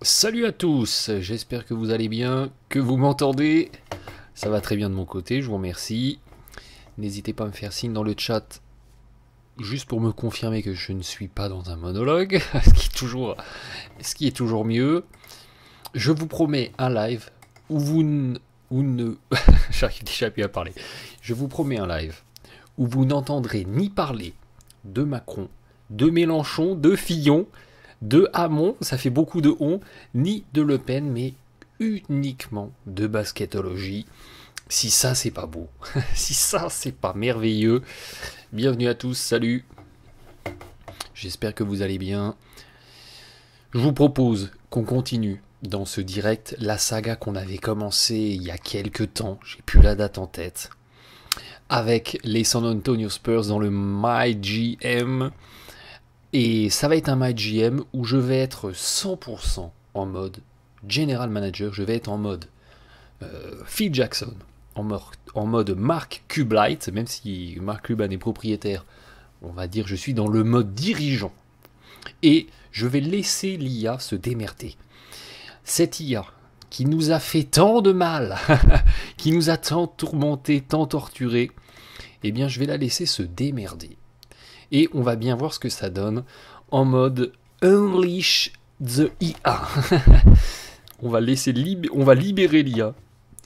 Salut à tous, j'espère que vous allez bien, que vous m'entendez. Ça va très bien de mon côté, je vous remercie. N'hésitez pas à me faire signe dans le chat, juste pour me confirmer que je ne suis pas dans un monologue, ce qui est toujours mieux. Je vous promets un live où vous ne... J'arrive déjà plus à parler. Je vous promets un live où vous n'entendrez ni parler de Macron, de Mélenchon, de Fillon, de Hamon, ça fait beaucoup de on, ni de Le Pen, mais uniquement de basketologie. Si ça c'est pas beau, si ça c'est pas merveilleux, bienvenue à tous, salut. J'espère que vous allez bien. Je vous propose qu'on continue dans ce direct la saga qu'on avait commencé il y a quelques temps, j'ai plus la date en tête, avec les San Antonio Spurs dans le MyGM. Et ça va être un MyGM où je vais être 100% en mode General Manager, je vais être en mode Phil Jackson, en mode Mark Cuban, même si Mark Cuban est propriétaire, on va dire je suis dans le mode dirigeant. Et je vais laisser l'IA se démerder. Cette IA qui nous a fait tant de mal, qui nous a tant tourmenté, tant torturé, eh bien je vais la laisser se démerder. Et on va bien voir ce que ça donne en mode Unleash the IA. on va libérer l'IA.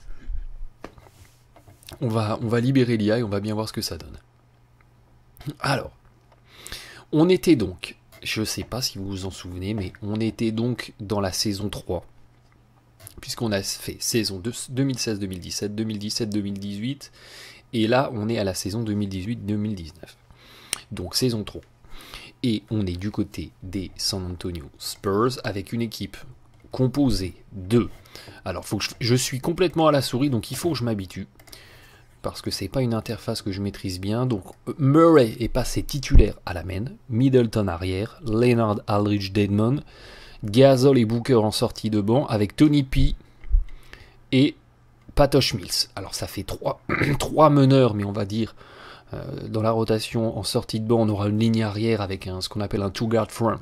On va libérer l'IA et on va bien voir ce que ça donne. Alors, on était donc, je ne sais pas si vous vous en souvenez, mais on était donc dans la saison 3. Puisqu'on a fait saison 2016-2017, 2017-2018, et là on est à la saison 2018-2019. Donc saison 3. Et on est du côté des San Antonio Spurs avec une équipe composée de... Alors je suis complètement à la souris, donc il faut que je m'habitue. Parce que c'est pas une interface que je maîtrise bien. Donc Murray est passé titulaire à la main, Middleton arrière, Leonard Aldridge Dedmon, Gasol et Booker en sortie de banc avec Tony P et Patosh Mills. Alors ça fait trois meneurs, mais on va dire... dans la rotation en sortie de banc, on aura une ligne arrière avec ce qu'on appelle un two-guard front.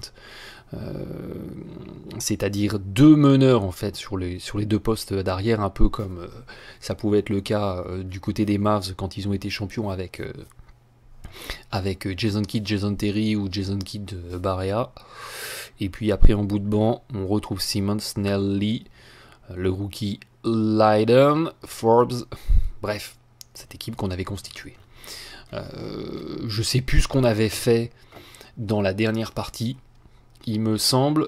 C'est-à-dire deux meneurs en fait sur les deux postes d'arrière, un peu comme ça pouvait être le cas du côté des Mavs quand ils ont été champions avec Jason Kidd, Jason Terry ou Jason Kidd Barea. Et puis après en bout de banc, on retrouve Simmons, Snell Lee, le rookie Lydon, Forbes. Bref, cette équipe qu'on avait constituée. Je sais plus ce qu'on avait fait dans la dernière partie. Il me semble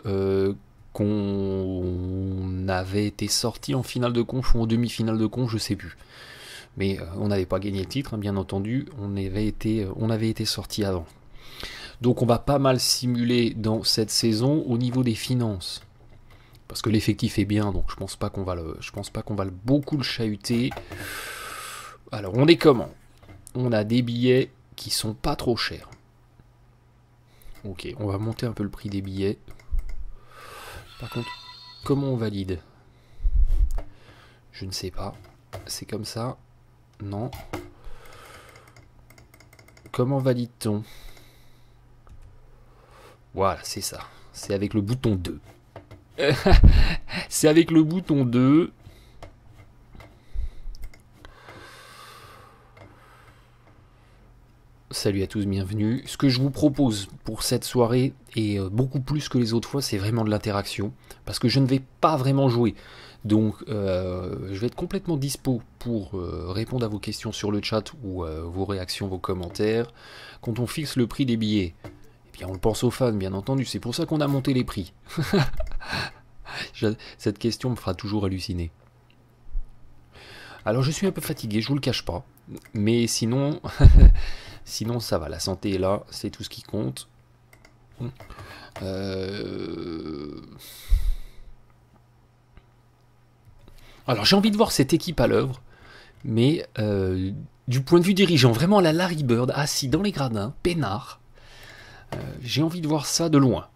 qu'on avait été sorti en finale de conf ou en demi-finale de conf, je sais plus. Mais on n'avait pas gagné le titre, hein, bien entendu. On avait été sorti avant. Donc on va pas mal simuler dans cette saison au niveau des finances. Parce que l'effectif est bien, donc je pense pas qu'on va beaucoup le chahuter. Alors on est comment ? On a des billets qui sont pas trop chers. Ok, on va monter un peu le prix des billets. Par contre, comment on valide ? Je ne sais pas. C'est comme ça ? Non. Comment valide-t-on ? Voilà, c'est ça. C'est avec le bouton 2. C'est avec le bouton 2. Salut à tous, bienvenue. Ce que je vous propose pour cette soirée, et beaucoup plus que les autres fois, c'est vraiment de l'interaction. Parce que je ne vais pas vraiment jouer. Donc je vais être complètement dispo pour répondre à vos questions sur le chat ou vos réactions, vos commentaires. Quand on fixe le prix des billets, eh bien on le pense aux fans, bien entendu. C'est pour ça qu'on a monté les prix. Cette question me fera toujours halluciner. Alors je suis un peu fatigué, je vous le cache pas. Mais sinon... Sinon ça va, la santé est là, c'est tout ce qui compte. Alors j'ai envie de voir cette équipe à l'œuvre, mais du point de vue dirigeant, vraiment la Larry Bird, assis dans les gradins, peinard. J'ai envie de voir ça de loin.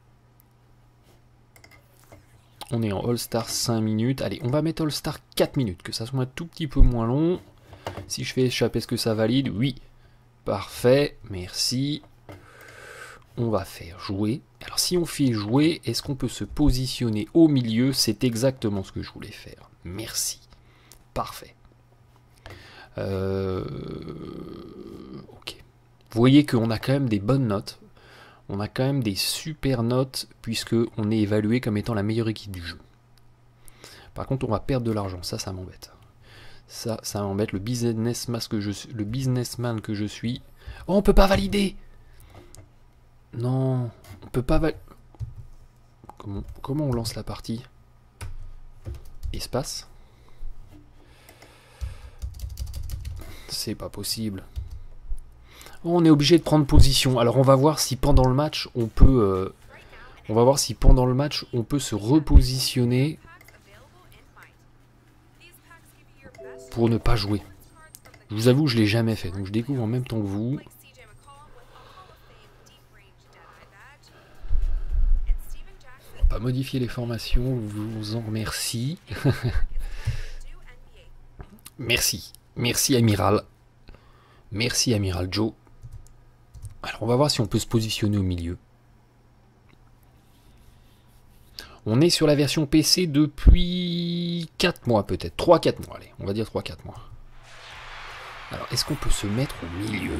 On est en All-Star 5 minutes. Allez, on va mettre All-Star 4 minutes, que ça soit un tout petit peu moins long. Si je fais échapper, est-ce que ça valide ? Oui. Parfait, merci. on va faire jouer. Alors si on fait jouer, est-ce qu'on peut se positionner au milieu? C'est exactement ce que je voulais faire. Merci. Parfait. Ok. Vous voyez qu'on a quand même des bonnes notes. On a quand même des super notes puisque on est évalué comme étant la meilleure équipe du jeu. Par contre, on va perdre de l'argent. Ça m'embête. Ça m'embête. Le businessman que je suis. Oh, on peut pas valider. Non, on peut pas valider. Comment on lance la partie? Espace. C'est pas possible. On est obligé de prendre position. Alors on va voir si pendant le match on peut se repositionner pour ne pas jouer. Je vous avoue, je l'ai jamais fait, donc je découvre en même temps que vous. On va pas modifier les formations, je vous en remercie. Merci. Merci Amiral. Merci Amiral Joe. Alors on va voir si on peut se positionner au milieu. On est sur la version PC depuis 4 mois peut-être. 3-4 mois, allez, on va dire 3-4 mois. Alors est-ce qu'on peut se mettre au milieu?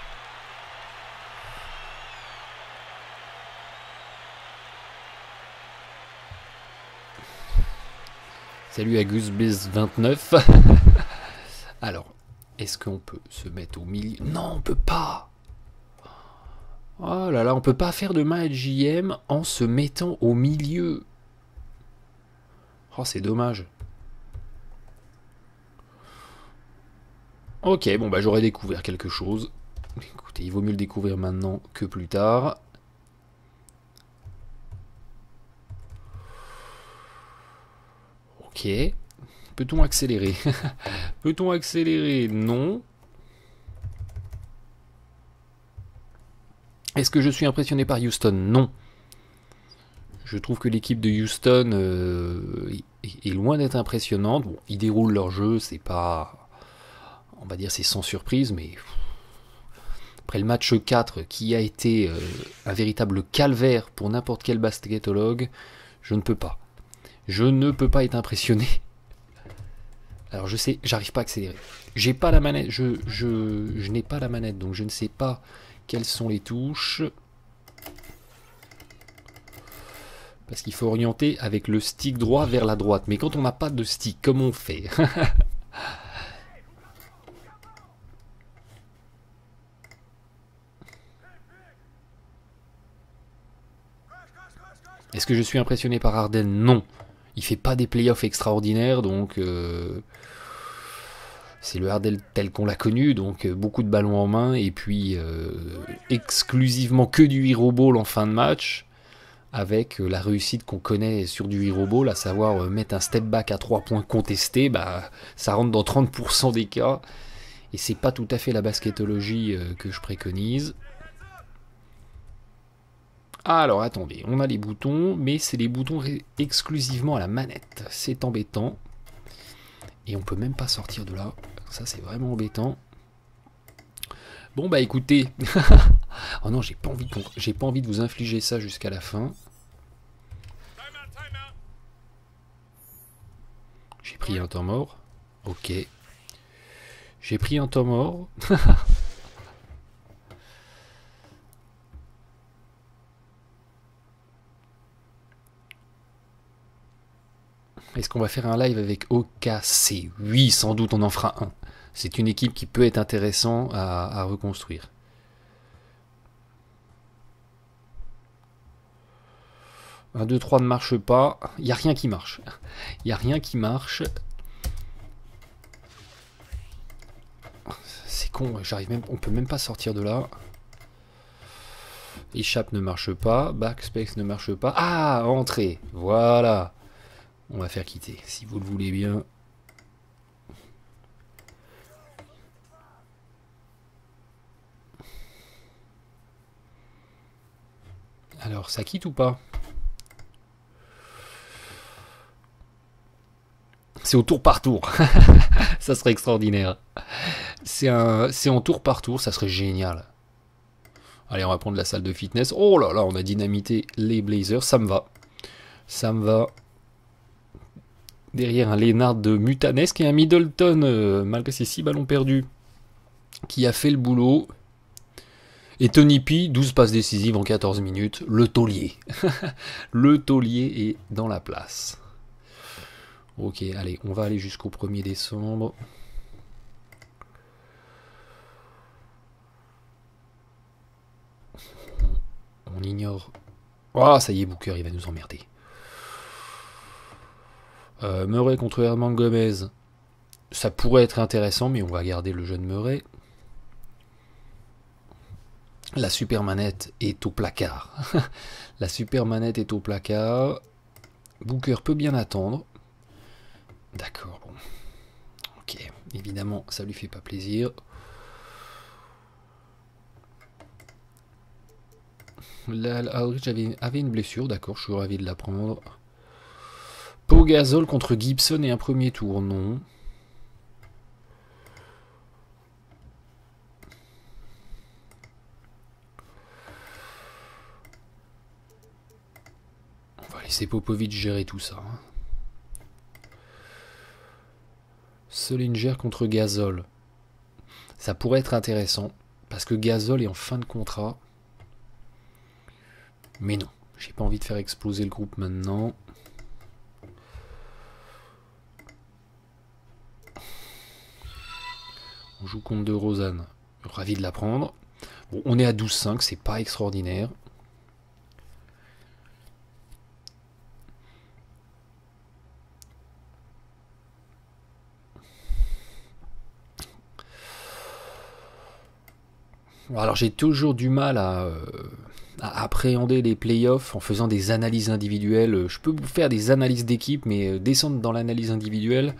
Salut AgusBiz29. Alors, est-ce qu'on peut se mettre au milieu? Non, on peut pas. Oh là là, on peut pas faire de match JM en se mettant au milieu. Oh, c'est dommage. Ok, bon bah j'aurais découvert quelque chose. Écoutez, il vaut mieux le découvrir maintenant que plus tard. Ok. Peut-on accélérer? Peut-on accélérer? Non. Est-ce que je suis impressionné par Houston? Non. Je trouve que l'équipe de Houston est loin d'être impressionnante. Bon, ils déroulent leur jeu, c'est pas... On va dire c'est sans surprise, mais... Après le match 4, qui a été un véritable calvaire pour n'importe quel basketologue, je ne peux pas. Je ne peux pas être impressionné. Alors je sais, j'arrive pas à accélérer. J'ai pas la manette, je n'ai pas la manette, donc je ne sais pas quelles sont les touches. Parce qu'il faut orienter avec le stick droit vers la droite. Mais quand on n'a pas de stick, comment on fait? Est-ce que je suis impressionné par Harden? Non. Il fait pas des playoffs extraordinaires, donc c'est le Harden tel qu'on l'a connu, donc beaucoup de ballons en main, et puis exclusivement que du hero ball en fin de match, avec la réussite qu'on connaît sur du hero ball, à savoir mettre un step back à 3 points contesté, bah, ça rentre dans 30% des cas, et c'est pas tout à fait la basketologie que je préconise. Alors attendez, on a les boutons, mais c'est les boutons exclusivement à la manette. C'est embêtant. Et on peut même pas sortir de là. Ça c'est vraiment embêtant. Bon bah écoutez. Oh non, j'ai pas envie de vous infliger ça jusqu'à la fin. J'ai pris un temps mort. Ok. J'ai pris un temps mort. Est-ce qu'on va faire un live avec OKC? Oui, sans doute on en fera un. C'est une équipe qui peut être intéressante à reconstruire. Un 2-3 ne marche pas. Il n'y a rien qui marche. Il n'y a rien qui marche. C'est con, j'arrive même. On peut même pas sortir de là. Échappe ne marche pas. Backspace ne marche pas. Ah, entrée. Voilà. On va faire quitter, si vous le voulez bien. Alors, ça quitte ou pas? C'est au tour par tour. Ça serait extraordinaire. C'est en tour par tour, ça serait génial. Allez, on va prendre la salle de fitness. Oh là là, on a dynamité les Blazers, ça me va. Ça me va. Derrière un Lennard de Mutanesque et un Middleton, malgré ses 6 ballons perdus, qui a fait le boulot. Et Tony P, 12 passes décisives en 14 minutes, le taulier. Le taulier est dans la place. Ok, allez, on va aller jusqu'au 1er décembre. On ignore... Oh, ça y est, Booker, il va nous emmerder. Murray contre Herman Gomez. Ça pourrait être intéressant, mais on va garder le jeune Murray. La super manette est au placard. La super manette est au placard. Booker peut bien attendre. D'accord, bon. Ok, évidemment, ça lui fait pas plaisir. Aldridge avait une blessure, d'accord, je suis ravi de l'apprendre. Pau Gasol contre Gibson et un premier tour, non. On va laisser Popovic gérer tout ça. Hein. Solinger contre Gasol. Ça pourrait être intéressant, parce que Gasol est en fin de contrat. Mais non, j'ai pas envie de faire exploser le groupe maintenant. On joue contre De Rozan. Ravi de l'apprendre. Bon, on est à 12-5, c'est pas extraordinaire. Alors j'ai toujours du mal à appréhender les playoffs en faisant des analyses individuelles. Je peux vous faire des analyses d'équipe, mais descendre dans l'analyse individuelle,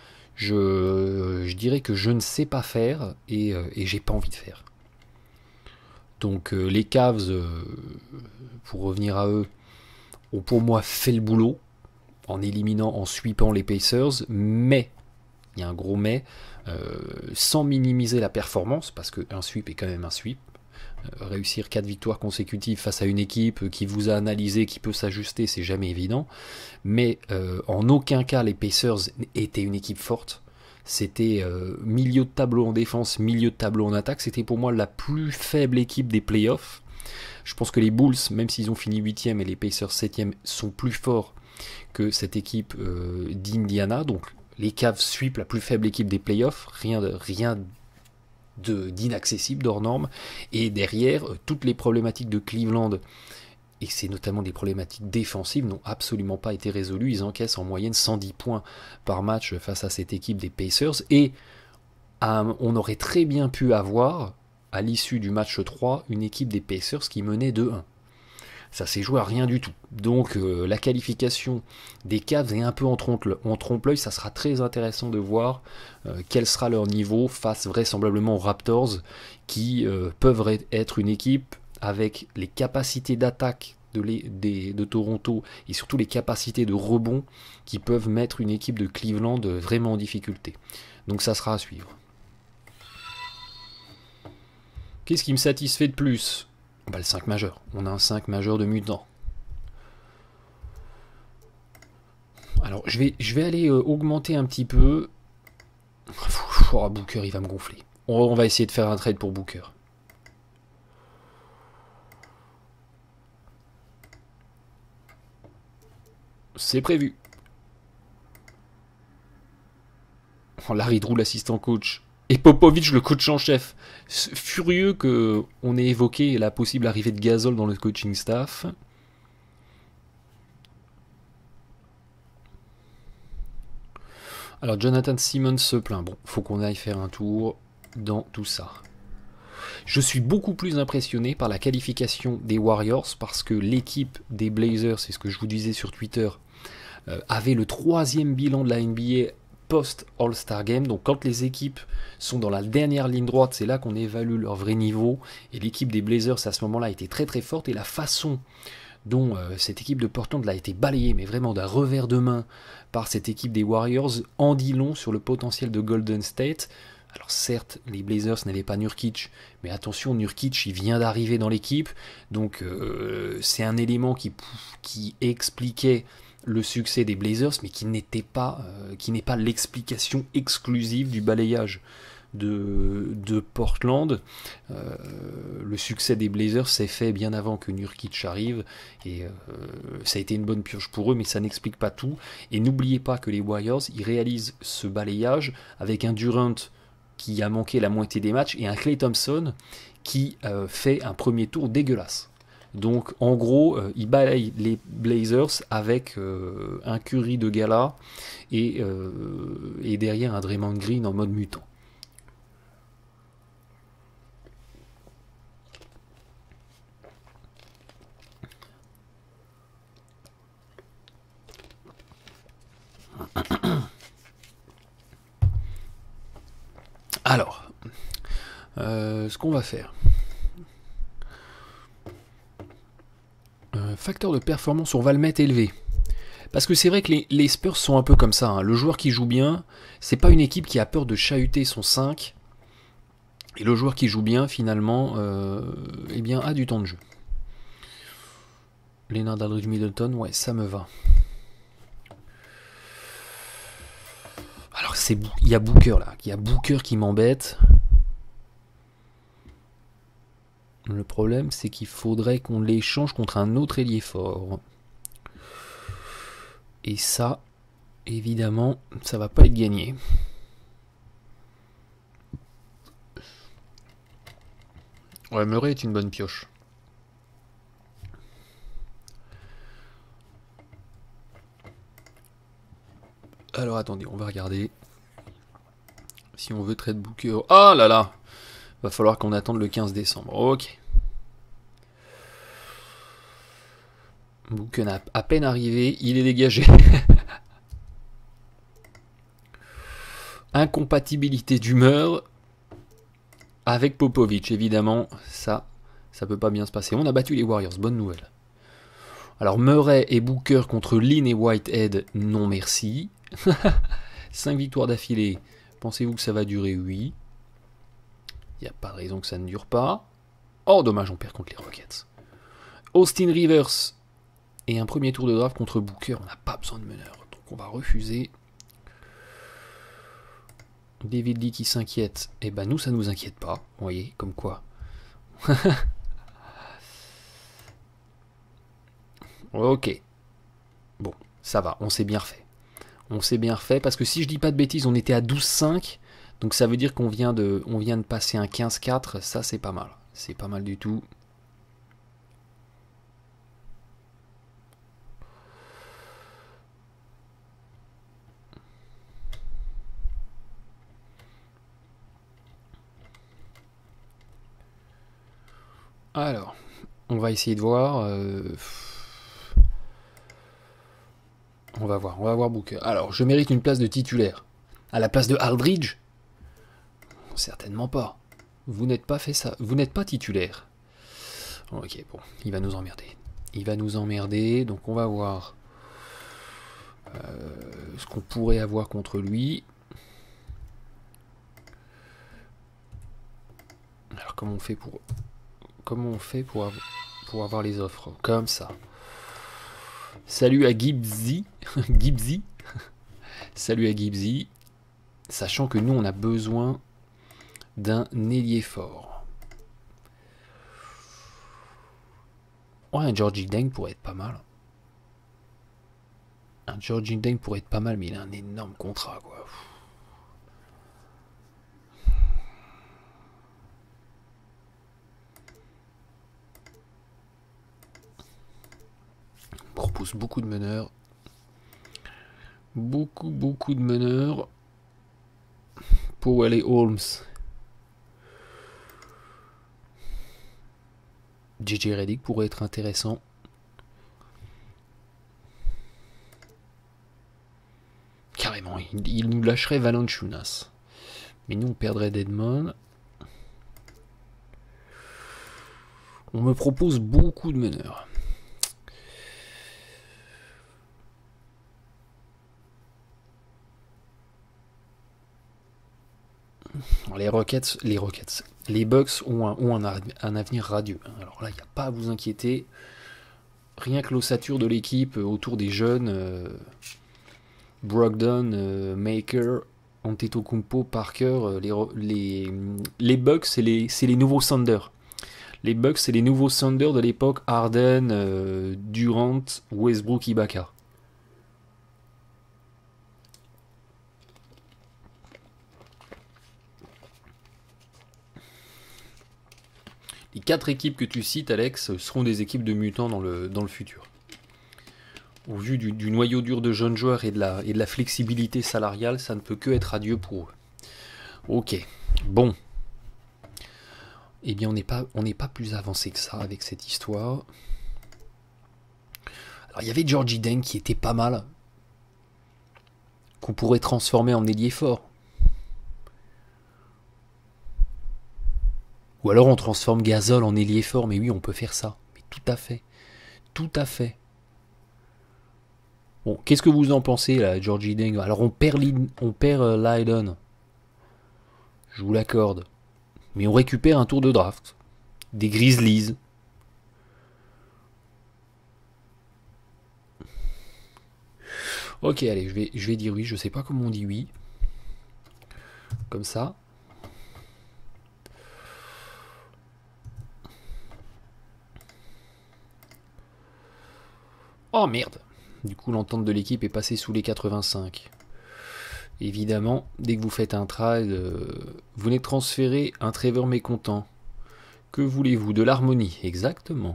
je dirais que je ne sais pas faire et j'ai pas envie de faire. Donc les Cavs, pour revenir à eux, ont pour moi fait le boulot en éliminant, en sweepant les Pacers, mais, il y a un gros mais, sans minimiser la performance, parce qu'un sweep est quand même un sweep. Réussir 4 victoires consécutives face à une équipe qui vous a analysé, qui peut s'ajuster, c'est jamais évident. Mais en aucun cas les Pacers étaient une équipe forte. C'était milieu de tableau en défense, milieu de tableau en attaque. C'était pour moi la plus faible équipe des playoffs. Je pense que les Bulls, même s'ils ont fini 8e et les Pacers 7e, sont plus forts que cette équipe d'Indiana. Donc les Cavs sweep la plus faible équipe des playoffs. Rien d'inaccessible, d'hors norme, et derrière, toutes les problématiques de Cleveland, et c'est notamment des problématiques défensives, n'ont absolument pas été résolues. Ils encaissent en moyenne 110 points par match face à cette équipe des Pacers, et on aurait très bien pu avoir, à l'issue du match 3, une équipe des Pacers qui menait 2-1. Ça s'est joué à rien du tout. Donc la qualification des Cavs est un peu en trompe-l'œil. Ça sera très intéressant de voir quel sera leur niveau face vraisemblablement aux Raptors, qui peuvent être une équipe avec les capacités d'attaque de Toronto et surtout les capacités de rebond qui peuvent mettre une équipe de Cleveland vraiment en difficulté. Donc ça sera à suivre. Qu'est-ce qui me satisfait de plus ? Bah, le 5 majeur. On a un 5 majeur de mutant. Alors, je vais aller augmenter un petit peu. Oh, Booker, il va me gonfler. On va essayer de faire un trade pour Booker. C'est prévu. Oh, Larry Drew, l'assistant coach. Et Popovic, le coach en chef. Furieux qu'on ait évoqué la possible arrivée de Gasol dans le coaching staff. Alors Jonathan Simmons se plaint. Bon, faut qu'on aille faire un tour dans tout ça. Je suis beaucoup plus impressionné par la qualification des Warriors parce que l'équipe des Blazers, c'est ce que je vous disais sur Twitter, avait le 3e bilan de la NBA post-All-Star Game. Donc quand les équipes sont dans la dernière ligne droite, c'est là qu'on évalue leur vrai niveau. Et l'équipe des Blazers à ce moment-là était très très forte. Et la façon dont cette équipe de Portland a été balayée, mais vraiment d'un revers de main, par cette équipe des Warriors, en dit long sur le potentiel de Golden State. Alors certes, les Blazers n'avaient pas Nurkic, mais attention, Nurkic, il vient d'arriver dans l'équipe, donc c'est un élément qui expliquait le succès des Blazers, mais qui n'est pas l'explication exclusive du balayage de Portland. Le succès des Blazers s'est fait bien avant que Nurkic arrive, et ça a été une bonne pioche pour eux, mais ça n'explique pas tout. Et n'oubliez pas que les Warriors, ils réalisent ce balayage avec un Durant qui a manqué la moitié des matchs, et un Klay Thompson qui fait un premier tour dégueulasse. Donc en gros, il balaye les Blazers avec un Curry de gala et derrière un Draymond Green en mode mutant. Alors, ce qu'on va faire. Facteur de performance, on va le mettre élevé. Parce que c'est vrai que les Spurs sont un peu comme ça. Hein. Le joueur qui joue bien, c'est pas une équipe qui a peur de chahuter son 5. Et le joueur qui joue bien, finalement, eh bien, a du temps de jeu. Leonard Aldridge Middleton, ouais, ça me va. Alors, il y a Booker là. Il y a Booker qui m'embête. Le problème, c'est qu'il faudrait qu'on l'échange contre un autre ailier fort. Et ça, évidemment, ça va pas être gagné. Ouais, Murray est une bonne pioche. Alors attendez, on va regarder. Si on veut trade Booker... Ah là là! Va falloir qu'on attende le 15 décembre. Ok. Booker a à peine arrivé, il est dégagé. Incompatibilité d'humeur avec Popovic, évidemment. Ça peut pas bien se passer. On a battu les Warriors, bonne nouvelle. Alors Murray et Booker contre Lin et Whitehead, non merci. 5 victoires d'affilée. Pensez-vous que ça va durer? Oui. Il n'y a pas de raison que ça ne dure pas. Oh, dommage, on perd contre les Rockets. Austin Rivers et un premier tour de draft contre Booker. On n'a pas besoin de meneur, donc on va refuser. David Lee qui s'inquiète. Eh ben nous, ça nous inquiète pas. Vous voyez, comme quoi. Ok. Bon, ça va, on s'est bien refait. On s'est bien refait, parce que si je dis pas de bêtises, on était à 12-5. Donc ça veut dire qu'on vient de passer un 15-4. Ça, c'est pas mal. C'est pas mal du tout. Alors, on va essayer de voir. On va voir Booker. Alors, je mérite une place de titulaire. À la place de Aldridge? Certainement pas. Vous n'êtes pas fait ça. Vous n'êtes pas titulaire. Ok, bon, il va nous emmerder. Il va nous emmerder, donc on va voir ce qu'on pourrait avoir contre lui. Alors, comment on fait pour avoir les offres? Comme ça. Salut à Gibbsy. Gibbsy. Salut à Gibbsy. Sachant que nous, on a besoin d'un ailier fort. Ouais, un Georgie Deng pourrait être pas mal. Un Georgie Deng pourrait être pas mal, mais il a un énorme contrat, quoi. On propose beaucoup de meneurs. Beaucoup de meneurs. Pour aller Holmes. JJ Redick pourrait être intéressant. Carrément, il nous lâcherait Valanciunas. Mais nous, on perdrait Dedmon. On me propose beaucoup de meneurs. les Bucks ont un avenir radieux. Alors là, il n'y a pas à vous inquiéter. Rien que l'ossature de l'équipe autour des jeunes, Brogdon, Maker, Antetokounmpo, Parker, les Bucks, c'est les nouveaux Thunder. Les Bucks, c'est les nouveaux Thunder de l'époque Harden, Durant, Westbrook, Ibaka. Les 4 équipes que tu cites, Alex, seront des équipes de mutants dans le futur. Au vu du noyau dur de jeunes joueurs et de la flexibilité salariale, ça ne peut que être adieu pour eux. Ok, bon. Eh bien, on n'est pas plus avancé que ça avec cette histoire. Alors, il y avait Georgie Deng qui était pas mal, qu'on pourrait transformer en ailier fort. Ou alors on transforme Gasol en ailier fort, mais oui, on peut faire ça. Mais tout à fait. Tout à fait. Bon, qu'est-ce que vous en pensez, là, Georgie Deng? Alors on perd Lydon. Je vous l'accorde. Mais on récupère un tour de draft. Des Grizzlies. Ok, allez, je vais dire oui. Je sais pas comment on dit oui. Comme ça. Oh merde! Du coup, l'entente de l'équipe est passée sous les 85. Évidemment, dès que vous faites un trade, vous venez de transférer un Trevor mécontent. Que voulez-vous? De l'harmonie, exactement.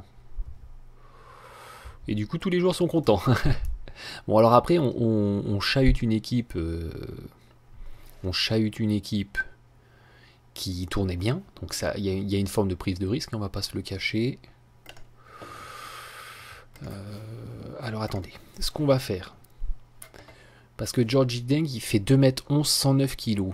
Et du coup, tous les joueurs sont contents. Bon, alors après, on chahute une équipe. On chahute une équipe qui tournait bien. Donc il y a une forme de prise de risque, on va pas se le cacher. Alors attendez, ce qu'on va faire. Parce que Georgie Deng, il fait 2m11, 109 kg.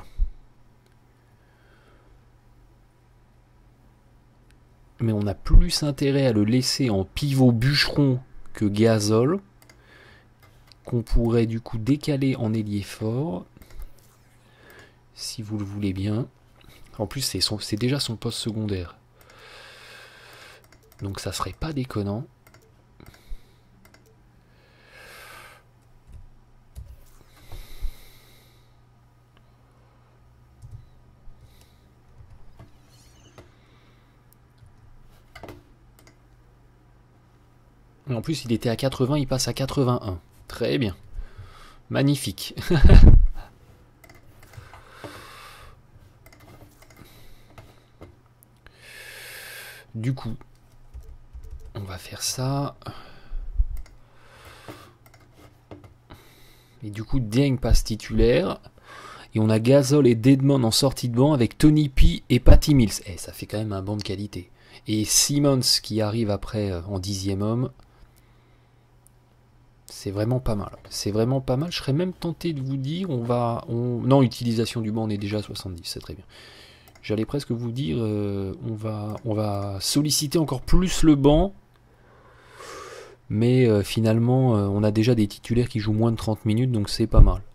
Mais on a plus intérêt à le laisser en pivot bûcheron que Gasol, qu'on pourrait du coup décaler en ailier fort, si vous le voulez bien. En plus, c'est déjà son poste secondaire. Donc ça serait pas déconnant. Et en plus, il était à 80, il passe à 81. Très bien. Magnifique. Du coup, on va faire ça. Et du coup, Dieng passe titulaire. Et on a Gasol et Dedmon en sortie de banc avec Tony P et Patty Mills. Eh, ça fait quand même un banc de qualité. Et Simmons qui arrive après en 10e homme. C'est vraiment pas mal. C'est vraiment pas mal. Je serais même tenté de vous dire, non, utilisation du banc, on est déjà à 70, c'est très bien. J'allais presque vous dire, on va solliciter encore plus le banc. Mais finalement, on a déjà des titulaires qui jouent moins de 30 minutes, donc c'est pas mal.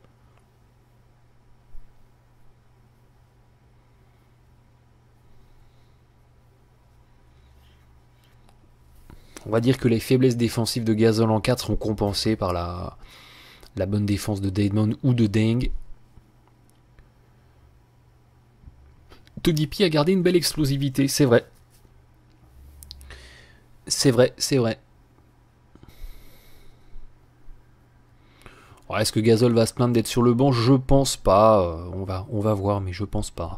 On va dire que les faiblesses défensives de Gasol en 4 seront compensées par la bonne défense de Dedmon ou de Deng. Tony P a gardé une belle explosivité, c'est vrai. C'est vrai, c'est vrai. Alors, est-ce que Gasol va se plaindre d'être sur le banc? Je pense pas. On va voir, mais je pense pas.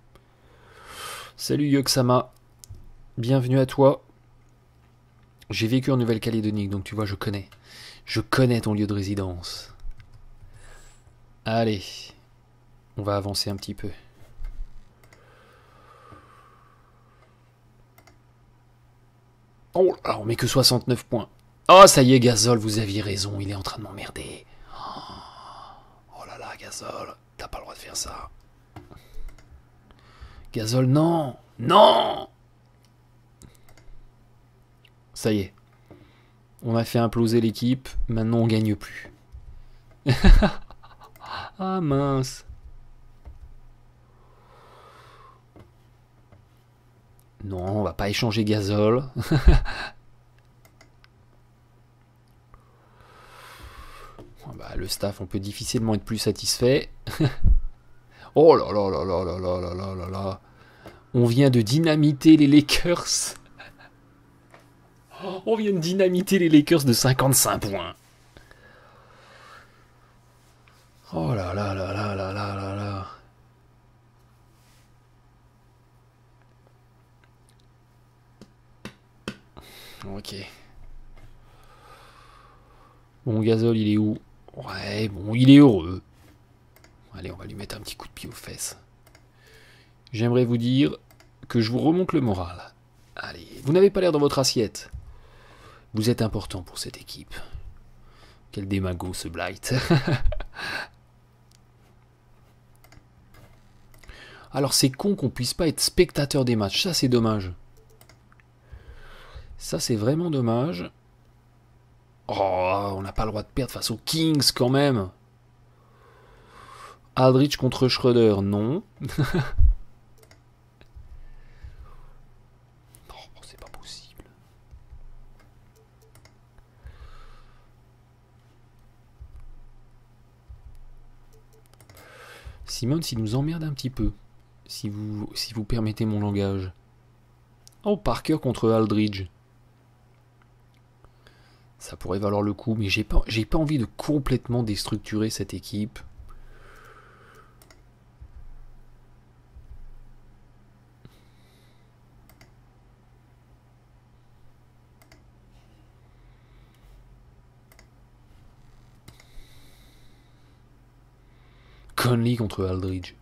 Salut Yoksama. Bienvenue à toi. J'ai vécu en Nouvelle-Calédonie, donc tu vois, je connais. Je connais ton lieu de résidence. Allez. On va avancer un petit peu. Oh là, on met que 69 points. Oh, ça y est, Gasol, vous aviez raison, il est en train de m'emmerder. Oh là là, Gasol, t'as pas le droit de faire ça. Gasol, non. Non. Ça y est. On a fait imploser l'équipe, maintenant on gagne plus. Ah mince. Non, on va pas échanger Gasol. Bah, le staff, on peut difficilement être plus satisfait. Oh là là là là là là là là là là. On vient de dynamiter les Lakers. On vient de dynamiter les Lakers de 55 points. Oh là là là là là là là là. Ok. Bon, Gasol, il est où? Ouais, bon, il est heureux. Allez, on va lui mettre un petit coup de pied aux fesses. J'aimerais vous dire que je vous remonte le moral. Allez, vous n'avez pas l'air dans votre assiette. Vous êtes important pour cette équipe. Quel démago ce Blight. Alors c'est con qu'on puisse pas être spectateur des matchs. Ça c'est dommage. Ça c'est vraiment dommage. Oh, on n'a pas le droit de perdre face aux Kings quand même. Aldridge contre Schroeder, non. Oh, c'est pas possible. Simmons, il nous emmerde un petit peu. Si vous permettez mon langage. Oh, Parker contre Aldridge. Ça pourrait valoir le coup, mais j'ai pas envie de complètement déstructurer cette équipe. Conley contre Aldridge.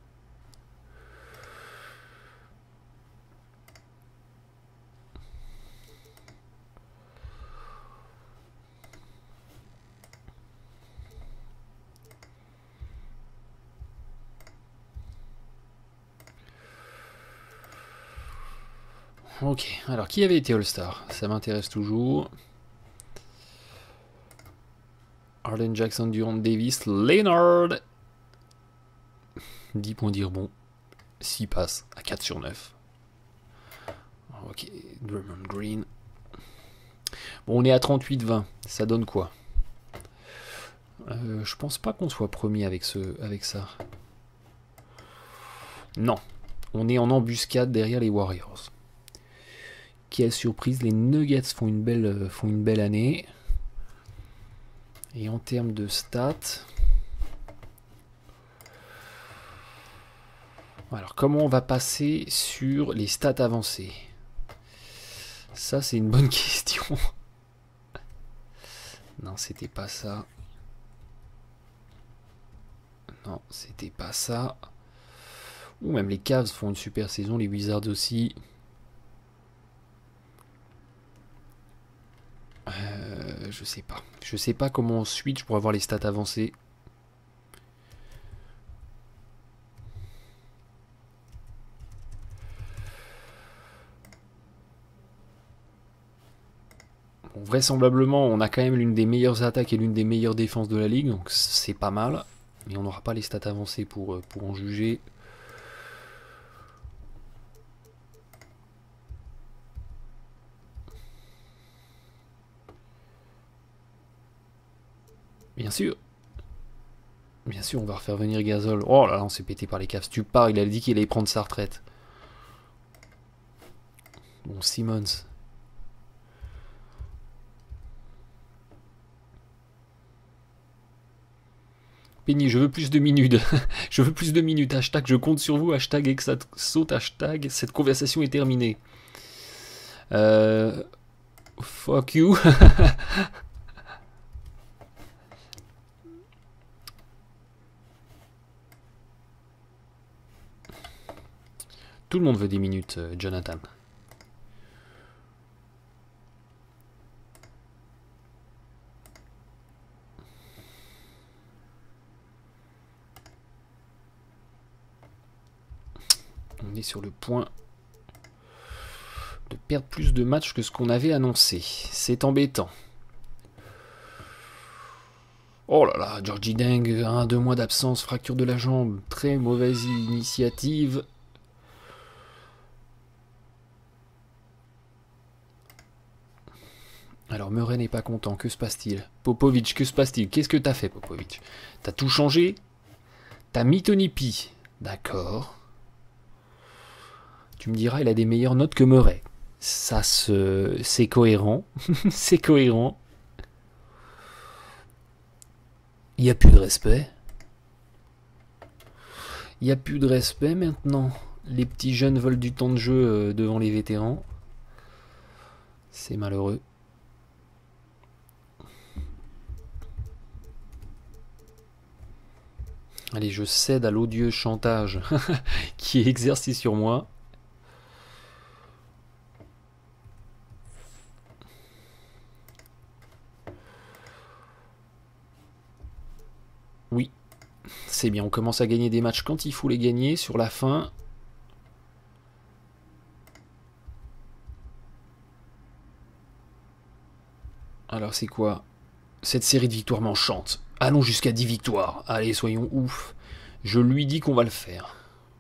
Ok, alors qui avait été All-Star? Ça m'intéresse toujours. Arden Jackson, Durant Davis, Leonard. 10 points dire bon. 6 passes à 4 sur 9. Ok, Draymond Green. Bon, on est à 38-20. Ça donne quoi? Je pense pas qu'on soit premier avec ça. Non. On est en embuscade derrière les Warriors. Quelle surprise, les Nuggets font une belle année. Et en termes de stats... Alors, comment on va passer sur les stats avancées? Ça, c'est une bonne question. Non, c'était pas ça. Non, c'était pas ça. Ou même les Cavs font une super saison, les Wizards aussi. Je sais pas. Je sais pas comment on switch pour avoir les stats avancées. Bon, vraisemblablement, on a quand même l'une des meilleures attaques et l'une des meilleures défenses de la ligue, donc c'est pas mal. Mais on n'aura pas les stats avancées pour en juger. Bien sûr. Bien sûr, on va refaire venir Gasol. Oh là là, on s'est pété par les Cavs. Tu pars, il a dit qu'il allait prendre sa retraite. Bon, Simmons. Penny, je veux plus de minutes. Je veux plus de minutes. Hashtag, je compte sur vous. Hashtag, et que ça saute. Hashtag, cette conversation est terminée. Fuck you. Tout le monde veut des minutes, Jonathan. On est sur le point de perdre plus de matchs que ce qu'on avait annoncé. C'est embêtant. Oh là là, Georgie Deng, 1-2 mois d'absence, fracture de la jambe, très mauvaise initiative. Alors Murray n'est pas content, que se passe-t-il? Popovic, que se passe-t-il? Qu'est-ce que t'as fait, Popovic? T'as tout changé? T'as mis Tony P. D'accord. Tu me diras, il a des meilleures notes que Murray. Ça c'est cohérent. C'est cohérent. Il n'y a plus de respect. Il n'y a plus de respect maintenant. Les petits jeunes veulent du temps de jeu devant les vétérans. C'est malheureux. Allez, je cède à l'odieux chantage qui est exercé sur moi. Oui, c'est bien, on commence à gagner des matchs quand il faut les gagner. Sur la fin, alors c'est quoi? Cette série de victoires m'enchante. Allons jusqu'à 10 victoires. Allez, soyons ouf. Je lui dis qu'on va le faire.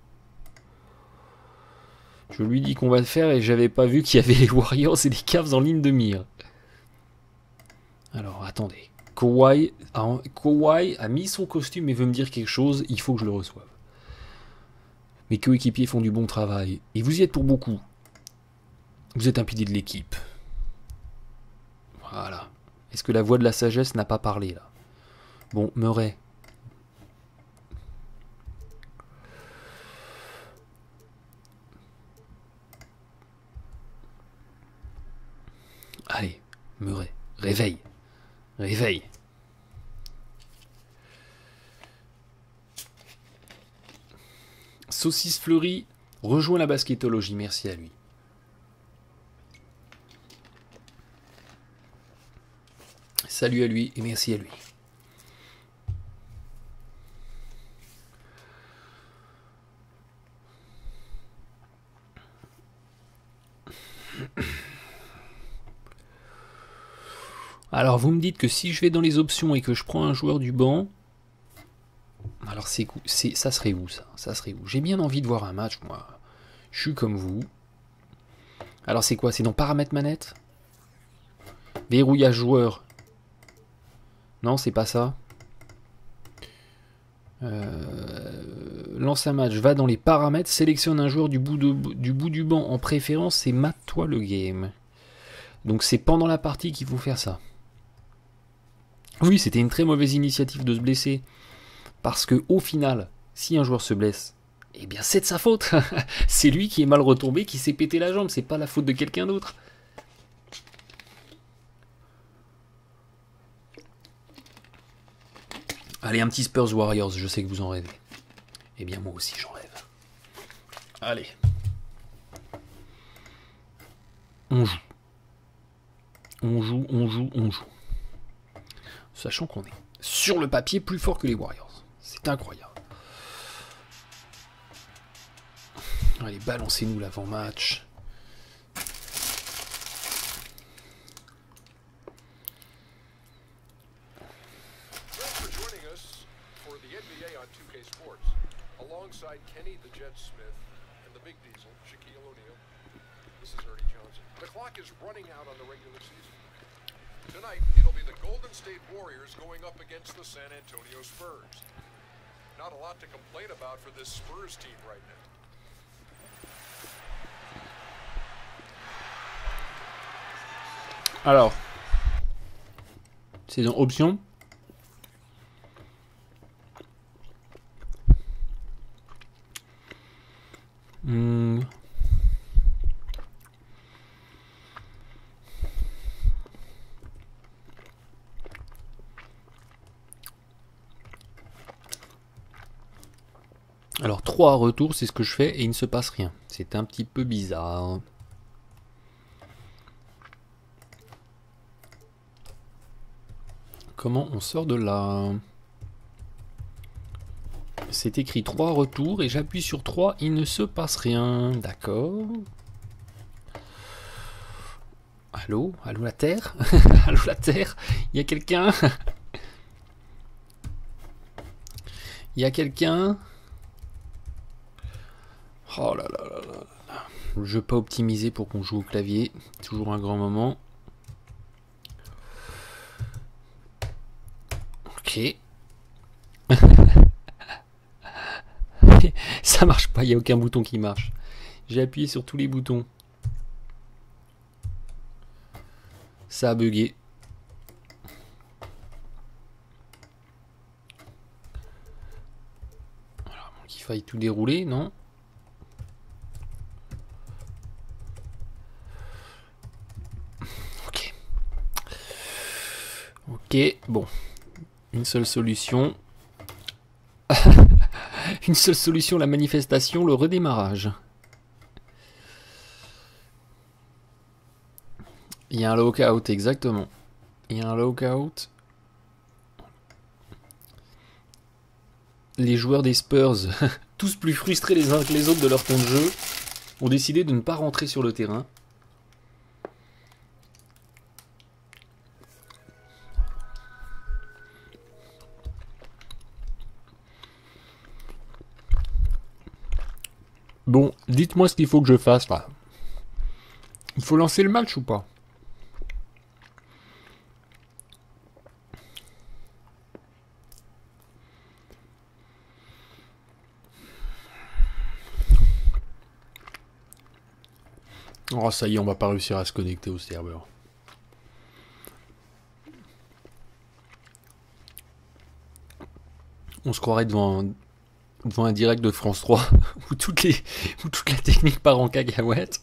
Je lui dis qu'on va le faire et j'avais pas vu qu'il y avait les Warriors et les Cavs en ligne de mire. Alors, attendez. Kawhi a mis son costume et veut me dire quelque chose, il faut que je le reçoive. Mes coéquipiers font du bon travail. Et vous y êtes pour beaucoup. Vous êtes un pilier de l'équipe. Voilà. Est-ce que la voix de la sagesse n'a pas parlé, là? Bon, Murray. Allez, Murray, réveille. Réveille. Saucisse fleurie rejoint la basketologie, merci à lui. Salut à lui et merci à lui. Alors vous me dites que si je vais dans les options et que je prends un joueur du banc, alors ça serait où ça? Ça serait où? J'ai bien envie de voir un match, moi. Je suis comme vous. Alors c'est quoi? C'est dans paramètres manette? Verrouillage joueur. Non, c'est pas ça. Lance un match, va dans les paramètres, sélectionne un joueur du bout du banc en préférence et mate-toi le game. Donc c'est pendant la partie qu'il faut faire ça. Oui, c'était une très mauvaise initiative de se blesser. Parce que au final, si un joueur se blesse, eh bien c'est de sa faute. C'est lui qui est mal retombé, qui s'est pété la jambe, c'est pas la faute de quelqu'un d'autre. Allez, un petit Spurs Warriors, je sais que vous en rêvez. Eh bien moi aussi j'en rêve. Allez. On joue. On joue, on joue, on joue. Sachant qu'on est sur le papier plus fort que les Warriors. C'est incroyable. Allez, balancez-nous l'avant-match. Tonight, it'll be the Golden State Warriors going up against the San Antonio Spurs. Not a lot to complain about for this Spurs team right now. Alors, c'est dans option. Alors 3 retours, c'est ce que je fais et il ne se passe rien. C'est un petit peu bizarre. Comment on sort de là? C'est écrit 3 retours et j'appuie sur 3, il ne se passe rien. D'accord. Allô? Allô la Terre? Allô la Terre? Il y a quelqu'un? Il y a quelqu'un? Oh là là là là. Le jeu pas optimisé pour qu'on joue au clavier. Toujours un grand moment. Ok. Ça marche pas, il n'y a aucun bouton qui marche. J'ai appuyé sur tous les boutons. Ça a bugué. Alors, qu'il faille tout dérouler, non? Ok. Ok, bon. Une seule solution. Une seule solution, la manifestation, le redémarrage. Il y a un lockout, exactement. Il y a un lockout. Les joueurs des Spurs, tous plus frustrés les uns que les autres de leur temps de jeu, ont décidé de ne pas rentrer sur le terrain. Bon, dites-moi ce qu'il faut que je fasse là. Il faut lancer le match ou pas? Oh ça y est, on va pas réussir à se connecter au serveur. On se croirait devant un direct de France 3 où toute la technique part en cacahuète.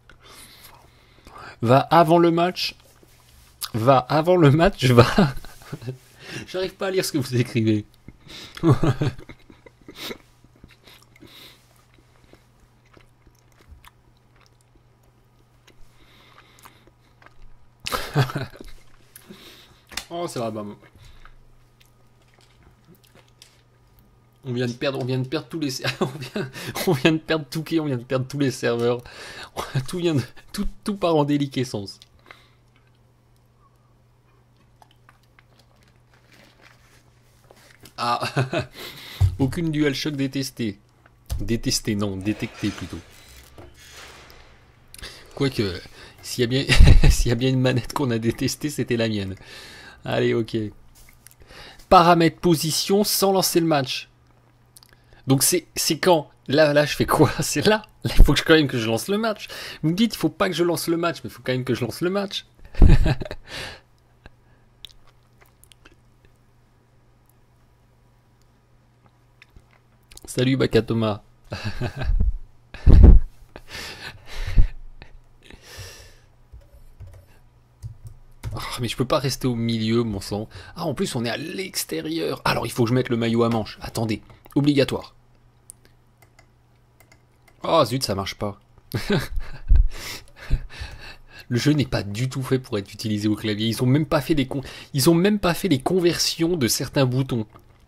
Va avant le match. J'arrive pas à lire ce que vous écrivez. Oh, ça va, bam. On vient de perdre tous les on vient de perdre Touquet, on vient de perdre tous les serveurs. Tout part en déliquescence. Ah, aucune DualShock détestée. Détestée, non, détectée plutôt. Quoique, s'il y a bien une manette qu'on a détestée, c'était la mienne. Allez, ok. Paramètres position sans lancer le match. Donc c'est quand? Là, je fais quoi? C'est là. Là, il faut quand même que je lance le match. Vous me dites, il faut pas que je lance le match, mais il faut quand même que je lance le match. Salut Bakatoma. Oh, mais je peux pas rester au milieu, mon sang. Ah, en plus, on est à l'extérieur. Alors, il faut que je mette le maillot à manches. Attendez, obligatoire. Oh, zut, ça marche pas. Le jeu n'est pas du tout fait pour être utilisé au clavier. Ils ont même pas fait les conversions de certains boutons.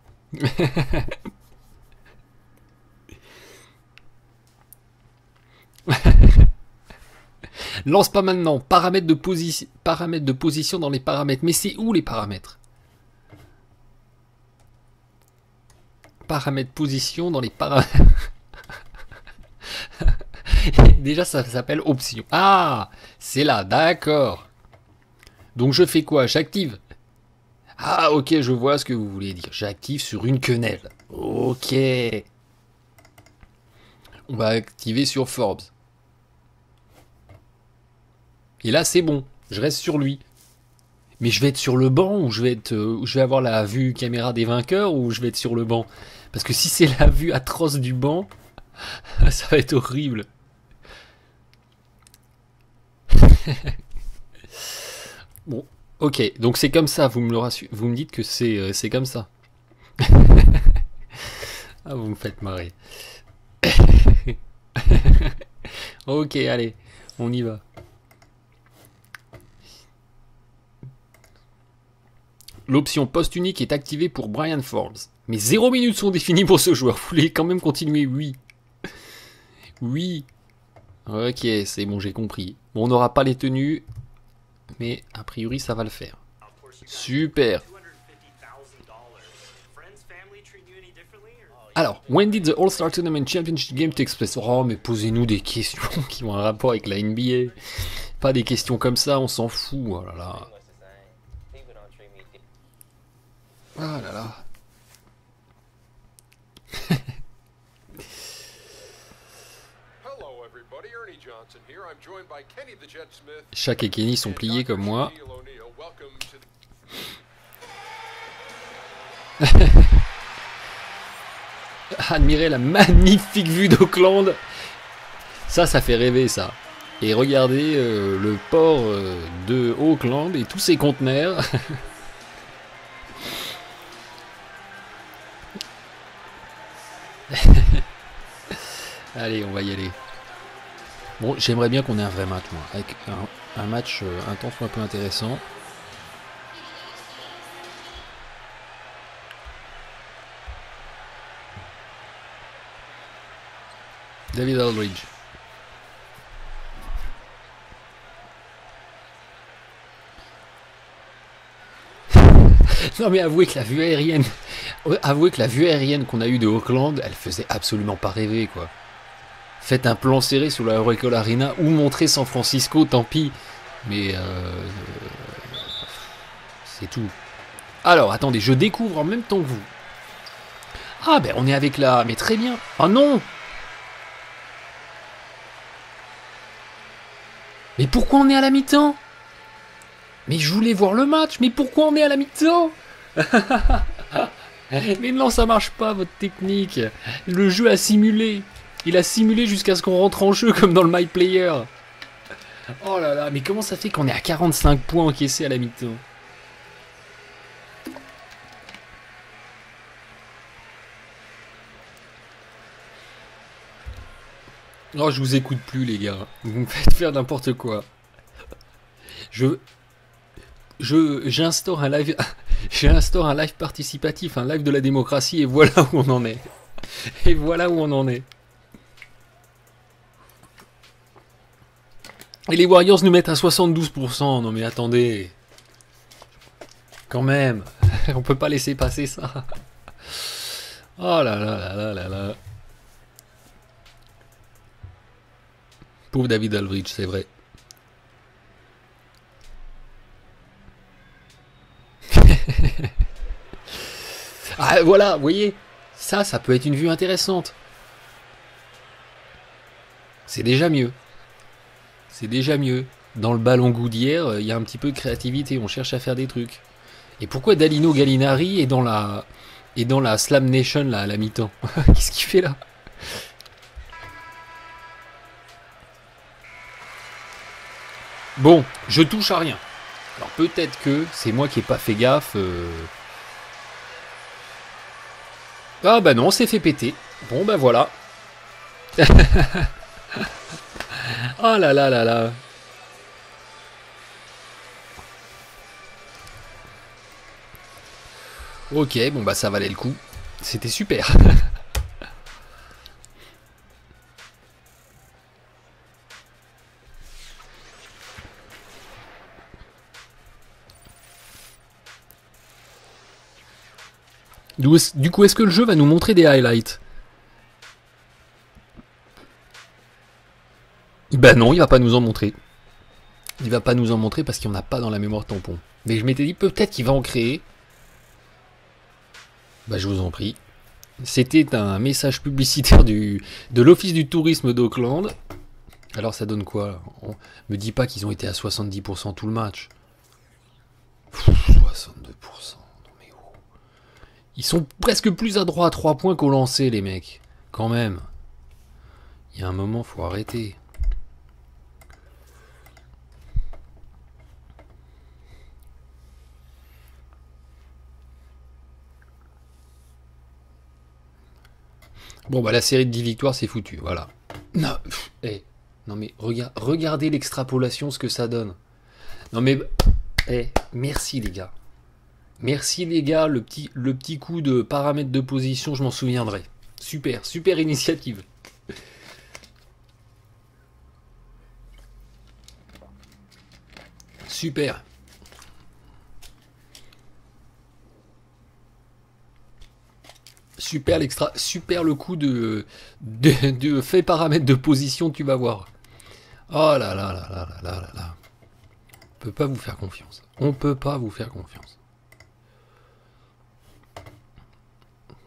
Lance pas maintenant. Paramètres de position dans les paramètres. Mais c'est où les paramètres? Paramètres position dans les paramètres. Déjà, ça s'appelle option. Ah, c'est là, d'accord. Donc je fais quoi? J'active. Ah, ok, je vois ce que vous voulez dire. J'active sur une quenelle. Ok. On va activer sur Forbes. Et là, c'est bon. Je reste sur lui. Mais je vais être sur le banc ou je vais avoir la vue caméra des vainqueurs ou je vais être sur le banc? Parce que si c'est la vue atroce du banc, ça va être horrible. Bon, ok, donc c'est comme ça, vous me dites que c'est comme ça. Ah, vous me faites marrer. Ok, allez, on y va. L'option poste unique est activée pour Brian Forbes. Mais 0 minutes sont définies pour ce joueur. Vous voulez quand même continuer? Oui. Oui. Ok, c'est bon, j'ai compris. Bon, on n'aura pas les tenues, mais a priori, ça va le faire. Super. Alors, when did the All-Star Tournament Championship Game take place? Oh, mais posez-nous des questions qui ont un rapport avec la NBA. Pas des questions comme ça, on s'en fout. Oh là là. Ah là là. Hello, everybody. Ernie Johnson here. I'm joined by Kenny the Jet Smith. Shaq et Kenny sont pliés comme moi. Shaquille O'Neal. Welcome to Admirez la magnifique vue d'Auckland. Ça fait rêver ça. Et regardez le port de Auckland et tous ses conteneurs. Allez, on va y aller. Bon, j'aimerais bien qu'on ait un vrai match, moi. Avec un match un temps soit un peu intéressant. David Aldridge. Non mais avouez que la vue aérienne qu'on a eue de Auckland, elle faisait absolument pas rêver quoi. Faites un plan serré sur la Oracle Arena ou montrez San Francisco, tant pis. Mais c'est tout. Alors attendez, je découvre en même temps que vous. Ah ben on est avec la... Mais très bien. Oh non! Mais pourquoi on est à la mi-temps? Mais je voulais voir le match, mais pourquoi on est à la mi-temps? Mais non, ça marche pas votre technique. Le jeu a simulé. Il a simulé jusqu'à ce qu'on rentre en jeu comme dans le My Player. Oh là là, mais comment ça fait qu'on est à 45 points encaissés à la mi-temps? Oh, je vous écoute plus les gars. Vous me faites faire n'importe quoi. J'instaure un live, j'instaure un live participatif, un live de la démocratie, et voilà où on en est. Et voilà où on en est. Et les Warriors nous mettent à 72%. Non mais attendez. Quand même. On peut pas laisser passer ça. Oh là là là là là là. Pauvre David Aldridge, c'est vrai. Ah voilà, vous voyez, ça peut être une vue intéressante. C'est déjà mieux. C'est déjà mieux. Dans le ballon Goudière, il y a un petit peu de créativité, on cherche à faire des trucs. Et pourquoi Dalino Gallinari est dans la Slam Nation là à la mi-temps? Qu'est-ce qu'il fait là? Bon, je touche à rien. Alors peut-être que c'est moi qui ai pas fait gaffe. Ah bah non, c'est fait péter. Bon bah voilà. Oh là là là là. Ok, bon bah ça valait le coup. C'était super. Du coup, est-ce que le jeu va nous montrer des highlights? Bah non, il va pas nous en montrer. Il va pas nous en montrer parce qu'il n'y en a pas dans la mémoire tampon. Mais je m'étais dit peut-être qu'il va en créer. Bah je vous en prie. C'était un message publicitaire de l'Office du tourisme d'Auckland. Alors ça donne quoi? On me dit pas qu'ils ont été à 70% tout le match. 62%. Non mais oh. Ils sont presque plus adroits à 3 points qu'au lancer les mecs. Quand même. Il y a un moment, faut arrêter. Bon bah la série de 10 victoires c'est foutu, voilà. Non, non mais regardez l'extrapolation, ce que ça donne. Non mais merci les gars. Merci les gars, le petit coup de paramètre de position, je m'en souviendrai. Super, super initiative. Super. Super le coup de fait paramètre de position, tu vas voir. Oh là là là là là là là. On peut pas vous faire confiance. On peut pas vous faire confiance.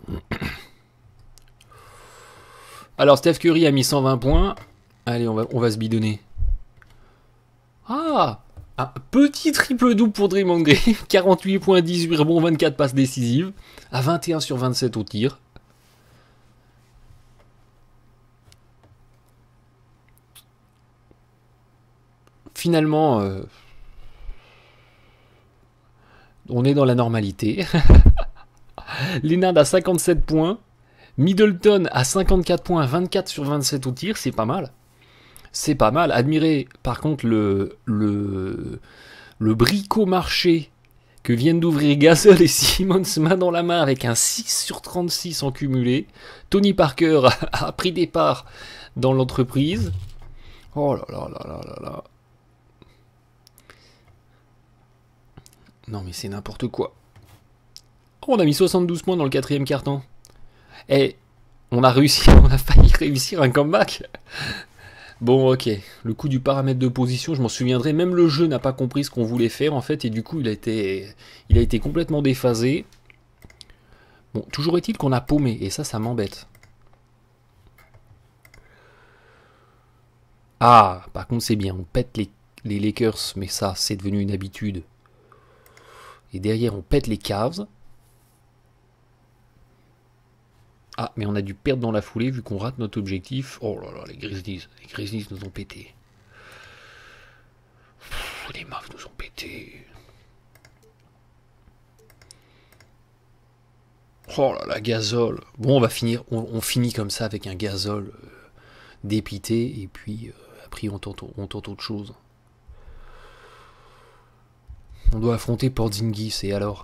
Alors, Steph Curry a mis 120 points. Allez, on va se bidonner. Ah, un petit triple-double pour Draymond Green. 48 points, 18 rebonds, 24 passes décisives. À 21 sur 27 au tir. Finalement, on est dans la normalité. Leonard a 57 points. Middleton a 54 points, 24 sur 27 au tir. C'est pas mal. C'est pas mal. Admirez par contre le bricomarché que viennent d'ouvrir Gasol et Simmons main dans la main avec un 6 sur 36 en cumulé. Tony Parker a pris des parts dans l'entreprise. Oh là là là là là là. Non mais c'est n'importe quoi. Oh, on a mis 72 points dans le 4e quart-temps. Et on a failli réussir un comeback. Bon, ok. Le coup du paramètre de position, je m'en souviendrai. Même le jeu n'a pas compris ce qu'on voulait faire, en fait, et du coup, il a été complètement déphasé. Bon, toujours est-il qu'on a paumé, et ça m'embête. Ah, par contre, c'est bien. On pète les Lakers, mais ça, c'est devenu une habitude. Et derrière, on pète les Cavs. Ah, mais on a dû perdre dans la foulée vu qu'on rate notre objectif. Oh là là, les Grizzlies nous ont pété. Les Mavs nous ont pété. Oh là là, Gasol. Bon, on va finir, on finit comme ça avec un Gasol dépité, et puis après on tente autre chose. On doit affronter Porzingis, et alors?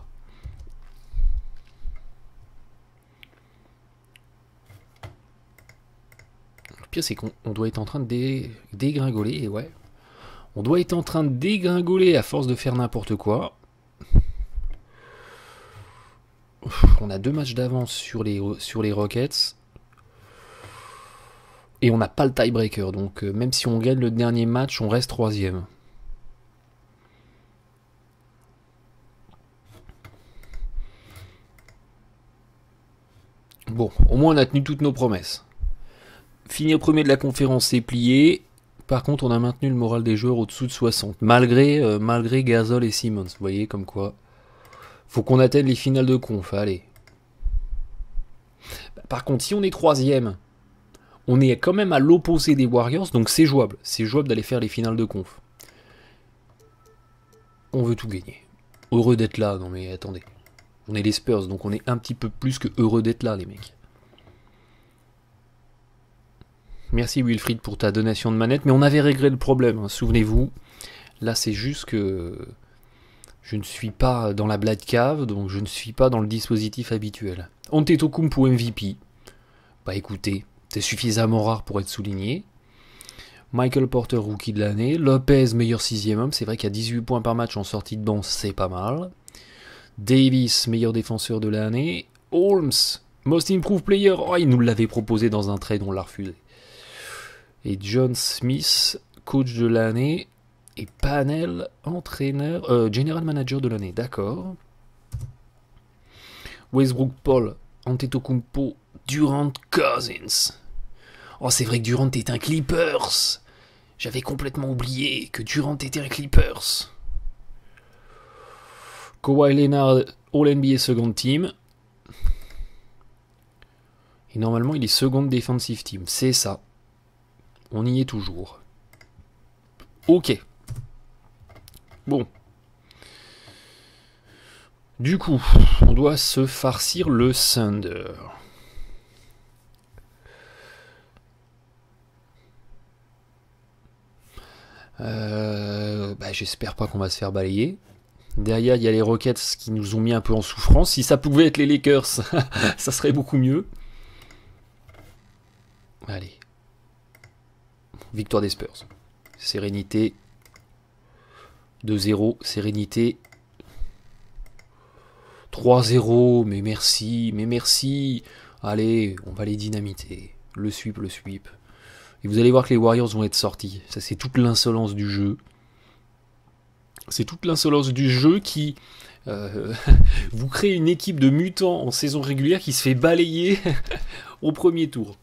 Le pire, c'est qu'on doit être en train de dégringoler, et ouais. On doit être en train de dégringoler à force de faire n'importe quoi. On a 2 matchs d'avance sur les Rockets. Et on n'a pas le tiebreaker, donc même si on gagne le dernier match, on reste 3e. Bon, au moins on a tenu toutes nos promesses. Finir premier de la conférence, c'est plié. Par contre, on a maintenu le moral des joueurs au-dessous de 60. Malgré Gasol et Simmons. Vous voyez, comme quoi. Faut qu'on atteigne les finales de conf, allez. Par contre, si on est 3e, on est quand même à l'opposé des Warriors, donc c'est jouable. C'est jouable d'aller faire les finales de conf. On veut tout gagner. Heureux d'être là, non mais attendez. On est les Spurs, donc on est un petit peu plus que heureux d'être là, les mecs. Merci Wilfried pour ta donation de manette, mais on avait réglé le problème, hein, souvenez-vous. Là, c'est juste que je ne suis pas dans la Black Cave, donc je ne suis pas dans le dispositif habituel. Antetokounmpo MVP. Bah écoutez, c'est suffisamment rare pour être souligné. Michael Porter, rookie de l'année. Lopez, meilleur 6e homme. C'est vrai qu'à 18 points par match en sortie de banc, c'est pas mal. Davis, meilleur défenseur de l'année. Holmes, most improved player. Oh, il nous l'avait proposé dans un trade, on l'a refusé. Et John Smith, coach de l'année. Et Panel, entraîneur, general manager de l'année. D'accord. Westbrook, Paul, Antetokounmpo, Durant, Cousins. Oh, c'est vrai que Durant est un Clippers. J'avais complètement oublié que Durant était un Clippers. Kawhi Leonard, All-NBA Second Team. Et normalement, il est Second Defensive Team. C'est ça. On y est toujours. Ok. Bon. Du coup, on doit se farcir le Thunder. J'espère pas qu'on va se faire balayer. Derrière, il y a les Rockets qui nous ont mis un peu en souffrance. Si ça pouvait être les Lakers, ça serait beaucoup mieux. Allez. Victoire des Spurs. Sérénité. 2-0, sérénité. 3-0, mais merci. Allez, on va les dynamiter. Le sweep. Et vous allez voir que les Warriors vont être sortis. Ça, c'est toute l'insolence du jeu. C'est toute l'insolence du jeu qui Vous créez une équipe de mutants en saison régulière qui se fait balayer au premier tour.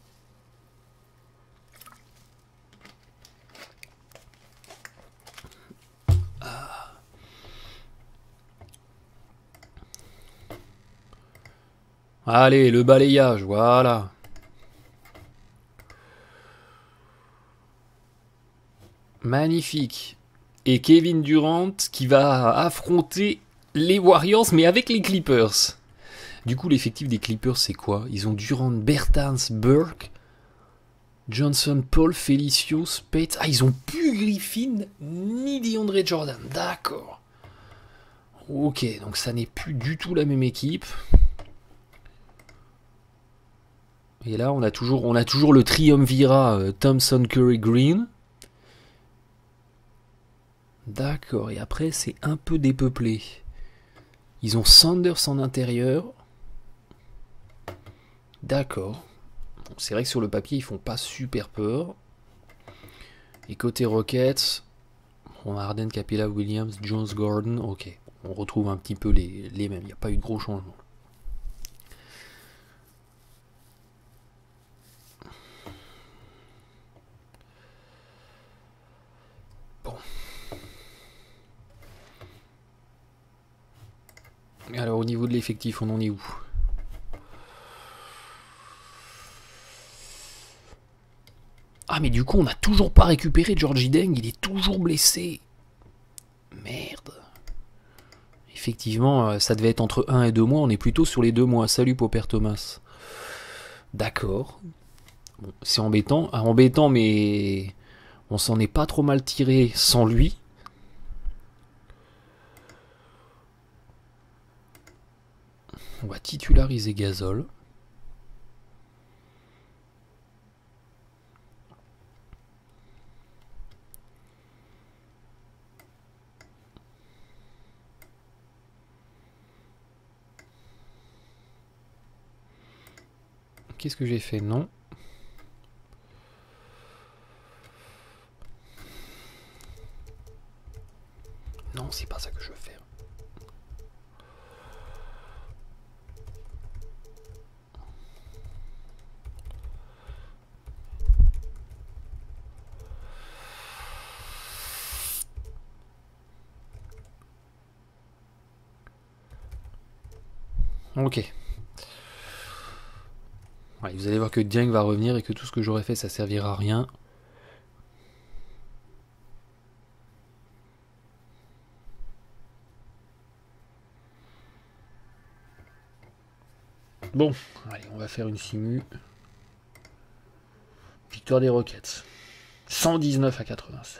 Allez, le balayage, voilà. Magnifique. Et Kevin Durant qui va affronter les Warriors, mais avec les Clippers. Du coup, l'effectif des Clippers, c'est quoi? Ils ont Durant, Bertans, Burke, Johnson, Paul, Felicio, Speights. Ah, ils ont plus Griffin ni DeAndre Jordan. D'accord. Ok, donc ça n'est plus du tout la même équipe. Et là, on a toujours le triumvirat Thompson, Curry, Green. D'accord, et après, c'est un peu dépeuplé. Ils ont Sanders en intérieur. D'accord. Bon, c'est vrai que sur le papier, ils font pas super peur. Et côté Rockets, on a Harden, Capella, Williams, Jones, Gordon. Ok, on retrouve un petit peu les mêmes. Il n'y a pas eu de gros changements. Bon. Alors au niveau de l'effectif, on en est où? Ah mais du coup on n'a toujours pas récupéré Georgie Deng, il est toujours blessé. Merde. Effectivement, ça devait être entre 1 et 2 mois, on est plutôt sur les 2 mois. Salut Popper Thomas. D'accord. Bon, c'est embêtant. Ah, embêtant mais on s'en est pas trop mal tiré sans lui. On va titulariser Gasol. Qu'est-ce que j'ai fait? Non. Non, c'est pas ça que je veux faire. Ok. Ouais, vous allez voir que Dieng va revenir et que tout ce que j'aurais fait, ça servira à rien. Bon, allez, on va faire une simu. Victoire des Rockets. 119 à 96.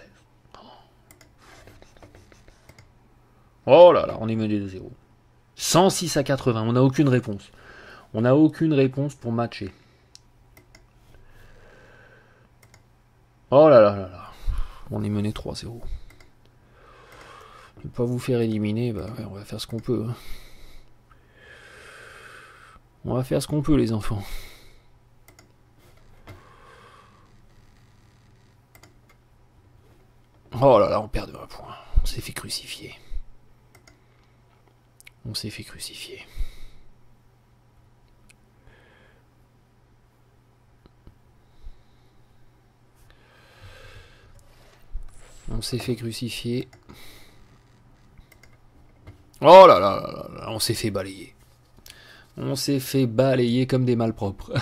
Oh là là, on est mené de 0. 106 à 80, on n'a aucune réponse. On n'a aucune réponse pour matcher. Oh là là là là. On est mené 3-0. Ne pas vous faire éliminer, bah ouais, on va faire ce qu'on peut. Hein. On va faire ce qu'on peut, les enfants. Oh là là, on perd de 1 point. On s'est fait crucifier. On s'est fait crucifier. On s'est fait crucifier. Oh là là là là, on s'est fait balayer. On s'est fait balayer comme des malpropres.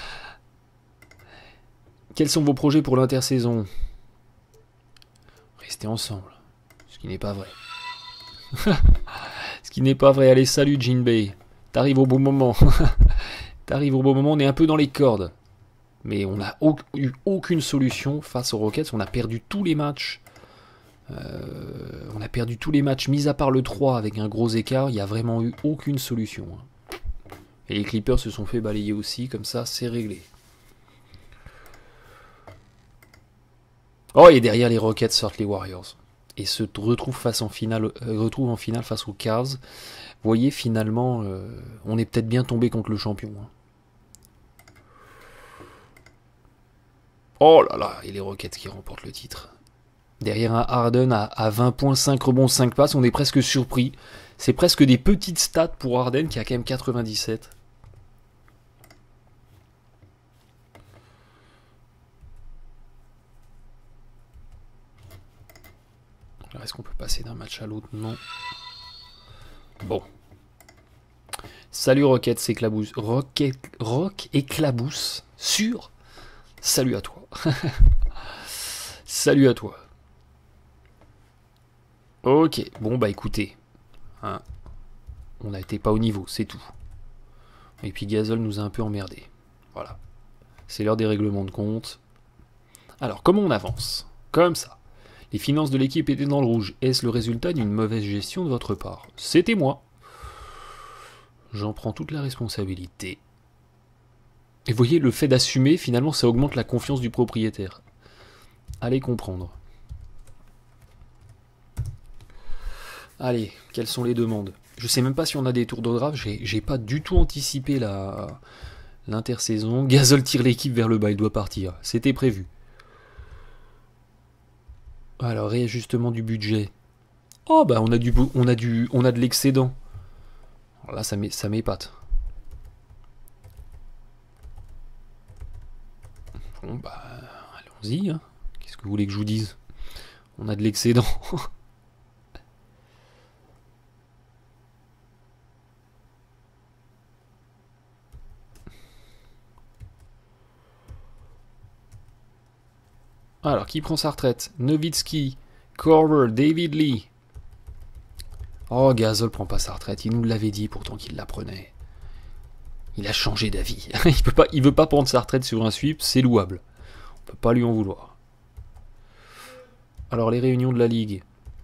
Quels sont vos projets pour l'intersaison? Rester ensemble. Ce qui n'est pas vrai. Ce qui n'est pas vrai. Allez, salut Jinbei. T'arrives au bon moment. T'arrives au bon moment, on est un peu dans les cordes. Mais on n'a eu aucune solution face aux Rockets. On a perdu tous les matchs. On a perdu tous les matchs, mis à part le 3 avec un gros écart. Il n'y a vraiment eu aucune solution. Et les Clippers se sont fait balayer aussi. Comme ça, c'est réglé. Oh, et derrière les Rockets sortent les Warriors. Et se retrouvent en finale face aux Cavs. Vous voyez, finalement, on est peut-être bien tombé contre le champion. Hein. Oh là là, et les Rockets qui remportent le titre. Derrière un Harden à 20 points, 5 rebonds, 5 passes, on est presque surpris. C'est presque des petites stats pour Harden qui a quand même 97. Alors, est-ce qu'on peut passer d'un match à l'autre? Non. Bon. Salut Rocket, c'est Éclabousse. Rock Éclabousse. Sûr. Salut à toi. Salut à toi. Ok. Bon, bah écoutez. Hein, on n'a été pas au niveau, c'est tout. Et puis Gasol nous a un peu emmerdé. Voilà. C'est l'heure des règlements de compte. Alors, comment on avance? Comme ça. Les finances de l'équipe étaient dans le rouge. Est-ce le résultat d'une mauvaise gestion de votre part? C'était moi. J'en prends toute la responsabilité. Et vous voyez, le fait d'assumer, finalement, ça augmente la confiance du propriétaire. Allez comprendre. Allez, quelles sont les demandes? Je sais même pas si on a des tours de draft. J'ai pas du tout anticipé l'intersaison. Gasol tire l'équipe vers le bas, il doit partir. C'était prévu. Alors, réajustement du budget. Oh, bah, on a de l'excédent. Là, ça m'épate. Bon, bah, allons-y. Hein. Qu'est-ce que vous voulez que je vous dise? On a de l'excédent. Alors, qui prend sa retraite? Nowitzki, Korver, David Lee. Oh, Gasol prend pas sa retraite. Il nous l'avait dit pourtant qu'il la prenait. Il a changé d'avis. Il veut pas prendre sa retraite sur un sweep, c'est louable. On peut pas lui en vouloir. Alors, les réunions de la Ligue.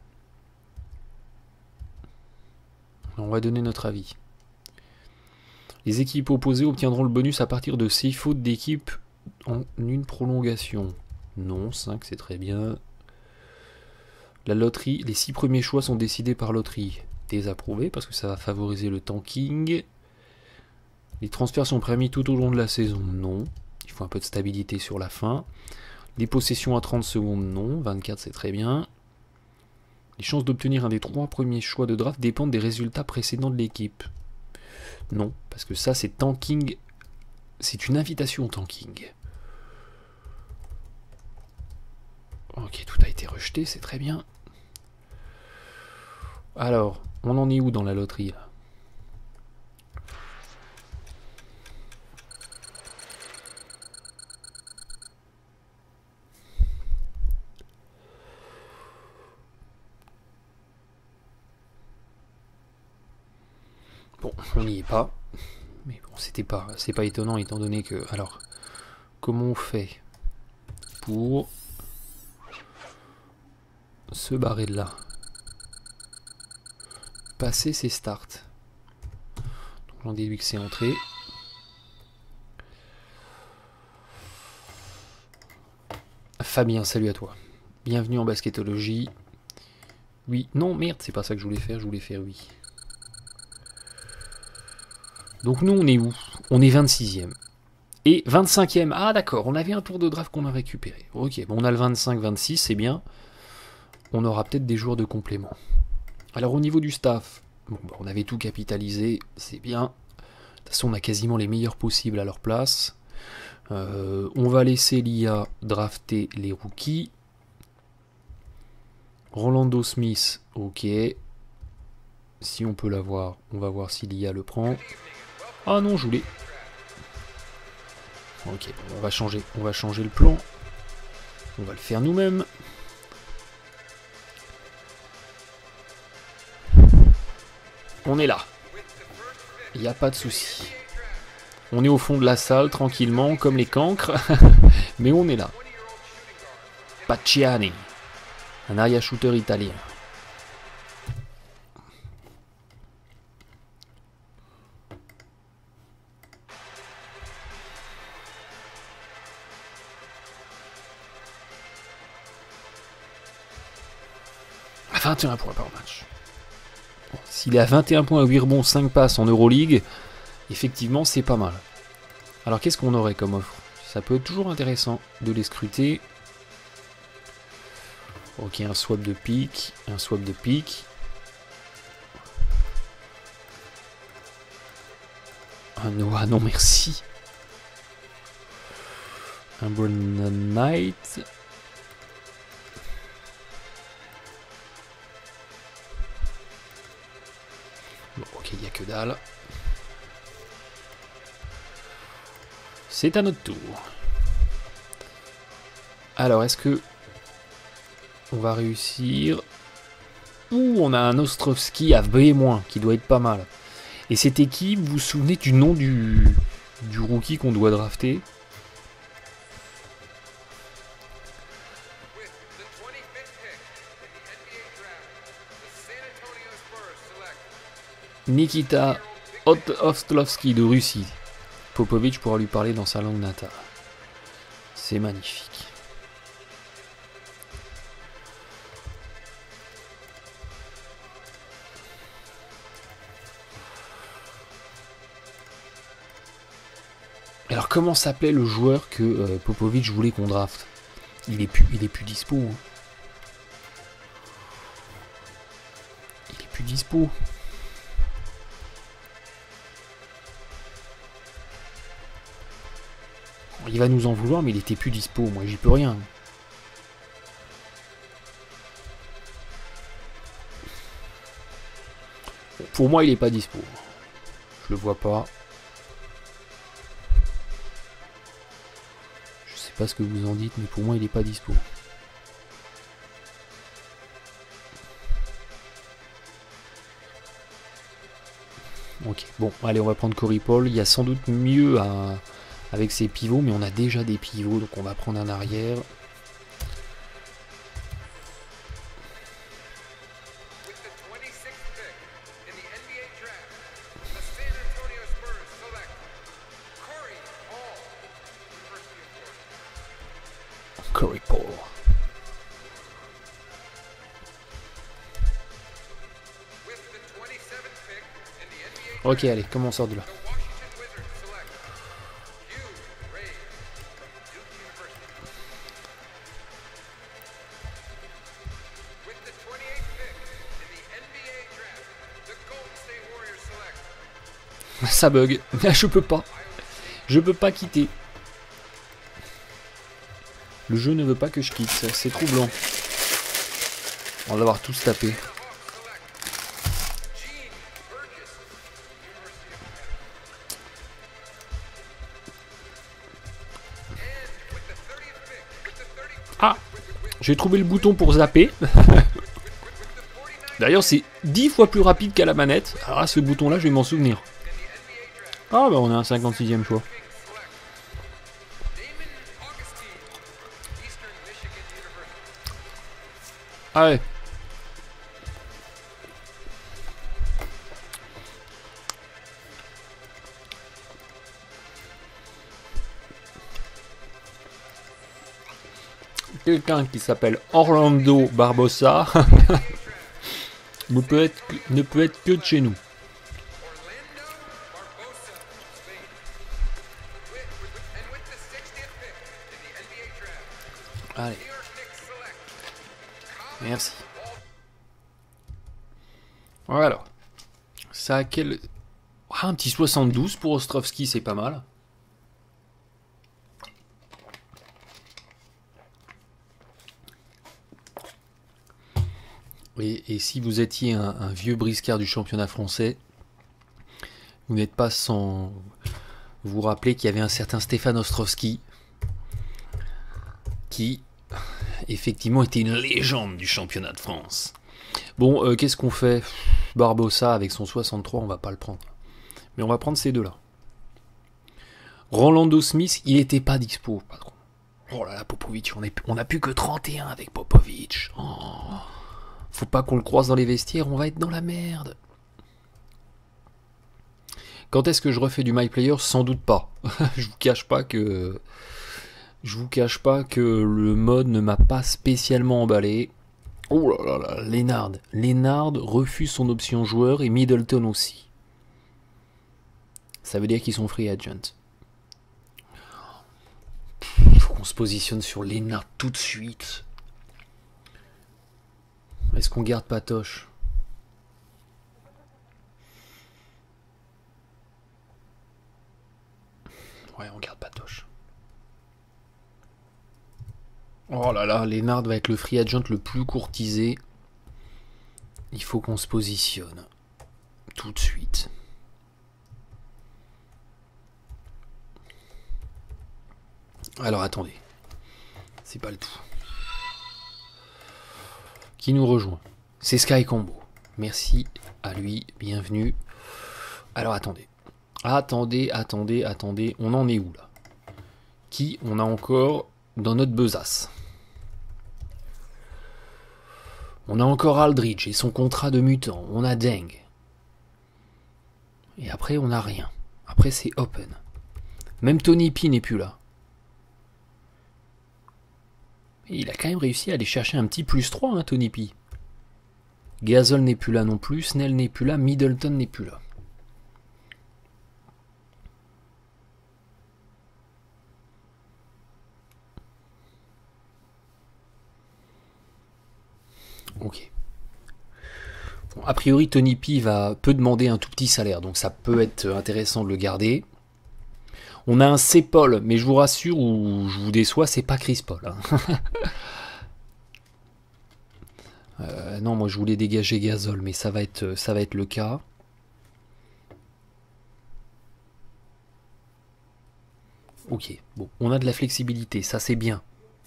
On va donner notre avis. Les équipes opposées obtiendront le bonus à partir de 6 fautes d'équipe en une prolongation. Non, 5 c'est très bien. La loterie, les 6 premiers choix sont décidés par loterie. Désapprouvé parce que ça va favoriser le tanking. Les transferts sont permis tout au long de la saison. Non. Il faut un peu de stabilité sur la fin. Les possessions à 30 secondes. Non. 24 c'est très bien. Les chances d'obtenir un des 3 premiers choix de draft dépendent des résultats précédents de l'équipe. Non. Parce que ça c'est tanking. C'est une invitation au tanking. Ok, tout a été rejeté, c'est très bien. Alors, on en est où dans la loterie là? Bon, on n'y est pas. Mais bon, c'est pas étonnant étant donné que... Alors, comment on fait pour se barrer de là? Passer ses starts. Donc j'en déduis que c'est entré. Fabien, salut à toi. Bienvenue en basketologie. Oui, non, merde, c'est pas ça que je voulais faire oui. Donc nous on est où? On est 26e. Et 25e, ah d'accord, on avait un tour de draft qu'on a récupéré. Ok, bon on a le 25-26, c'est bien. On aura peut-être des joueurs de complément. Alors au niveau du staff, bon, bah, on avait tout capitalisé, c'est bien. De toute façon on a quasiment les meilleurs possibles à leur place. On va laisser l'IA drafter les rookies. Rolando Smith, ok. Si on peut l'avoir, on va voir si l'IA le prend. Ah non, je voulais. Ok, bon, on va changer le plan. On va le faire nous-mêmes. On est là. Il n'y a pas de souci. On est au fond de la salle, tranquillement, comme les cancres. Mais on est là. Pacciani. Un arrière-shooter italien. À 21 points par match. Bon, s'il est à 21 points, 8 rebonds, 5 passes en Euroleague, effectivement, c'est pas mal. Alors, qu'est-ce qu'on aurait comme offre? Ça peut être toujours intéressant de les scruter. Ok, un swap de pique, un swap de pique. Un Noah, non merci. Un Brandon Knight. Bon, ok, il n'y a que dalle. C'est à notre tour. Alors, est-ce que on va réussir? Ouh, on a un Ostrovski à B-, qui doit être pas mal. Et cette équipe, vous vous souvenez du nom du rookie qu'on doit drafter? Nikita Ostrovski de Russie. Popovic pourra lui parler dans sa langue natale. C'est magnifique. Alors comment s'appelait le joueur que Popovic voulait qu'on draft? Il est plus dispo. Hein. Il est plus dispo. Il va nous en vouloir, mais il était plus dispo. Moi, j'y peux rien. Pour moi, il est pas dispo. Je le vois pas. Je sais pas ce que vous en dites, mais pour moi, il est pas dispo. Ok, bon, allez, on va prendre Corey Paul. Il y a sans doute mieux avec ses pivots, mais on a déjà des pivots, donc on va prendre un arrière. Corey Paul. Ok, allez, comment on sort de là? Ça bug. Je peux pas. Je peux pas quitter. Le jeu ne veut pas que je quitte. C'est troublant. On va l'avoir tous tapé. Ah, j'ai trouvé le bouton pour zapper. D'ailleurs, c'est 10 fois plus rapide qu'à la manette. Alors là, ce bouton-là, je vais m'en souvenir. Ah, bah on a un 56e choix. Ah ouais. Quelqu'un qui s'appelle Orlando Barbosa ne peut être que de chez nous. Allez. Merci. Voilà. Ça a quel... Ah, un petit 72 pour Ostrovski, c'est pas mal. Et si vous étiez un vieux briscard du championnat français, vous n'êtes pas sans vous rappeler qu'il y avait un certain Stéphane Ostrovski qui, effectivement, était une légende du championnat de France. Bon, qu'est-ce qu'on fait? Barbosa, avec son 63, on va pas le prendre. Mais on va prendre ces deux-là. Rolando Smith, il était pas dispo, patron. Oh là là, Popovic, on a plus que 31 avec Popovic. Oh. Faut pas qu'on le croise dans les vestiaires, on va être dans la merde. Quand est-ce que je refais du MyPlayer? Sans doute pas. Je vous cache pas que le mode ne m'a pas spécialement emballé. Oh là là là, Lennard. Lennard refuse son option joueur et Middleton aussi. Ça veut dire qu'ils sont free agent. Il faut qu'on se positionne sur Lennard tout de suite. Est-ce qu'on garde Patoche? Oh là là, Lennard va être le free agent le plus courtisé. Il faut qu'on se positionne. Tout de suite. Alors attendez. C'est pas le tout. Qui nous rejoint? C'est Sky Combo. Merci à lui, bienvenue. Alors attendez. Attendez. On en est où là? Qui on a encore dans notre besace? On a encore Aldridge et son contrat de mutant. On a Deng. Et après, on n'a rien. Après, c'est open. Même Tony P n'est plus là. Et il a quand même réussi à aller chercher un petit +3, hein, Tony P. Gasol n'est plus là non plus. Snell n'est plus là. Middleton n'est plus là. Ok. Bon, a priori, Tony P peut demander un tout petit salaire, donc ça peut être intéressant de le garder. On a un C. Paul, mais je vous rassure ou je vous déçois, c'est pas Chris Paul. Hein. Non, moi je voulais dégager Gasol, mais ça va être le cas. Ok, bon, on a de la flexibilité, ça c'est bien.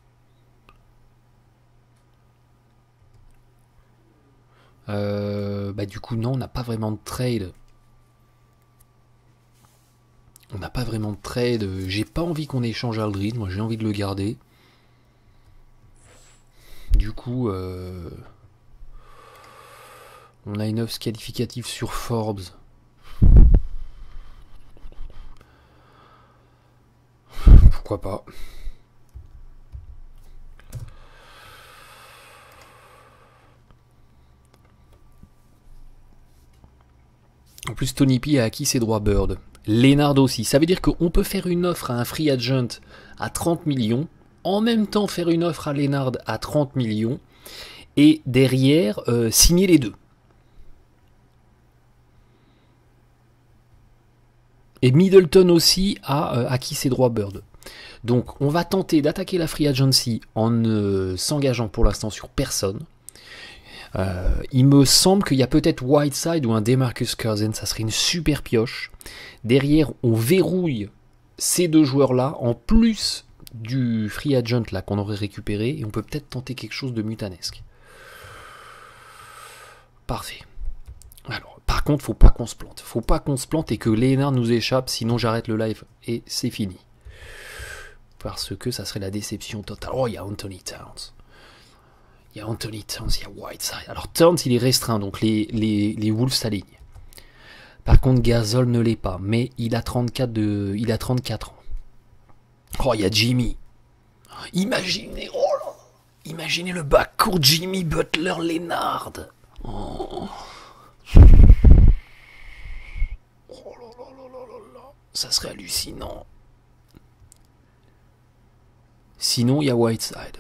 Du coup, non, on n'a pas vraiment de trade. On n'a pas vraiment de trade. J'ai pas envie qu'on échange Aldridge, moi j'ai envie de le garder. Du coup, on a une offre qualificative sur Forbes. Pourquoi pas? En plus, Tony P a acquis ses droits Bird. Lennard aussi. Ça veut dire qu'on peut faire une offre à un free agent à 30 millions, en même temps faire une offre à Lennard à 30 millions, et derrière, signer les deux. Et Middleton aussi a acquis ses droits Bird. Donc on va tenter d'attaquer la free agency en ne s'engageant pour l'instant sur personne. Il me semble qu'il y a peut-être Whiteside ou un DeMarcus Cousins, ça serait une super pioche. Derrière, on verrouille ces deux joueurs-là, en plus du free agent là qu'on aurait récupéré, et on peut peut-être tenter quelque chose de mutanesque. Parfait. Alors, par contre, faut pas qu'on se plante. Faut pas qu'on se plante et que Lennard nous échappe, sinon j'arrête le live et c'est fini. Parce que ça serait la déception totale. Oh, il y a Anthony Towns. Il y a Anthony Towns, il y a Whiteside. Alors Towns, il est restreint, donc les Wolves s'alignent. Par contre, Gasol ne l'est pas, mais il a 34 ans. Oh, il y a Jimmy. Imaginez, imaginez le backcourt Jimmy Butler Lennard. Oh. Ça serait hallucinant. Sinon, il y a Whiteside.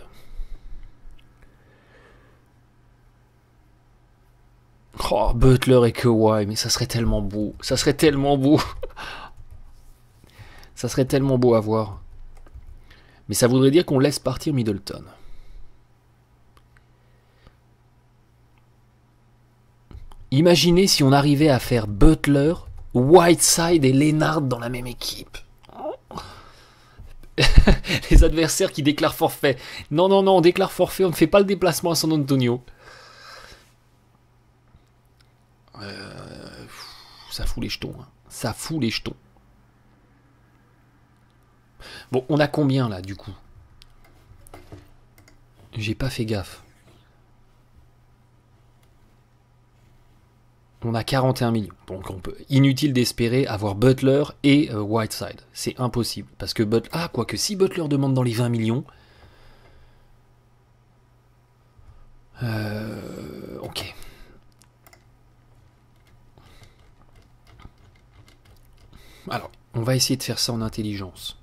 Oh, Butler et Kawhi, mais ça serait tellement beau. Ça serait tellement beau. Ça serait tellement beau à voir. Mais ça voudrait dire qu'on laisse partir Middleton. Imaginez si on arrivait à faire Butler, Whiteside et Lennard dans la même équipe. Les adversaires qui déclarent forfait. Non, on déclare forfait, on ne fait pas le déplacement à San Antonio. Ça fout les jetons. Hein. Ça fout les jetons. Bon, on a combien là du coup? J'ai pas fait gaffe. On a 41 millions. Donc on peut. Inutile d'espérer avoir Butler et Whiteside. C'est impossible. Parce que Butler. Ah, quoique si Butler demande dans les 20 millions. Ok. Alors, on va essayer de faire ça en intelligence.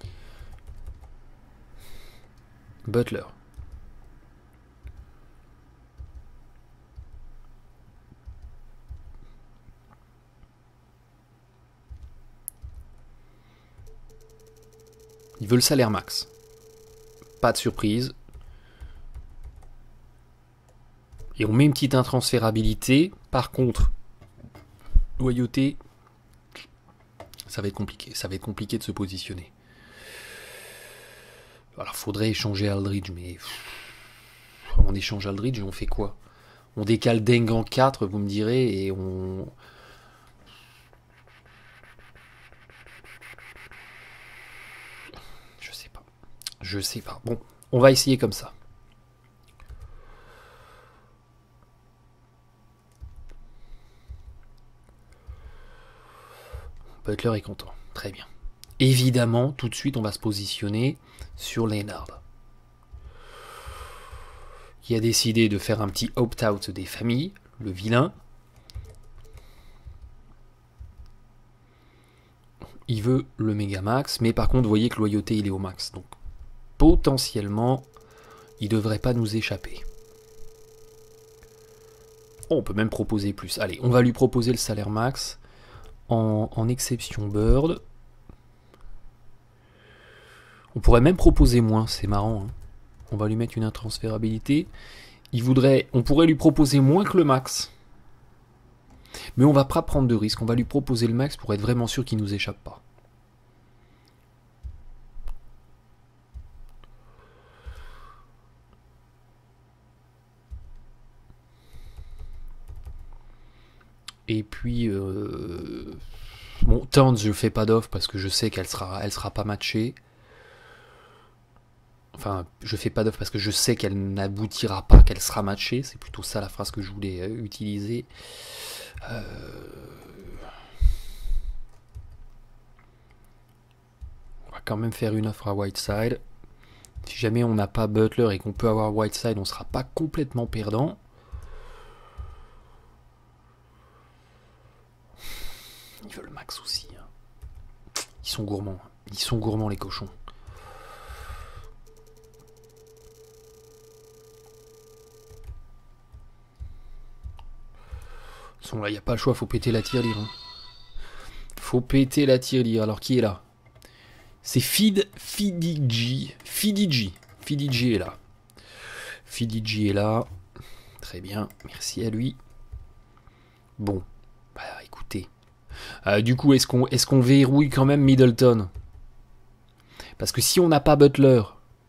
Butler. Il veut le salaire max. Pas de surprise. Et on met une petite intransférabilité. Par contre, loyauté, ça va être compliqué. Ça va être compliqué de se positionner. Alors, faudrait échanger Aldridge, mais on échange Aldridge et on fait quoi? On décale Deng en 4, vous me direz, et on... Je sais pas. Bon, on va essayer comme ça. Butler est content. Très bien. Évidemment, tout de suite, on va se positionner sur Leonard. Il a décidé de faire un petit opt-out des familles, le vilain. Il veut le méga max, mais par contre, vous voyez que loyauté, il est au max. Donc, potentiellement, il devrait pas nous échapper. Oh, on peut même proposer plus. Allez, on va lui proposer le salaire max en exception bird. On pourrait même proposer moins, c'est marrant. Hein. On va lui mettre une intransférabilité. On pourrait lui proposer moins que le max. Mais on va pas prendre de risque. On va lui proposer le max pour être vraiment sûr qu'il nous échappe pas. Et puis, bon, Towns, je fais pas d'offre parce que je sais qu'elle sera pas matchée. Enfin, je fais pas d'offre parce que je sais qu'elle n'aboutira pas, qu'elle sera matchée. C'est plutôt ça la phrase que je voulais utiliser. On va quand même faire une offre à Whiteside. Si jamais on n'a pas Butler et qu'on peut avoir Whiteside, on sera pas complètement perdant. Ils veulent le max aussi. Hein. Ils sont gourmands. Ils sont gourmands les cochons. Là, il n'y a pas le choix, faut péter la tirelire. Hein. Faut péter la tirelire. Alors, qui est là? C'est Fidigi. Fidigi est là. Fidigi est là. Très bien, merci à lui. Bon, bah écoutez. Du coup, est-ce qu'on verrouille quand même Middleton? Parce que si on n'a pas Butler,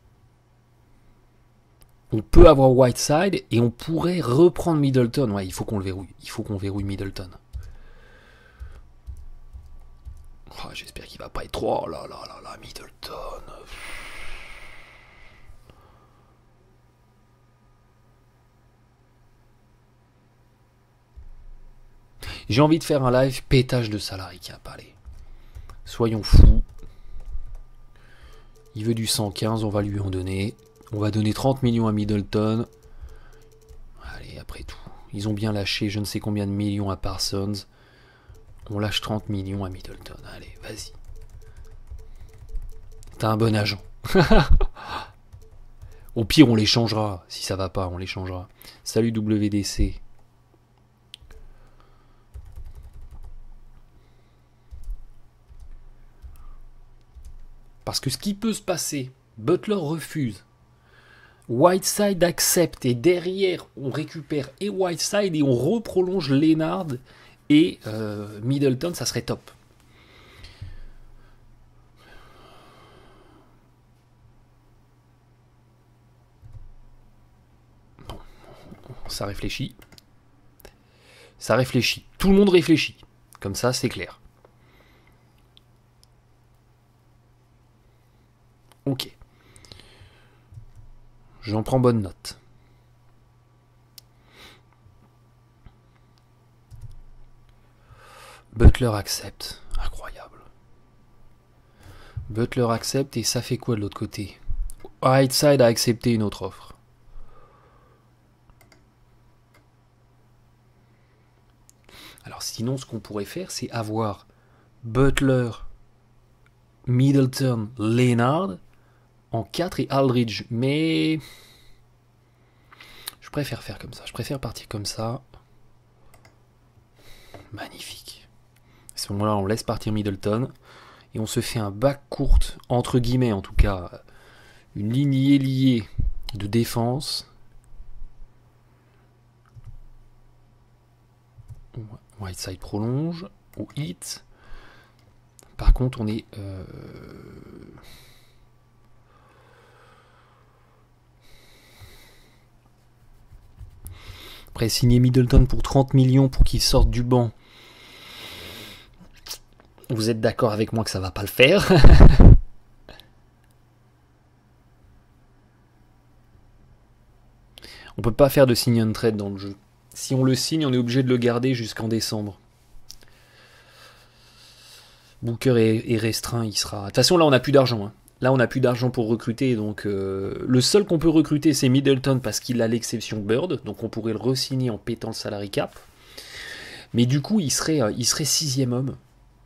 on peut avoir Whiteside et on pourrait reprendre Middleton. Ouais, il faut qu'on le verrouille. Il faut qu'on verrouille Middleton. Oh, j'espère qu'il va pas être trop. Oh là là là là, Middleton. J'ai envie de faire un live pétage de salarié cap. Allez. Soyons fous. Il veut du 115, on va lui en donner. On va donner 30 millions à Middleton. Allez, après tout. Ils ont bien lâché je ne sais combien de millions à Parsons. On lâche 30 millions à Middleton. Allez, vas-y. T'as un bon agent. Au pire, on les changera. Si ça va pas, on les changera. Salut WDC. Parce que ce qui peut se passer, Butler refuse. Whiteside accepte et derrière on récupère et Whiteside et on reprolonge Leonard et Middleton, ça serait top. Bon, ça réfléchit. Ça réfléchit. Tout le monde réfléchit. Comme ça, c'est clair. Ok. J'en prends bonne note. Butler accepte. Incroyable. Butler accepte et ça fait quoi de l'autre côté? Whiteside a accepté une autre offre. Alors sinon, ce qu'on pourrait faire, c'est avoir Butler, Middleton, Leonard en 4 et Aldridge. Mais je préfère faire comme ça. Je préfère partir comme ça. Magnifique. À ce moment-là, on laisse partir Middleton. Et on se fait un back courte, entre guillemets en tout cas, une lignée liée de défense. Whiteside prolonge au hit. Par contre, on est... Après, signer Middleton pour 30 millions pour qu'il sorte du banc. Vous êtes d'accord avec moi que ça va pas le faire. On peut pas faire de sign and trade dans le jeu. Si on le signe, on est obligé de le garder jusqu'en décembre. Booker est restreint, il sera... De toute façon, là, on n'a plus d'argent. Hein. Là, on n'a plus d'argent pour recruter. Donc, le seul qu'on peut recruter, c'est Middleton parce qu'il a l'exception Bird. Donc, on pourrait le re-signer en pétant le salary cap. Mais du coup, il serait 6e homme.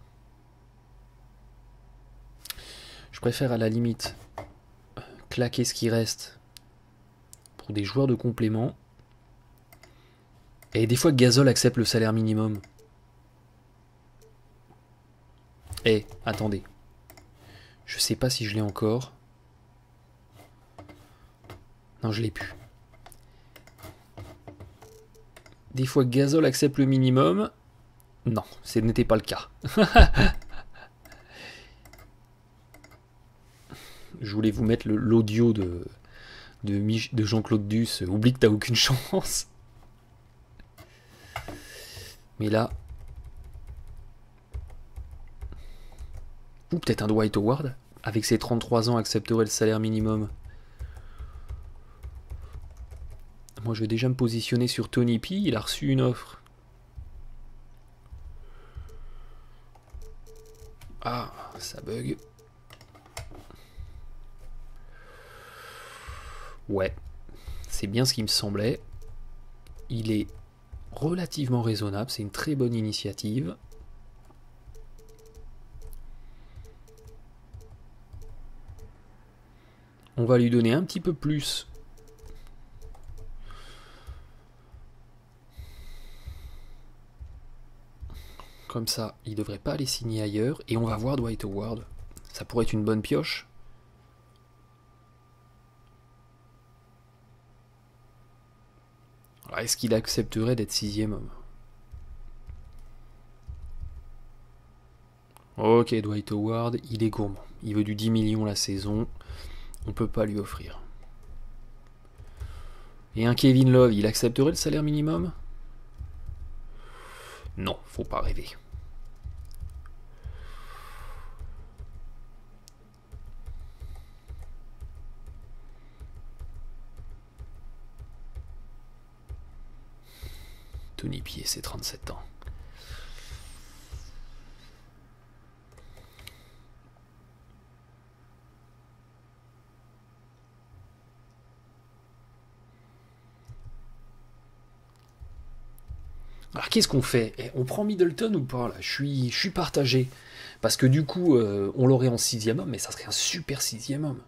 Je préfère à la limite claquer ce qui reste pour des joueurs de complément. Et des fois, Gasol accepte le salaire minimum. Eh, attendez. Je sais pas si je l'ai encore. Non, je l'ai plus. Des fois, Gasol accepte le minimum. Non, ce n'était pas le cas. Je voulais vous mettre l'audio de Jean-Claude Duss. Oublie que t'as aucune chance. Mais là... Ou peut-être un Dwight Howard, avec ses 33 ans, accepterait le salaire minimum. Moi, je vais déjà me positionner sur Tony P. Il a reçu une offre. Ah, ça bug. Ouais, c'est bien ce qui me semblait. Il est relativement raisonnable, c'est une très bonne initiative. On va lui donner un petit peu plus. Comme ça, il ne devrait pas aller signer ailleurs. Et on va voir Dwight Howard. Ça pourrait être une bonne pioche. Alors, est-ce qu'il accepterait d'être 6e homme? Ok, Dwight Howard, il est gourmand. Il veut du 10 millions la saison. On peut pas lui offrir. Et un Kevin Love, il accepterait le salaire minimum? Non, faut pas rêver. Tony Pied, c'est 37 ans. Alors qu'est-ce qu'on fait? On prend Middleton ou pas là? Je suis partagé. Parce que du coup, on l'aurait en 6e homme, mais ça serait un super 6e homme.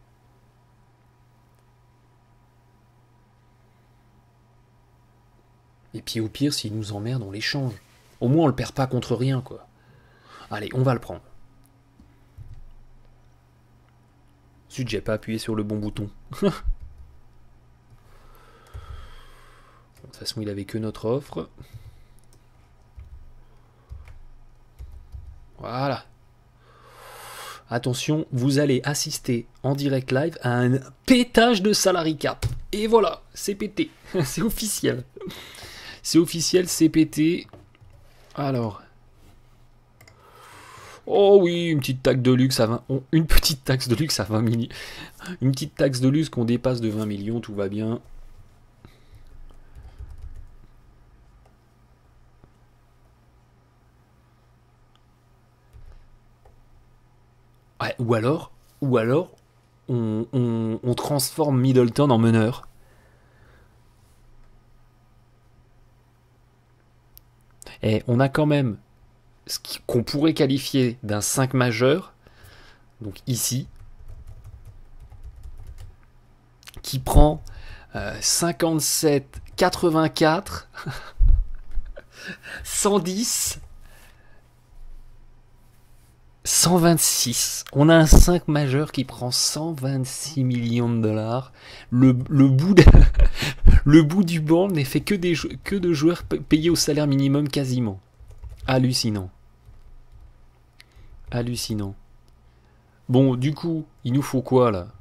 Et puis au pire, s'il nous emmerde, on l'échange. Au moins, on le perd pas contre rien, quoi. Allez, on va le prendre. Zut, j'ai pas appuyé sur le bon bouton. De toute façon, il avait que notre offre. Voilà. Attention, vous allez assister en direct live à un pétage de salary cap. Et voilà, c'est pété. C'est officiel. C'est officiel, c'est pété. Alors. Oh oui, une petite taxe de luxe à 20... Une petite taxe de luxe à 20 millions. Une petite taxe de luxe qu'on dépasse de 20 millions, tout va bien. Ouais, ou alors on transforme Middleton en meneur. Et on a quand même ce qu'on pourrait qualifier d'un 5 majeur, donc ici, qui prend 57, 84, 110, 126. On a un 5 majeur qui prend 126 millions de dollars. Le bout Le bout du banc n'est fait que de joueurs payés au salaire minimum quasiment. Hallucinant. Hallucinant. Bon, du coup, il nous faut quoi là?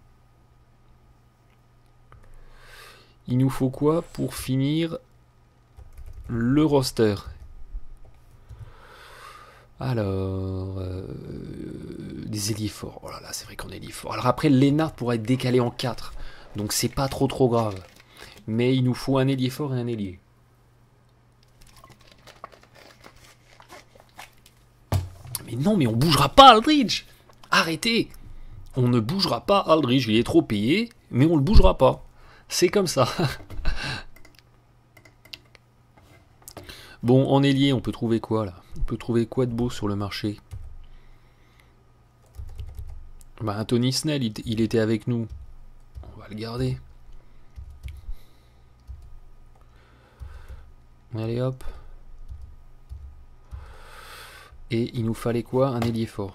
Il nous faut quoi pour finir le roster? Alors, des ailiers forts. Oh là là, c'est vrai qu'on est ailier fort. Alors après, Lennart pourrait être décalé en 4. Donc c'est pas trop grave. Mais il nous faut un ailier fort et un ailier. Mais non, mais on bougera pas Aldridge. Arrêtez. On ne bougera pas Aldridge. Il est trop payé, mais on le bougera pas. C'est comme ça. Bon, en ailier, on peut trouver quoi là? On peut trouver quoi de beau sur le marché? Bah, Tony Snell, il était avec nous. On va le garder. Allez hop. Et il nous fallait quoi? Un ailier fort.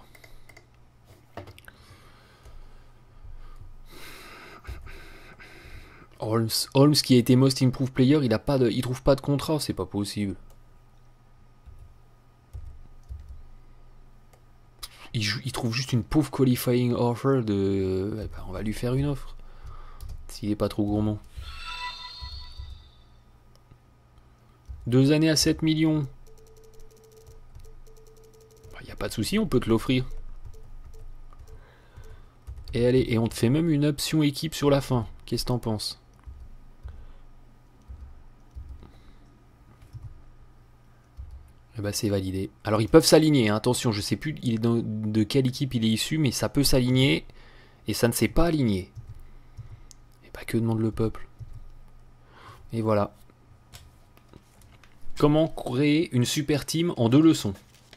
Holmes qui a été Most Improved Player, il trouve pas de contrat, c'est pas possible. Il trouve juste une pauvre qualifying offer de... Eh ben, on va lui faire une offre. S'il est pas trop gourmand. 2 années à 7 millions. Il n'y a pas de souci, on peut te l'offrir. Et allez, et on te fait même une option équipe sur la fin. Qu'est-ce que t'en penses? Eh ben, c'est validé. Alors ils peuvent s'aligner, hein. Attention, je sais plus de quelle équipe il est issu, mais ça peut s'aligner et ça ne s'est pas aligné. Et pas que demande le peuple. Et voilà. Comment créer une super team en 2 leçons?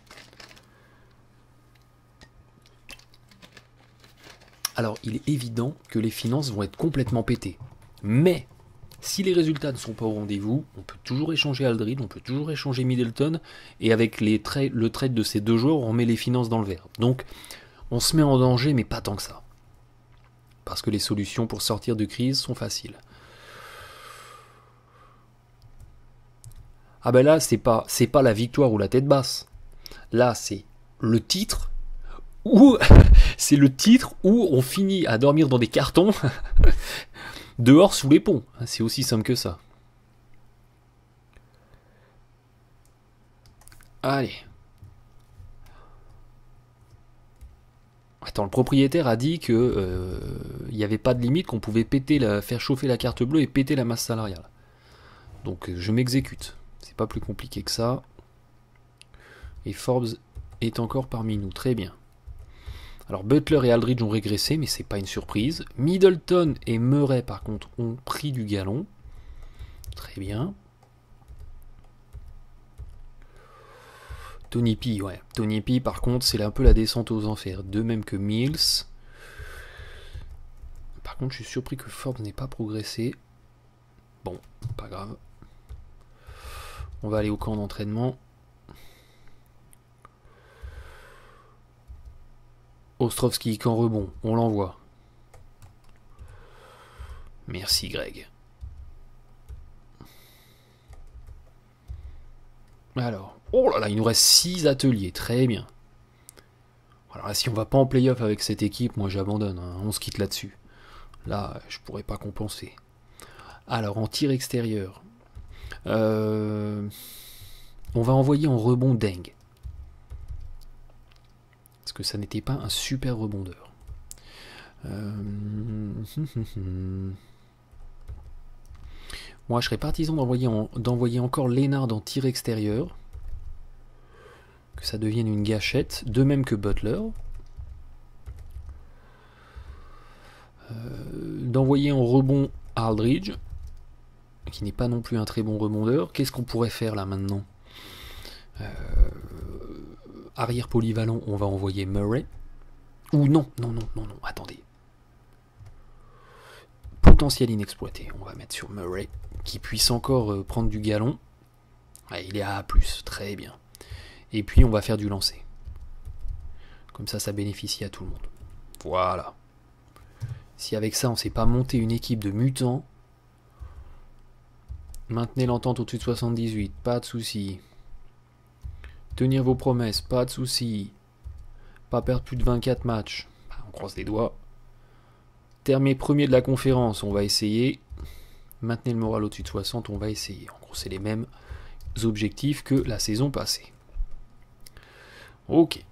Alors il est évident que les finances vont être complètement pétées. Mais si les résultats ne sont pas au rendez-vous, on peut toujours échanger Aldridge, on peut toujours échanger Middleton, et avec le trade de ces 2 joueurs, on met les finances dans le vert. Donc, on se met en danger, mais pas tant que ça. Parce que les solutions pour sortir de crise sont faciles. Ah ben là, c'est pas la victoire ou la tête basse. Là, c'est le titre où c'est le titre où on finit à dormir dans des cartons dehors sous les ponts. C'est aussi simple que ça. Allez. Attends, le propriétaire a dit que il n'y avait pas de limite, qu'on pouvait faire chauffer la carte bleue et péter la masse salariale. Donc je m'exécute. C'est pas plus compliqué que ça. Et Forbes est encore parmi nous. Très bien. Alors Butler et Aldridge ont régressé, mais c'est pas une surprise. Middleton et Murray, par contre, ont pris du galon. Très bien. Tony P, ouais. Tony P, par contre, c'est un peu la descente aux enfers. De même que Mills. Par contre, je suis surpris que Forbes n'ait pas progressé. Bon, pas grave. On va aller au camp d'entraînement. Ostrovski, camp rebond, on l'envoie. Merci Greg. Alors, oh là là, il nous reste 6 ateliers, très bien. Alors là, si on va pas en playoff avec cette équipe, moi j'abandonne, hein. On se quitte là-dessus. Là, je pourrais pas compenser. Alors, en tir extérieur, on va envoyer en rebond Deng. Parce que ça n'était pas un super rebondeur. Moi, je serais partisan d'envoyer encore Lennart en tir extérieur. Que ça devienne une gâchette. De même que Butler. D'envoyer en rebond Aldridge. Qui n'est pas non plus un très bon rebondeur. Qu'est-ce qu'on pourrait faire là maintenant? Arrière polyvalent, on va envoyer Murray. Ou non, attendez. Potentiel inexploité, on va mettre sur Murray, qui puisse encore prendre du galon. Ah, il est à A+, très bien. Et puis on va faire du lancer. Comme ça bénéficie à tout le monde. Voilà. Si avec ça on ne s'est pas monté une équipe de mutants, Maintenez l'entente au-dessus de 78, pas de soucis. Tenir vos promesses, pas de soucis. Pas perdre plus de 24 matchs. On croise les doigts. Terminer premier de la conférence, on va essayer. Maintenez le moral au-dessus de 60, on va essayer. En gros, c'est les mêmes objectifs que la saison passée. Ok.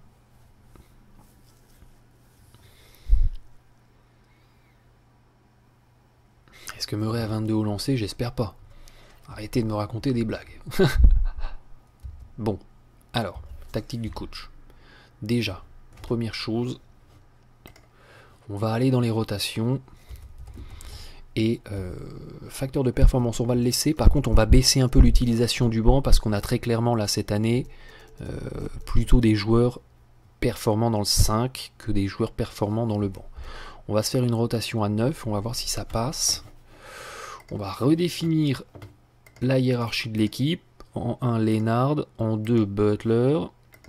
Est-ce que Murray a 22 au lancer? J'espère pas. Arrêtez de me raconter des blagues. Bon, alors, tactique du coach. Déjà, première chose, on va aller dans les rotations. Et facteur de performance, on va le laisser. Par contre, on va baisser un peu l'utilisation du banc parce qu'on a très clairement, là, cette année, plutôt des joueurs performants dans le 5 que des joueurs performants dans le banc. On va se faire une rotation à 9, on va voir si ça passe. On va redéfinir la hiérarchie de l'équipe. En 1, Lennard. En 2, Butler.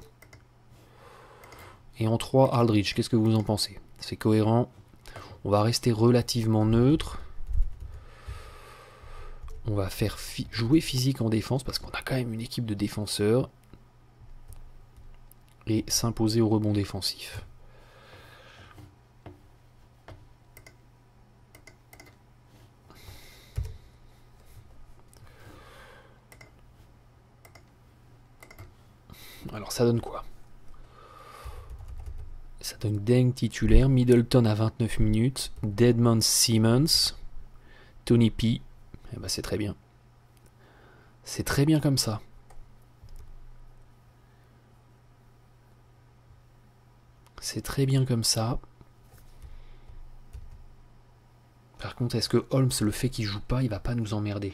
Et en 3, Aldridge. Qu'est-ce que vous en pensez? C'est cohérent. On va rester relativement neutre. On va faire jouer physique en défense parce qu'on a quand même une équipe de défenseurs. Et s'imposer au rebond défensif. Alors ça donne quoi? Ça donne Deng titulaire, Middleton à 29 minutes, Deadman Simmons, Tony P. Eh ben c'est très bien. C'est très bien comme ça. C'est très bien comme ça. Par contre, est-ce que Holmes, le fait qu'il joue pas, il va pas nous emmerder?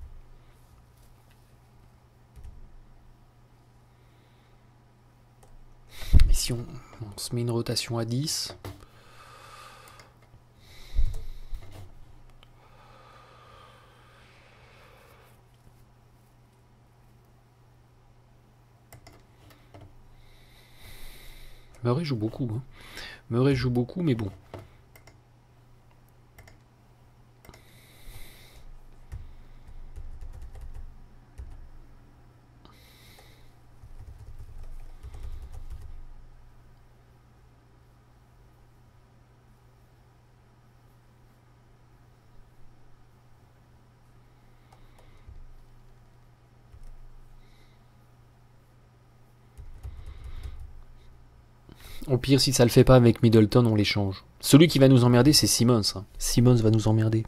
Mais si on se met une rotation à 10... Murray joue beaucoup. Hein. Murray joue beaucoup, mais bon. Au pire, si ça le fait pas avec Middleton, on l'échange. Celui qui va nous emmerder, c'est Simmons. Hein. Simmons va nous emmerder.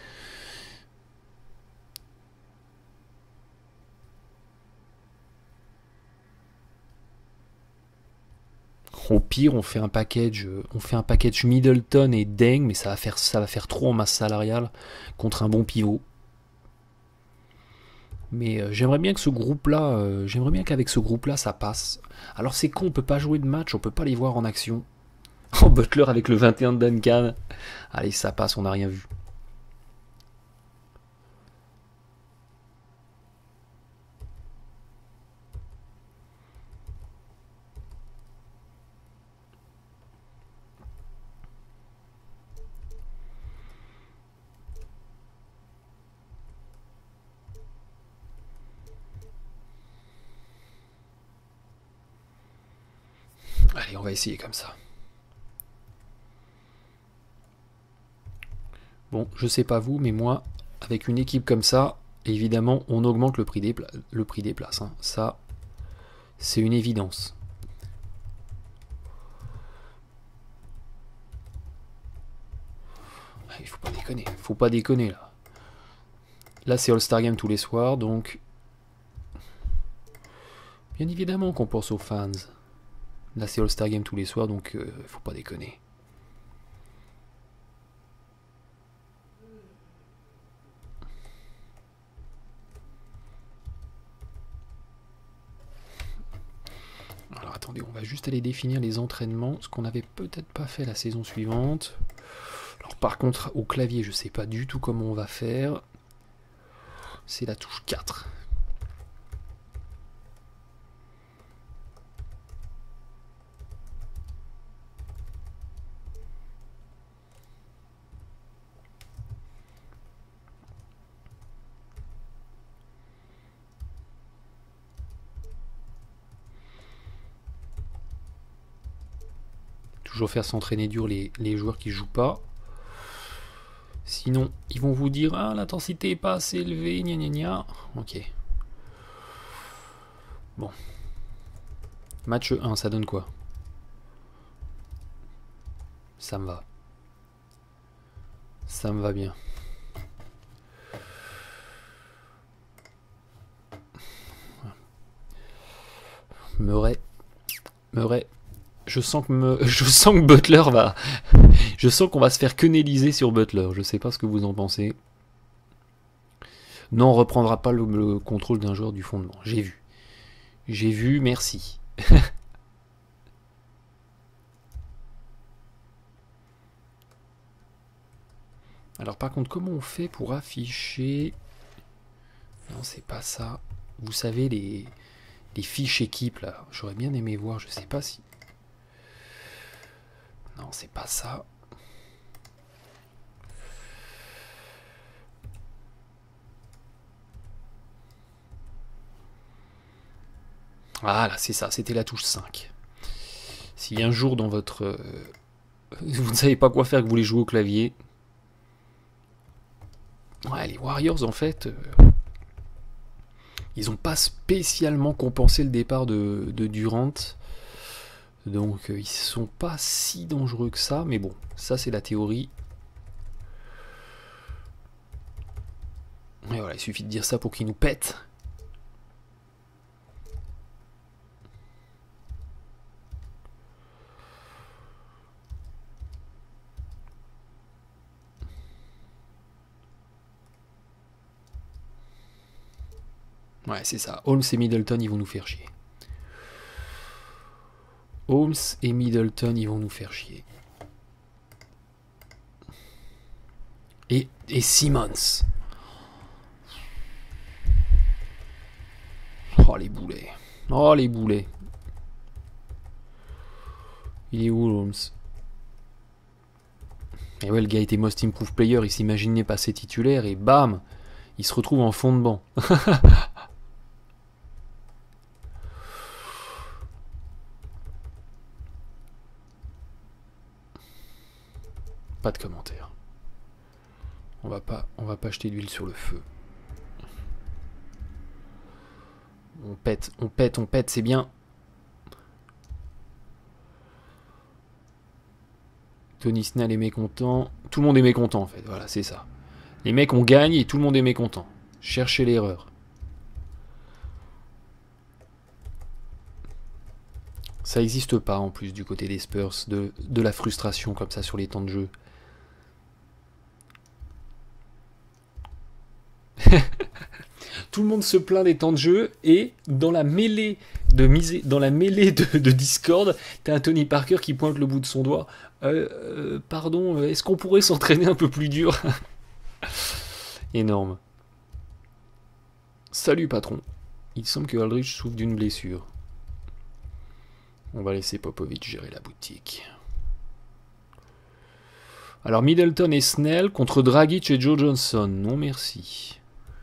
Au pire, on fait un package Middleton et Deng, mais ça va faire trop en masse salariale contre un bon pivot. Mais j'aimerais bien que ce groupe-là, j'aimerais bien qu'avec ce groupe-là, ça passe. Alors c'est con, on peut pas jouer de match, on peut pas les voir en action. Oh, Butler avec le 21 de Duncan. Allez, ça passe, on n'a rien vu. Allez, on va essayer comme ça. Bon, je sais pas vous, mais moi, avec une équipe comme ça, évidemment, on augmente le prix des places. Hein. Ça, c'est une évidence. Il faut pas déconner là. Là, c'est All-Star Game tous les soirs, donc bien évidemment qu'on pense aux fans. Là, c'est All-Star Game tous les soirs, donc faut pas déconner. Alors attendez, on va juste aller définir les entraînements, ce qu'on n'avait peut-être pas fait la saison suivante. Alors par contre, au clavier, je sais pas du tout comment on va faire. C'est la touche 4. toujours faire s'entraîner dur les joueurs qui jouent pas. Sinon, ils vont vous dire ah l'intensité est pas assez élevée, gna gna gna. Ok. Bon. Match 1, ça donne quoi? Ça me va. Ça me va bien. Murray. Je sens que Butler va. Je sens qu'on va se faire quenelliser sur Butler. Je sais pas ce que vous en pensez. Non, on reprendra pas le contrôle d'un joueur du fondement. J'ai vu. J'ai vu, merci. Alors par contre, comment on fait pour afficher... Non, c'est pas ça. Vous savez, les fiches équipes, là. J'aurais bien aimé voir, je sais pas si... Non, c'est pas ça. Ah là, c'est ça, c'était la touche 5. Si un jour dans votre... vous ne savez pas quoi faire, que vous voulez jouer au clavier... Ouais, les Warriors, en fait... ils n'ont pas spécialement compensé le départ de Durant. Donc ils sont pas si dangereux que ça. Mais bon, ça c'est la théorie. Et voilà, il suffit de dire ça pour qu'ils nous pètent. Ouais, c'est ça. Holmes et Middleton, ils vont nous faire chier. Holmes et Middleton, ils vont nous faire chier. Et Simmons. Oh, les boulets. Oh, les boulets. Il est où, Holmes? Et ouais, le gars était Most Improved Player, il s'imaginait passer titulaire et bam, il se retrouve en fond de banc. Pas de commentaire. On va pas jeter d'huile sur le feu. On pète, c'est bien. Tony Snell est mécontent. Tout le monde est mécontent en fait, voilà, c'est ça. Les mecs on gagne et tout le monde est mécontent. Cherchez l'erreur. Ça n'existe pas en plus du côté des Spurs, de la frustration comme ça sur les temps de jeu. Tout le monde se plaint des temps de jeu et dans la mêlée de Discord, t'as un Tony Parker qui pointe le bout de son doigt. Pardon, est-ce qu'on pourrait s'entraîner un peu plus dur? Énorme. Salut patron. Il semble que Aldridge souffre d'une blessure. On va laisser Popovic gérer la boutique. Alors Middleton et Snell contre Dragic et Joe Johnson. Non merci.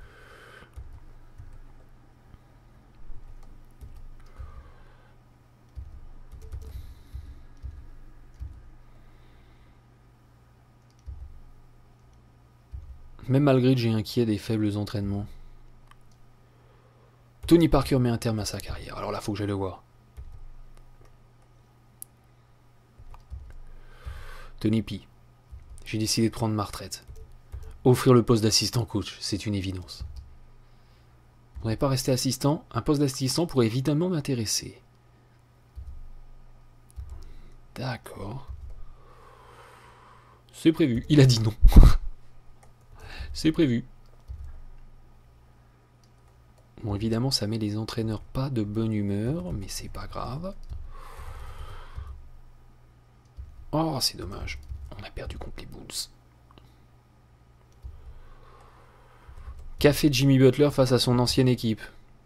Même malgré que j'ai inquiet des faibles entraînements. Tony Parker met un terme à sa carrière. Alors là, faut que j'aille le voir. Tony P. J'ai décidé de prendre ma retraite. Offrir le poste d'assistant coach, c'est une évidence. Vous n'avez pas resté assistant? Un poste d'assistant pourrait évidemment m'intéresser. D'accord. C'est prévu. Il a dit non. C'est prévu. Bon, évidemment, ça met les entraîneurs pas de bonne humeur, mais c'est pas grave. Oh, c'est dommage. On a perdu contre les Bulls. Qu'a fait Jimmy Butler face à son ancienne équipe?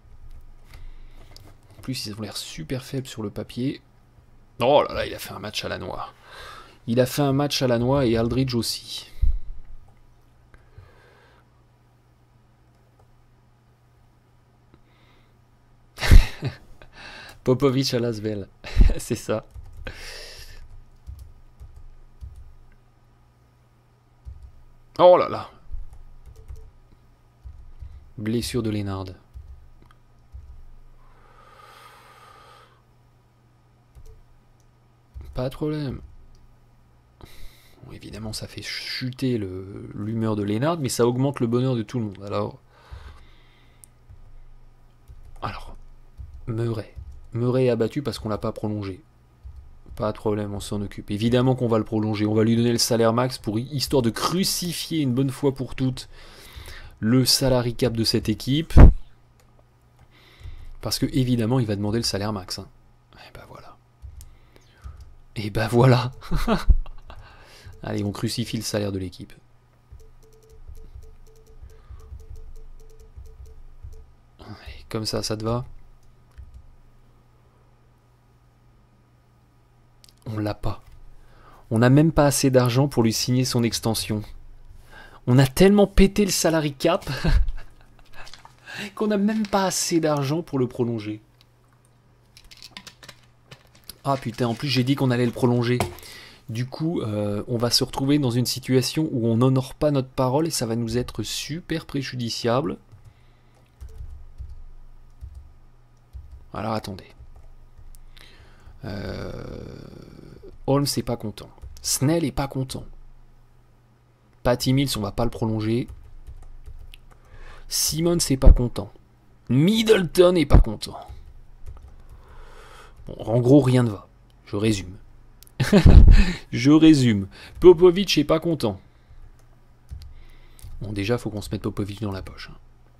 En plus, ils ont l'air super faibles sur le papier. Oh là là, il a fait un match à la noix. Il a fait un match à la noix et Aldridge aussi. Popovic à Lasvel. C'est ça. Oh là là. Blessure de Lennard. Pas de problème. Bon, évidemment, ça fait chuter l'humeur de Lennard, mais ça augmente le bonheur de tout le monde. Alors Murray est abattu parce qu'on l'a pas prolongé. Pas de problème, on s'en occupe. Évidemment qu'on va le prolonger. On va lui donner le salaire max pour histoire de crucifier une bonne fois pour toutes le salary cap de cette équipe. Parce que évidemment, il va demander le salaire max. Hein. Et ben voilà. Et ben voilà. Allez, on crucifie le salaire de l'équipe. Comme ça te va? On l'a pas. On n'a même pas assez d'argent pour lui signer son extension. On a tellement pété le salary cap qu'on n'a même pas assez d'argent pour le prolonger. Ah putain, en plus j'ai dit qu'on allait le prolonger. Du coup, on va se retrouver dans une situation où on n'honore pas notre parole et ça va nous être super préjudiciable. Alors attendez. Holmes n'est pas content. Snell est pas content. Patty Mills, on va pas le prolonger. Simmons n'est pas content. Middleton n'est pas content. Bon, en gros, rien ne va. Je résume. Je résume. Popovic est pas content. Bon, déjà, faut qu'on se mette Popovic dans la poche.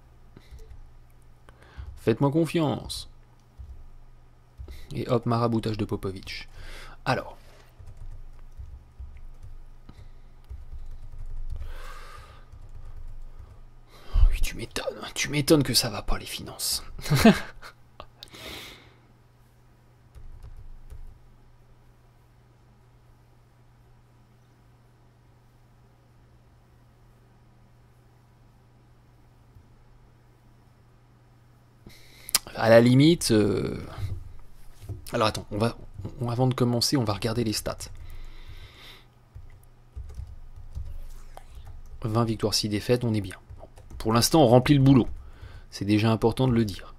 Faites-moi confiance. Et hop, maraboutage de Popovic. Alors. Oui, tu m'étonnes. Tu m'étonnes que ça va pas, les finances. À la limite... Alors attends, avant de commencer, on va regarder les stats. 20 victoires, 6 défaites, on est bien. Bon, pour l'instant, on remplit le boulot. C'est déjà important de le dire.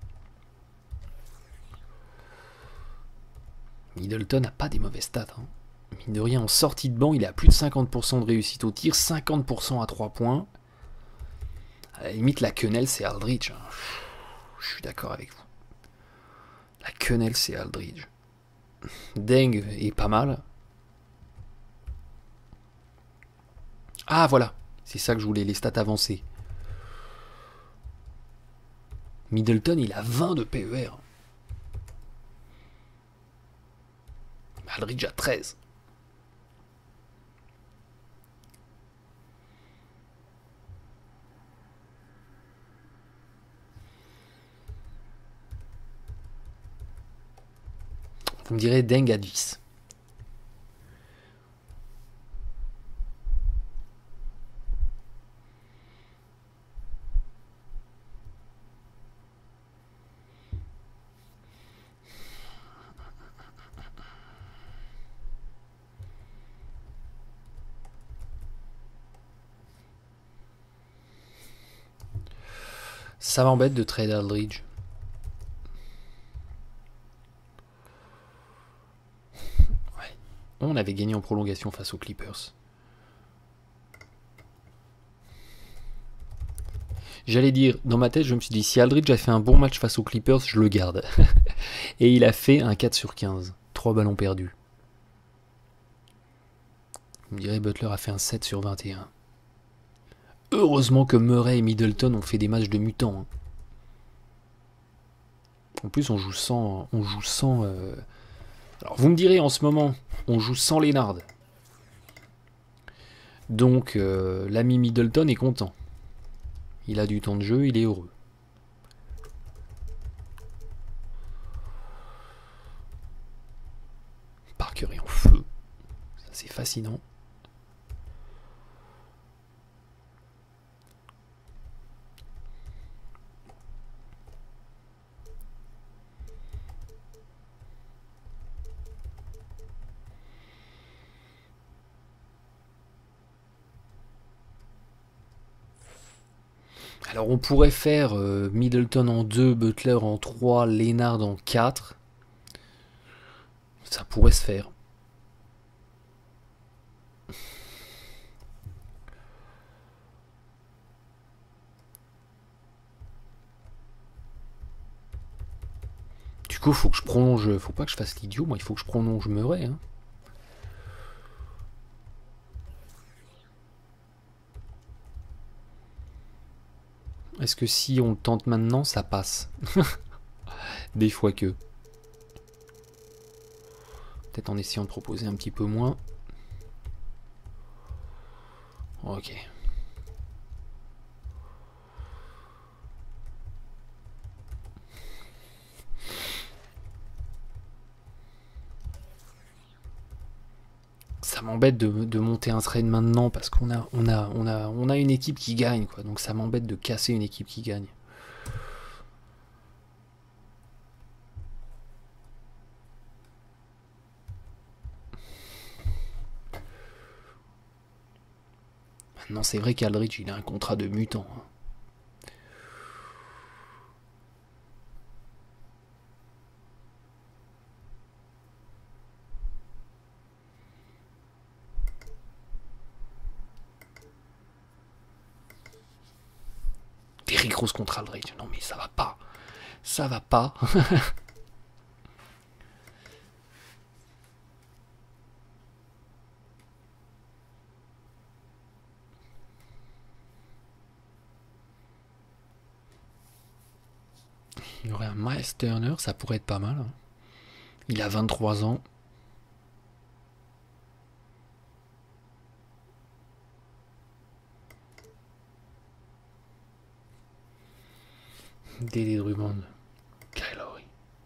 Middleton n'a pas des mauvaises stats. Hein. Mine de rien, en sortie de banc, il est à plus de 50% de réussite au tir, 50% à 3 points. À la limite, la quenelle, c'est Aldridge. Hein. Je suis d'accord avec vous. La quenelle, c'est Aldridge. Deng est pas mal. Ah, voilà. C'est ça que je voulais, les stats avancées. Middleton, il a 20 de PER. Aldridge a 13. Vous me direz Deng à 10. Ça m'embête de trade Aldridge. Ouais. On avait gagné en prolongation face aux Clippers. J'allais dire, dans ma tête, je me suis dit, si Aldridge a fait un bon match face aux Clippers, je le garde. Et il a fait un 4 sur 15. 3 ballons perdus. Vous me direz, Butler a fait un 7 sur 21. Heureusement que Murray et Middleton ont fait des matchs de mutants. Hein. En plus, on joue sans... Alors, vous me direz, en ce moment, on joue sans Lennard. Donc, l'ami Middleton est content. Il a du temps de jeu, il est heureux. Parker est en feu. Ça, c'est fascinant. Alors on pourrait faire Middleton en 2, Butler en 3, Leonard en 4. Ça pourrait se faire. Du coup, faut que je prolonge. Faut pas que je fasse l'idiot, moi, il faut que je prolonge Murray. Hein. Est-ce que si on le tente maintenant, ça passe? Des fois que. Peut-être en essayant de proposer un petit peu moins. Ok. Ça m'embête de monter un trade maintenant parce qu'on a une équipe qui gagne, quoi. Donc ça m'embête de casser une équipe qui gagne. Maintenant c'est vrai qu'Aldridge il a un contrat de mutant. Hein. Derrick Rose contre Aldridge. Non mais ça va pas. Ça va pas. Il y aurait un Miles Turner, ça pourrait être pas mal. Hein. Il a 23 ans. Dédé Drummond. Kyle Lowry.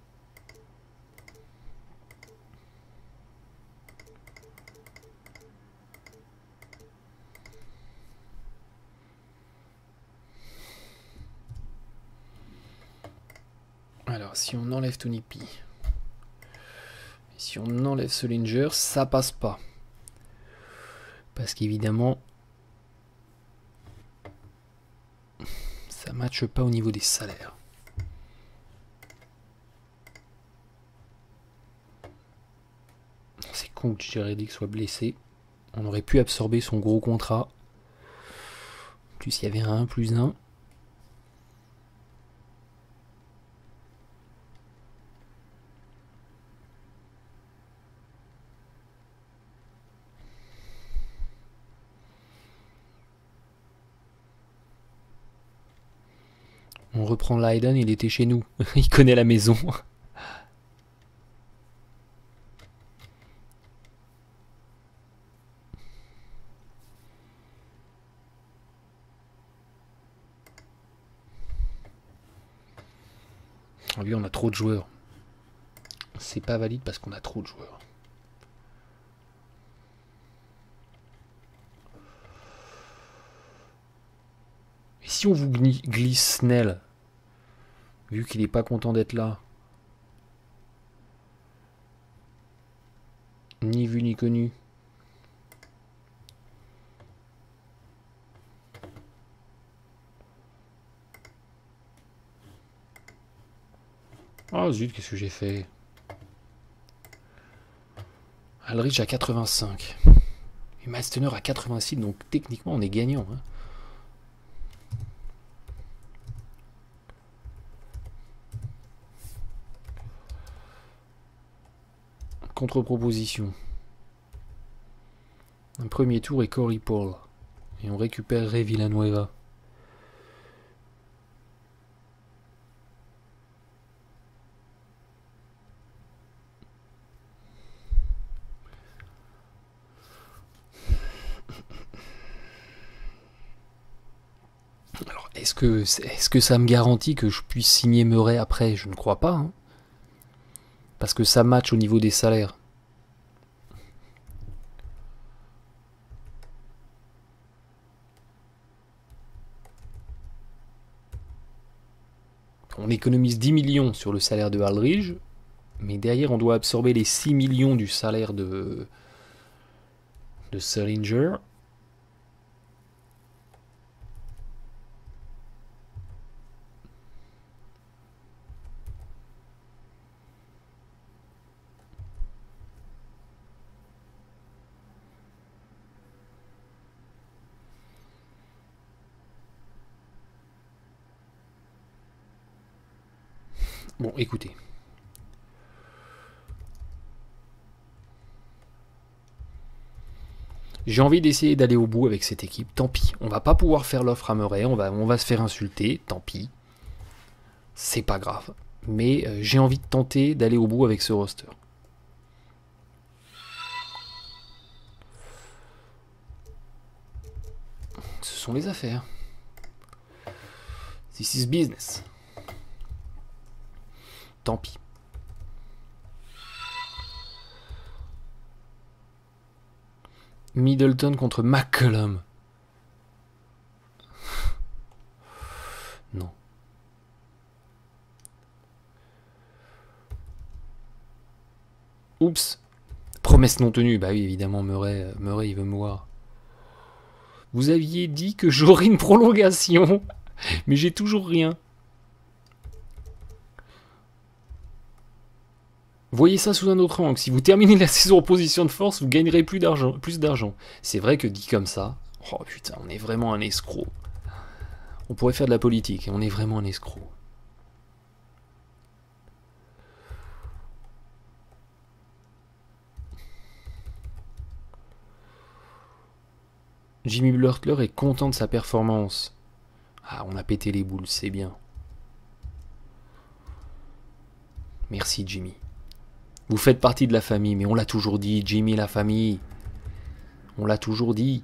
Alors, si on enlève Tony P, si on enlève Sullinger, ça passe pas. Parce qu'évidemment, ça matche pas au niveau des salaires. C'est con que J.R. soit blessé. On aurait pu absorber son gros contrat. En plus, il y avait un 1+1. On reprend Leiden, il était chez nous. Il connaît la maison. Lui, on a trop de joueurs. C'est pas valide parce qu'on a trop de joueurs. Et si on vous glisse Snell, vu qu'il n'est pas content d'être là, ni vu ni connu. Oh zut, qu'est-ce que j'ai fait? Aldridge à 85. Et Miles Turner à 86, donc techniquement on est gagnant. Hein. Contre-proposition. Un premier tour et Corey Paul. Et on récupérerait Villanueva. Alors, est-ce que ça me garantit que je puisse signer Murray après? Je ne crois pas. Hein. Parce que ça match au niveau des salaires. On économise 10 millions sur le salaire de Aldridge, mais derrière on doit absorber les 6 millions du salaire de Sullinger. Bon, écoutez. J'ai envie d'essayer d'aller au bout avec cette équipe. Tant pis. On va pas pouvoir faire l'offre à Murray. On va se faire insulter. Tant pis. C'est pas grave. Mais j'ai envie de tenter d'aller au bout avec ce roster. Ce sont les affaires. This is business. Tant pis. Middleton contre McCollum. Non. Oups. Promesse non tenue. Bah oui, évidemment, Murray il veut me voir. Vous aviez dit que j'aurais une prolongation. Mais j'ai toujours rien. Voyez ça sous un autre angle. Si vous terminez la saison en position de force, vous gagnerez plus d'argent. C'est vrai que dit comme ça, oh putain, on est vraiment un escroc. On pourrait faire de la politique, on est vraiment un escroc. Jimmy Butler est content de sa performance. Ah, on a pété les boules, c'est bien. Merci Jimmy. Vous faites partie de la famille, mais on l'a toujours dit, Jimmy, la famille. On l'a toujours dit.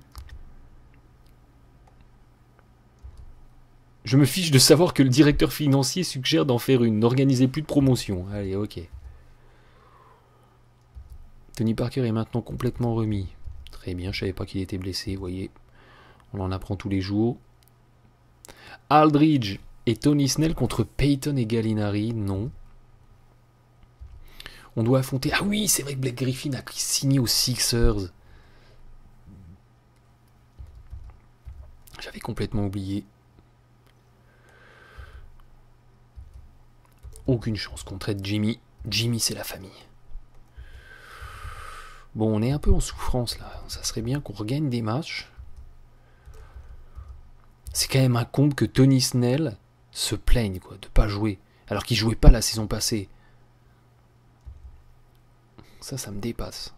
Je me fiche de savoir que le directeur financier suggère d'en faire une. N'organisez plus de promotion. Allez, ok. Tony Parker est maintenant complètement remis. Très bien, je savais pas qu'il était blessé, vous voyez. On en apprend tous les jours. Aldridge et Tony Snell contre Peyton et Gallinari, non. On doit affronter... Ah oui, c'est vrai que Blake Griffin a signé aux Sixers. J'avais complètement oublié. Aucune chance qu'on traite Jimmy. Jimmy, c'est la famille. Bon, on est un peu en souffrance là. Ça serait bien qu'on regagne des matchs. C'est quand même un comble que Tony Snell se plaigne quoi, de pas jouer. Alors qu'il jouait pas la saison passée. Ça me dépasse.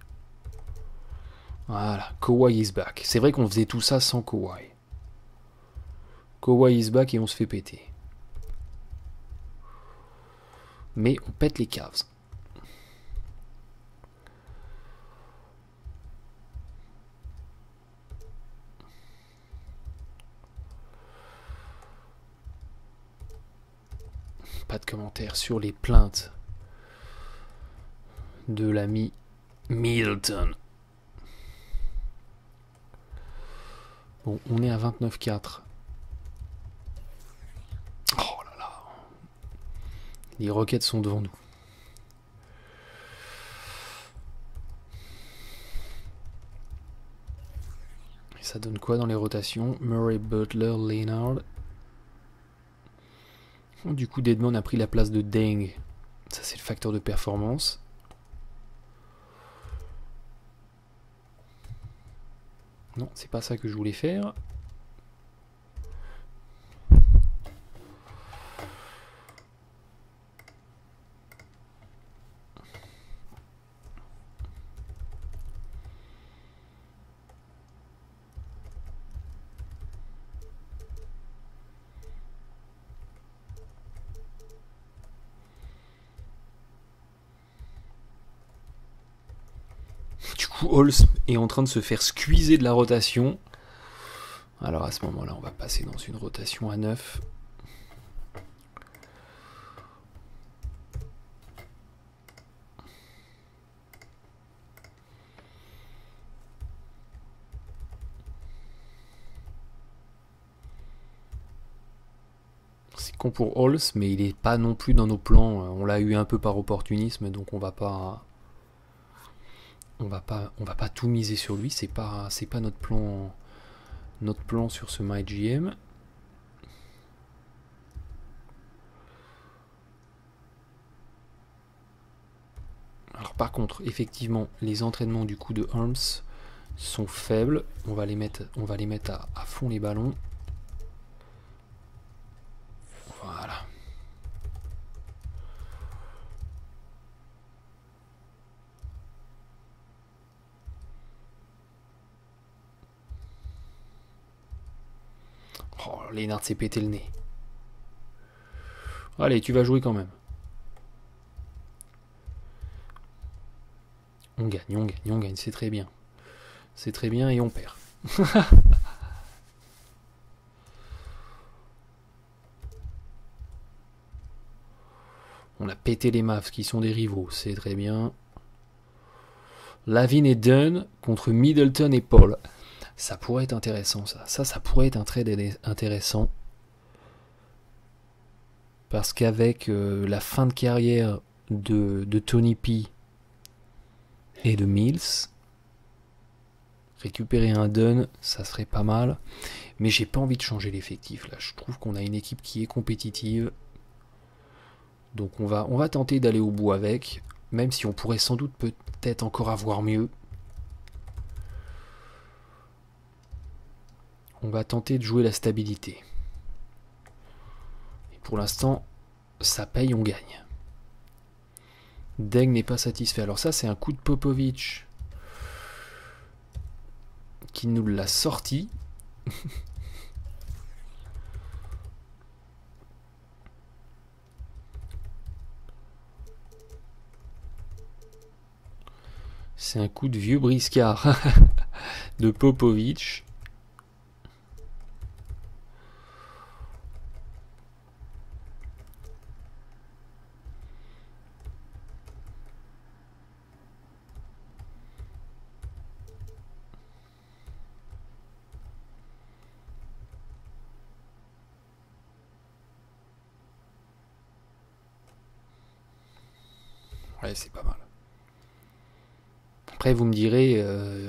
Voilà, Kawhi is back. C'est vrai qu'on faisait tout ça sans Kawhi. Kawhi is back et on se fait péter. Mais on pète les Cavs. Pas de commentaires sur les plaintes de l'ami Middleton. Bon, on est à 29-4. Oh là là. Les Rockets sont devant nous. Et ça donne quoi dans les rotations? Murray, Butler, Leonard. Du coup, Dedmon a pris la place de Deng. Ça, c'est le facteur de performance. Non, c'est pas ça que je voulais faire. Du coup, Holmes est en train de se faire squeezer de la rotation. Alors à ce moment-là, on va passer dans une rotation à 9. C'est con pour Halls, mais il n'est pas non plus dans nos plans. On l'a eu un peu par opportunisme, donc on va pas tout miser sur lui. C'est pas notre plan sur ce MyGM. Alors par contre, effectivement, les entraînements du coup de Holmes sont faibles. On va les mettre à fond les ballons. Voilà. Lennart s'est pété le nez. Allez, tu vas jouer quand même. On gagne, c'est très bien. C'est très bien et on perd. On a pété les Mavs qui sont des rivaux, c'est très bien. Lavin et Dunn contre Middleton et Paul. Ça pourrait être intéressant, ça. Ça pourrait être un trade intéressant. Parce qu'avec la fin de carrière de Tony P et de Mills, récupérer un Dunn, ça serait pas mal. Mais j'ai pas envie de changer l'effectif là. Je trouve qu'on a une équipe qui est compétitive. Donc on va tenter d'aller au bout avec, même si on pourrait sans doute peut-être encore avoir mieux. On va tenter de jouer la stabilité. Et pour l'instant, ça paye, on gagne. Deng n'est pas satisfait. Alors ça, c'est un coup de Popovic qui nous l'a sorti. C'est un coup de vieux briscard de Popovic. Ouais, c'est pas mal. Après, vous me direz...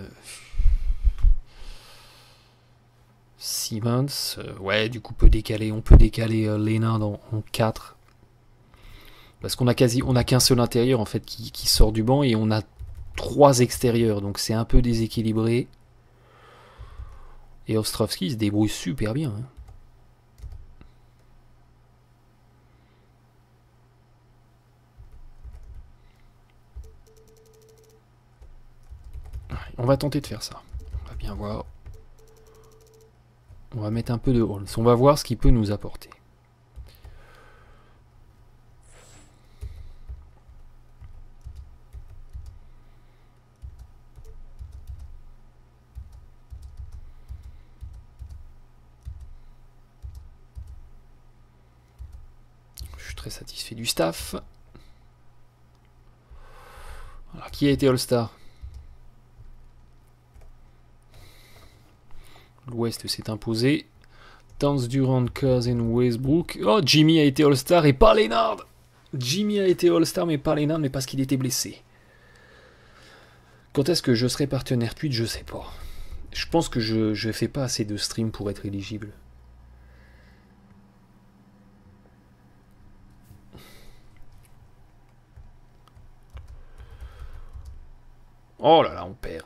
Simmons, ouais, du coup, on peut décaler Lennard en 4. Parce qu'on a qu'un seul intérieur, en fait, qui sort du banc, et on a 3 extérieurs, donc c'est un peu déséquilibré. Et Ostrovski se débrouille super bien. On va tenter de faire ça. On va bien voir. On va mettre un peu de Holmes. On va voir ce qu'il peut nous apporter. Je suis très satisfait du staff. Alors, qui a été All-Star ? L'Ouest s'est imposé. Towns, Durant, Cousin, Westbrook. Oh, Jimmy a été All-Star et pas Lennard. Jimmy a été All-Star mais pas Lennard, mais parce qu'il était blessé. Quand est-ce que je serai partenaire tweet ? Je sais pas. Je pense que je fais pas assez de stream pour être éligible. Oh là là, on perd.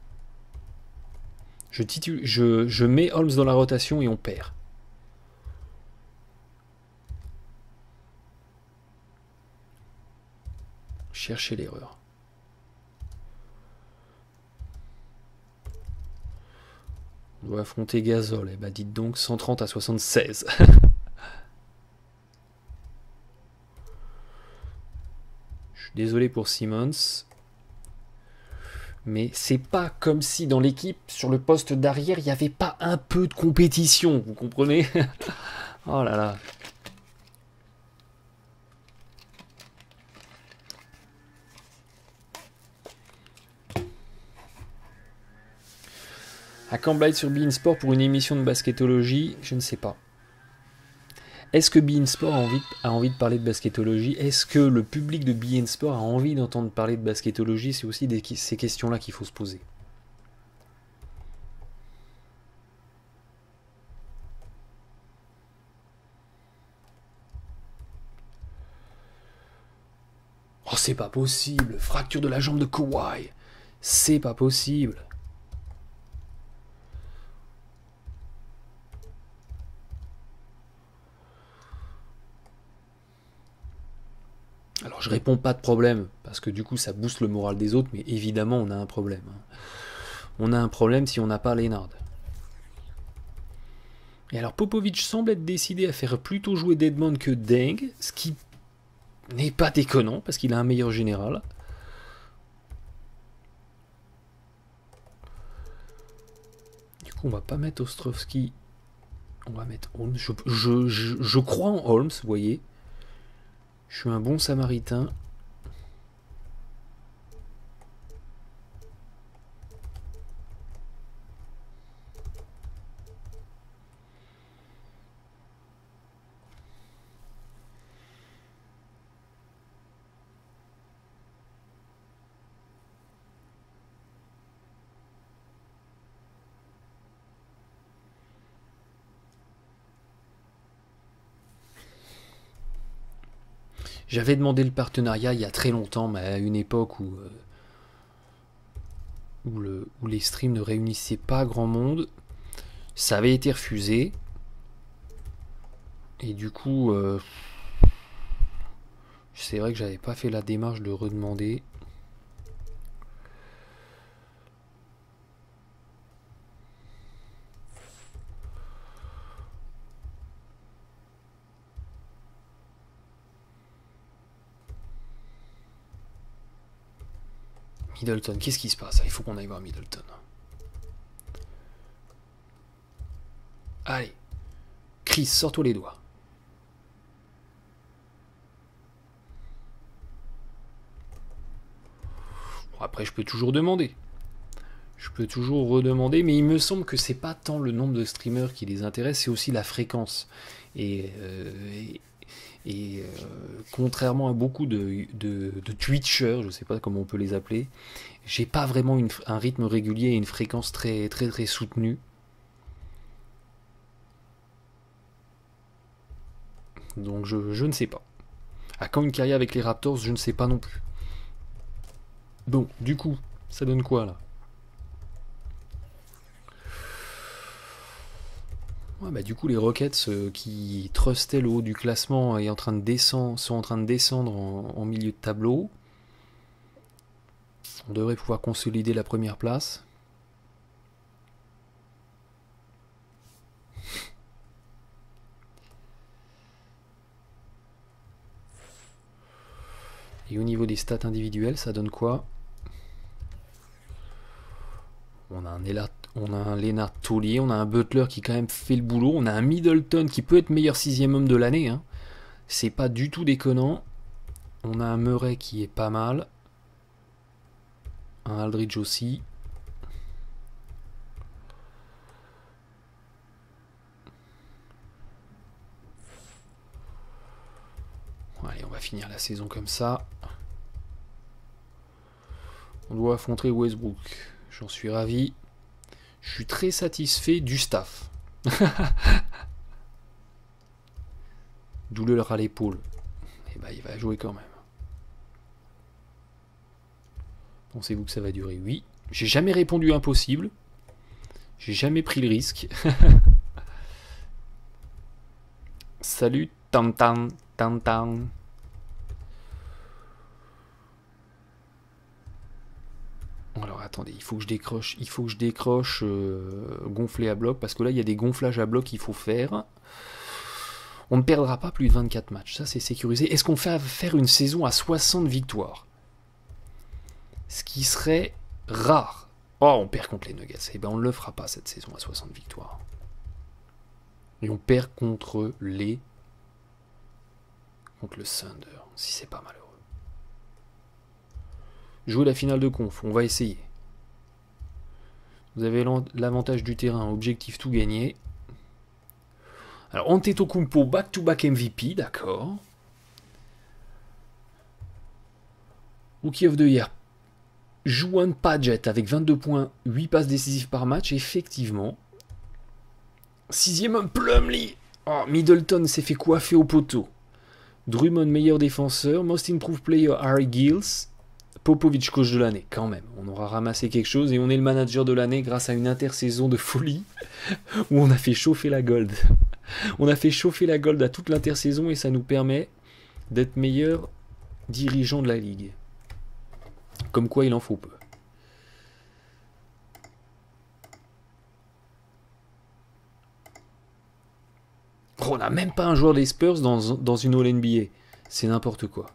Je mets Holmes dans la rotation et on perd. Cherchez l'erreur. On doit affronter Gasol. Eh ben dites donc 130 à 76. Je suis désolé pour Simmons. Mais c'est pas comme si dans l'équipe, sur le poste d'arrière, il n'y avait pas un peu de compétition, vous comprenez? Oh là là. À quand Blight sur beIN Sport pour une émission de basketologie? Je ne sais pas. Est-ce que beIN Sport a envie de parler de basketologie? Est-ce que le public de beIN Sport a envie d'entendre parler de basketologie? C'est aussi ces questions-là qu'il faut se poser. Oh, c'est pas possible! Fracture de la jambe de Kawhi! C'est pas possible! Alors je réponds pas de problème, parce que du coup ça booste le moral des autres, mais évidemment on a un problème. On a un problème si on n'a pas Lennard. Et alors Popovic semble être décidé à faire plutôt jouer Dedmon que Deng, ce qui n'est pas déconnant parce qu'il a un meilleur général. Du coup, on va pas mettre Ostrovski. On va mettre Holmes. Je crois en Holmes, vous voyez. Je suis un bon samaritain. J'avais demandé le partenariat il y a très longtemps, mais à une époque où les streams ne réunissaient pas grand monde. Ça avait été refusé. Et du coup, c'est vrai que j'avais pas fait la démarche de redemander. Middleton, qu'est-ce qui se passe? Il faut qu'on aille voir Middleton. Allez. Chris, sors-toi les doigts. Bon, après, je peux toujours demander. Je peux toujours redemander, mais il me semble que c'est pas tant le nombre de streamers qui les intéresse, c'est aussi la fréquence. Et contrairement à beaucoup de Twitchers, je sais pas comment on peut les appeler, j'ai pas vraiment un rythme régulier et une fréquence très très très soutenue. Donc je ne sais pas. À quand une carrière avec les Raptors, je ne sais pas non plus. Bon, du coup, ça donne quoi là? Ouais, bah, du coup, les Rockets qui trustaient le haut du classement et sont en train de descendre en milieu de tableau. On devrait pouvoir consolider la première place. Et au niveau des stats individuelles, ça donne quoi? On a un Lennart Taulier, on a un Butler qui quand même fait le boulot, on a un Middleton qui peut être meilleur 6ème homme de l'année. Hein. C'est pas du tout déconnant. On a un Murray qui est pas mal. Un Aldridge aussi. Bon, allez, on va finir la saison comme ça. On doit affronter Westbrook. J'en suis ravi. Je suis très satisfait du staff. Douleur à l'épaule. Et bah il va jouer quand même. Pensez-vous que ça va durer? Oui. J'ai jamais répondu impossible. J'ai jamais pris le risque. Salut, tam tam, tam tam. Alors attendez, il faut que je décroche gonfler à bloc, parce que là il y a des gonflages à bloc qu'il faut faire. On ne perdra pas plus de 24 matchs, ça c'est sécurisé. Est-ce qu'on fait faire une saison à 60 victoires? Ce qui serait rare. Oh, on perd contre les Nuggets. Eh ben on ne le fera pas cette saison à 60 victoires. Et on perd contre le Thunder, si c'est pas malheureux. Jouer la finale de conf, on va essayer. Vous avez l'avantage du terrain, objectif tout gagné. Alors Antetokounmpo, back-to-back MVP, d'accord. Rookie of the Year, Juwan Padgett avec 22 points, 8 passes décisives par match, effectivement. 6ème homme, Plumlee. Oh, Middleton s'est fait coiffer au poteau. Drummond, meilleur défenseur. Most Improved Player, Harry Giles. Popovic, coach de l'année, quand même. On aura ramassé quelque chose et on est le manager de l'année grâce à une intersaison de folie où on a fait chauffer la gold. On a fait chauffer la gold à toute l'intersaison et ça nous permet d'être meilleur dirigeant de la ligue. Comme quoi il en faut peu. Oh, on n'a même pas un joueur des Spurs dans une All-NBA. C'est n'importe quoi.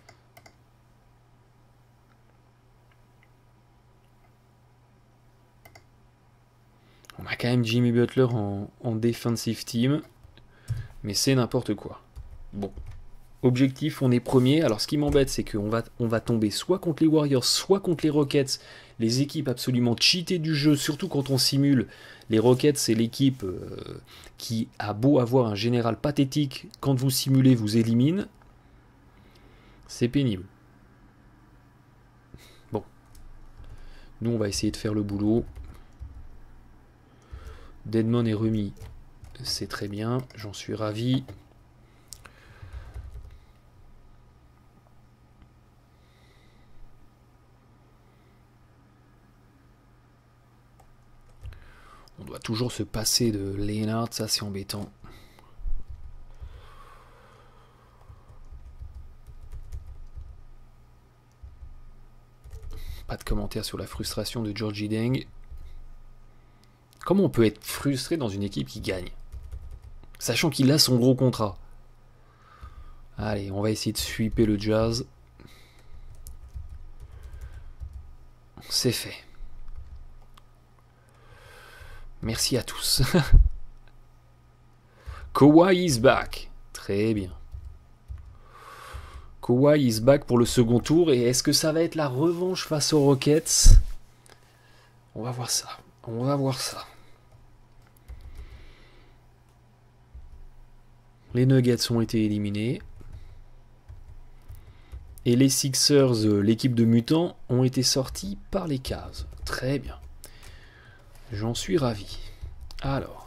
On a quand même Jimmy Butler en defensive team. Mais c'est n'importe quoi. Bon. Objectif, on est premier. Alors ce qui m'embête, c'est qu'on va tomber soit contre les Warriors, soit contre les Rockets. Les équipes absolument cheatées du jeu, surtout quand on simule. Les Rockets, c'est l'équipe qui a beau avoir un général pathétique. Quand vous simulez, vous élimine. C'est pénible. Bon. Nous, on va essayer de faire le boulot. Dedmon est remis. C'est très bien. J'en suis ravi. On doit toujours se passer de Leonard, ça c'est embêtant. Pas de commentaire sur la frustration de Georgie Deng. Comment on peut être frustré dans une équipe qui gagne, sachant qu'il a son gros contrat? Allez, on va essayer de sweeper le Jazz. C'est fait. Merci à tous. Kawhi is back. Très bien. Kawhi is back pour le second tour. Et est-ce que ça va être la revanche face aux Rockets? On va voir ça. On va voir ça. Les Nuggets ont été éliminés. Et les Sixers, l'équipe de mutants, ont été sortis par les Cavs. Très bien. J'en suis ravi. Alors,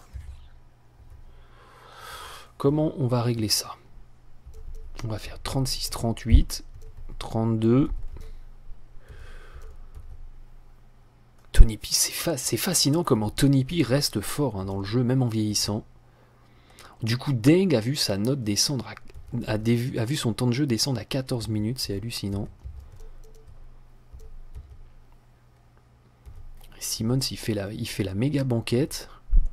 comment on va régler ça? On va faire 36, 38, 32. Tony P, c'est fascinant comment Tony P reste fort dans le jeu, même en vieillissant. Du coup, Deng a vu sa note descendre, a vu son temps de jeu descendre à 14 minutes, c'est hallucinant. Simmons, il fait la méga banquette.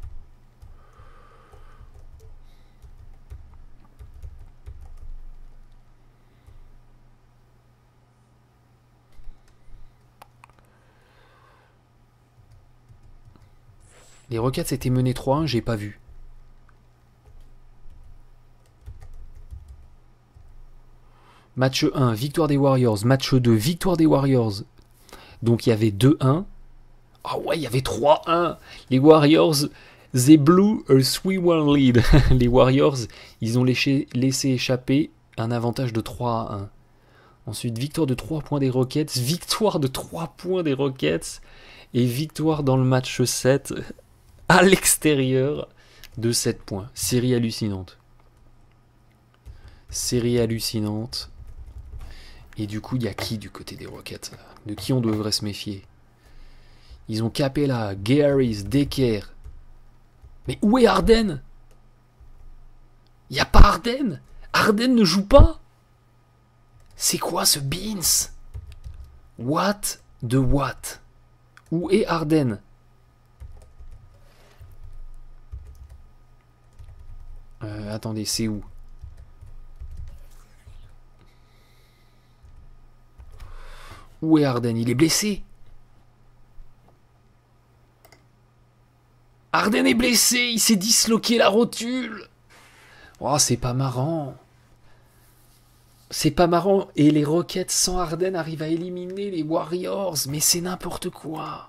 Les Rockets étaient menés 3-1, j'ai pas vu. Match 1, victoire des Warriors. Match 2, victoire des Warriors. Donc il y avait 2-1. Ah ouais, il y avait 3-1. Les Warriors, they blew a 3-1 lead. Les Warriors, ils ont laissé échapper un avantage de 3-1. Ensuite, victoire de 3 points des Rockets. Victoire de 3 points des Rockets. Et victoire dans le match 7 à l'extérieur de 7 points. Série hallucinante. Série hallucinante. Et du coup, il y a qui du côté des Rockets? De qui on devrait se méfier? Ils ont Capella, Gay-Harris, Decker. Mais où est Harden? Il n'y a pas Harden? Harden ne joue pas? C'est quoi ce Beans? What de what? Où est Harden? Attendez, c'est où? Où est Harden? Il est blessé. Harden est blessé, il s'est disloqué la rotule. Oh, c'est pas marrant. C'est pas marrant. Et les Rockets sans Harden arrivent à éliminer les Warriors. Mais c'est n'importe quoi.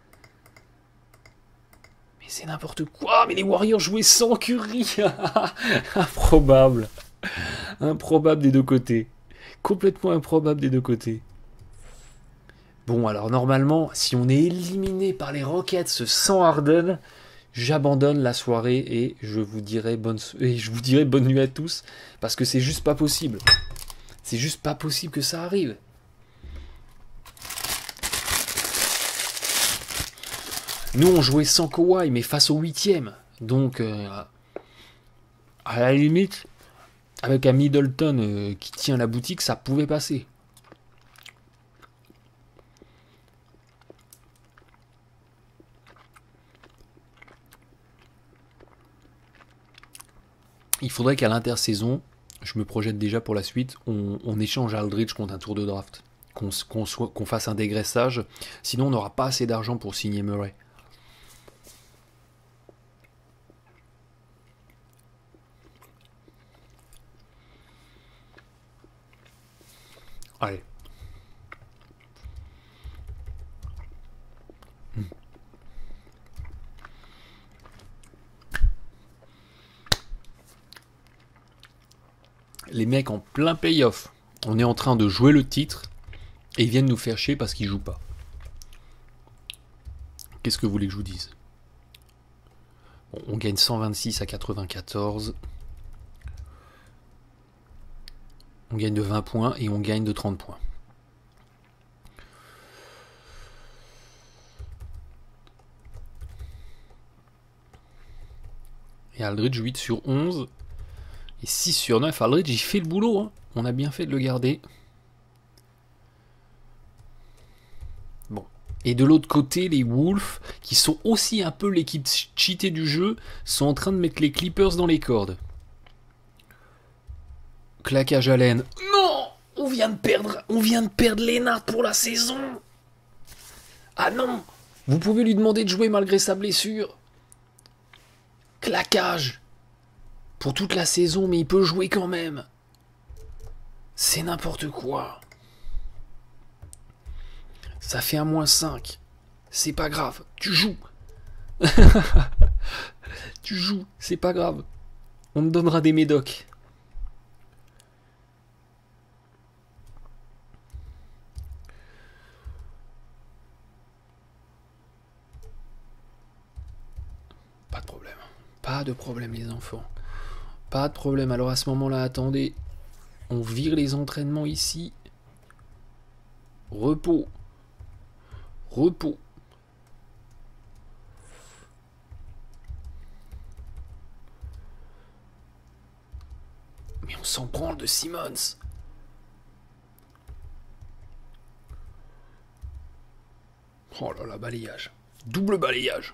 Mais c'est n'importe quoi. Mais les Warriors jouaient sans Curry. Improbable. Improbable des deux côtés. Complètement improbable des deux côtés. Bon, alors normalement, si on est éliminé par les Rockets sans Harden, j'abandonne la soirée et je vous dirai bonne nuit à tous, parce que c'est juste pas possible. C'est juste pas possible que ça arrive. Nous, on jouait sans Kawhi, mais face au 8e. Donc, à la limite, avec un Middleton qui tient la boutique, ça pouvait passer. Il faudrait qu'à l'intersaison, je me projette déjà pour la suite, on échange Aldridge contre un tour de draft. Qu'on fasse un dégraissage. Sinon, on n'aura pas assez d'argent pour signer Murray. Allez. Les mecs en plein payoff. On est en train de jouer le titre et ils viennent nous faire chier parce qu'ils jouent pas. Qu'est-ce que vous voulez que je vous dise? Bon, on gagne 126 à 94. On gagne de 20 points et on gagne de 30 points. Et Aldridge 8 sur 11. Et 6 sur 9. Aldridge, il fait le boulot. Hein. On a bien fait de le garder. Bon. Et de l'autre côté, les Wolves, qui sont aussi un peu l'équipe cheatée du jeu, sont en train de mettre les Clippers dans les cordes. Claquage à laine. Non! On vient de perdre Lennart pour la saison. Ah non! Vous pouvez lui demander de jouer malgré sa blessure. Claquage. Pour toute la saison, mais il peut jouer quand même. C'est n'importe quoi. Ça fait un -5. C'est pas grave. Tu joues. Tu joues. C'est pas grave. On te donnera des médocs. Pas de problème. Pas de problème, les enfants. Pas de problème. Alors à ce moment-là, attendez. On vire les entraînements ici. Repos. Repos. Mais on s'en branle de Simmons. Oh là là, balayage. Double balayage.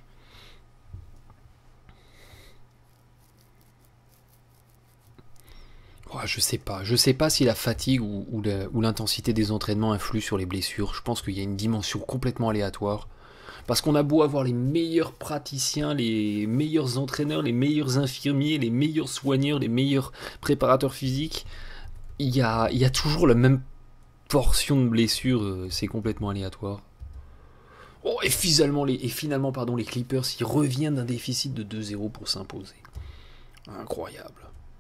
Oh, je sais pas si la fatigue ou l'intensité des entraînements influe sur les blessures. Je pense qu'il y a une dimension complètement aléatoire. Parce qu'on a beau avoir les meilleurs praticiens, les meilleurs entraîneurs, les meilleurs infirmiers, les meilleurs soigneurs, les meilleurs préparateurs physiques, il y a toujours la même portion de blessures, c'est complètement aléatoire. Oh, et finalement, les Clippers, ils reviennent d'un déficit de 2-0 pour s'imposer. Incroyable.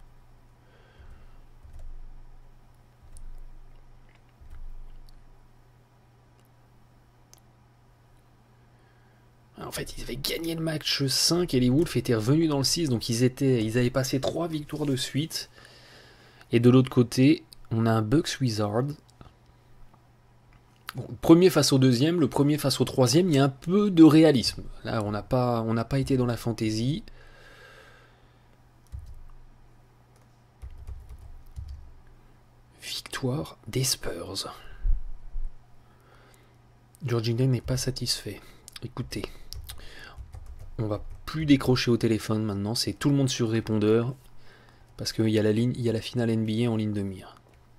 En fait, ils avaient gagné le match 5 et les Wolves étaient revenus dans le 6, donc ils avaient passé 3 victoires de suite. Et de l'autre côté, on a un Bucks Wizard. Bon, le premier face au deuxième, le premier face au troisième, il y a un peu de réalisme. Là, on n'a pas été dans la fantaisie. Victoire des Spurs. George Hill n'est pas satisfait. Écoutez, on va plus décrocher au téléphone maintenant, c'est tout le monde sur répondeur. Parce qu'il y a la finale NBA en ligne de mire.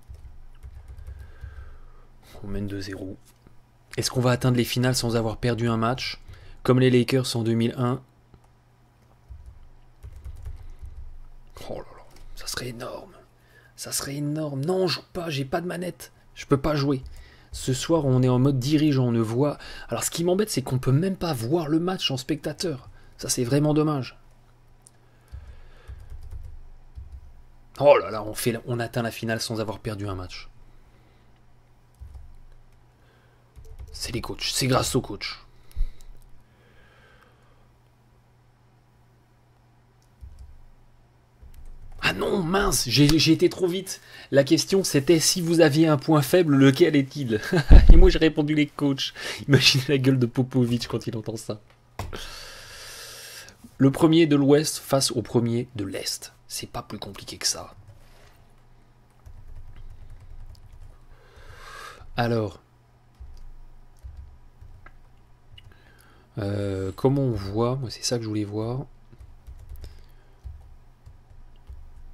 On mène 2-0. Est-ce qu'on va atteindre les finales sans avoir perdu un match? Comme les Lakers en 2001? Oh là là, ça serait énorme. Ça serait énorme. Non, je joue pas, j'ai pas de manette. Je peux pas jouer. Ce soir, on est en mode dirigeant, on ne voit... Alors, ce qui m'embête, c'est qu'on peut même pas voir le match en spectateur. Ça, c'est vraiment dommage. Oh là là, on atteint la finale sans avoir perdu un match. C'est les coachs, c'est grâce aux coachs. Ah non, mince, j'ai été trop vite. La question c'était si vous aviez un point faible, lequel est-il? Et moi j'ai répondu les coachs. Imaginez la gueule de Popovic quand il entend ça. Le premier de l'Ouest face au premier de l'Est. C'est pas plus compliqué que ça. Alors, comment on voit? Moi c'est ça que je voulais voir.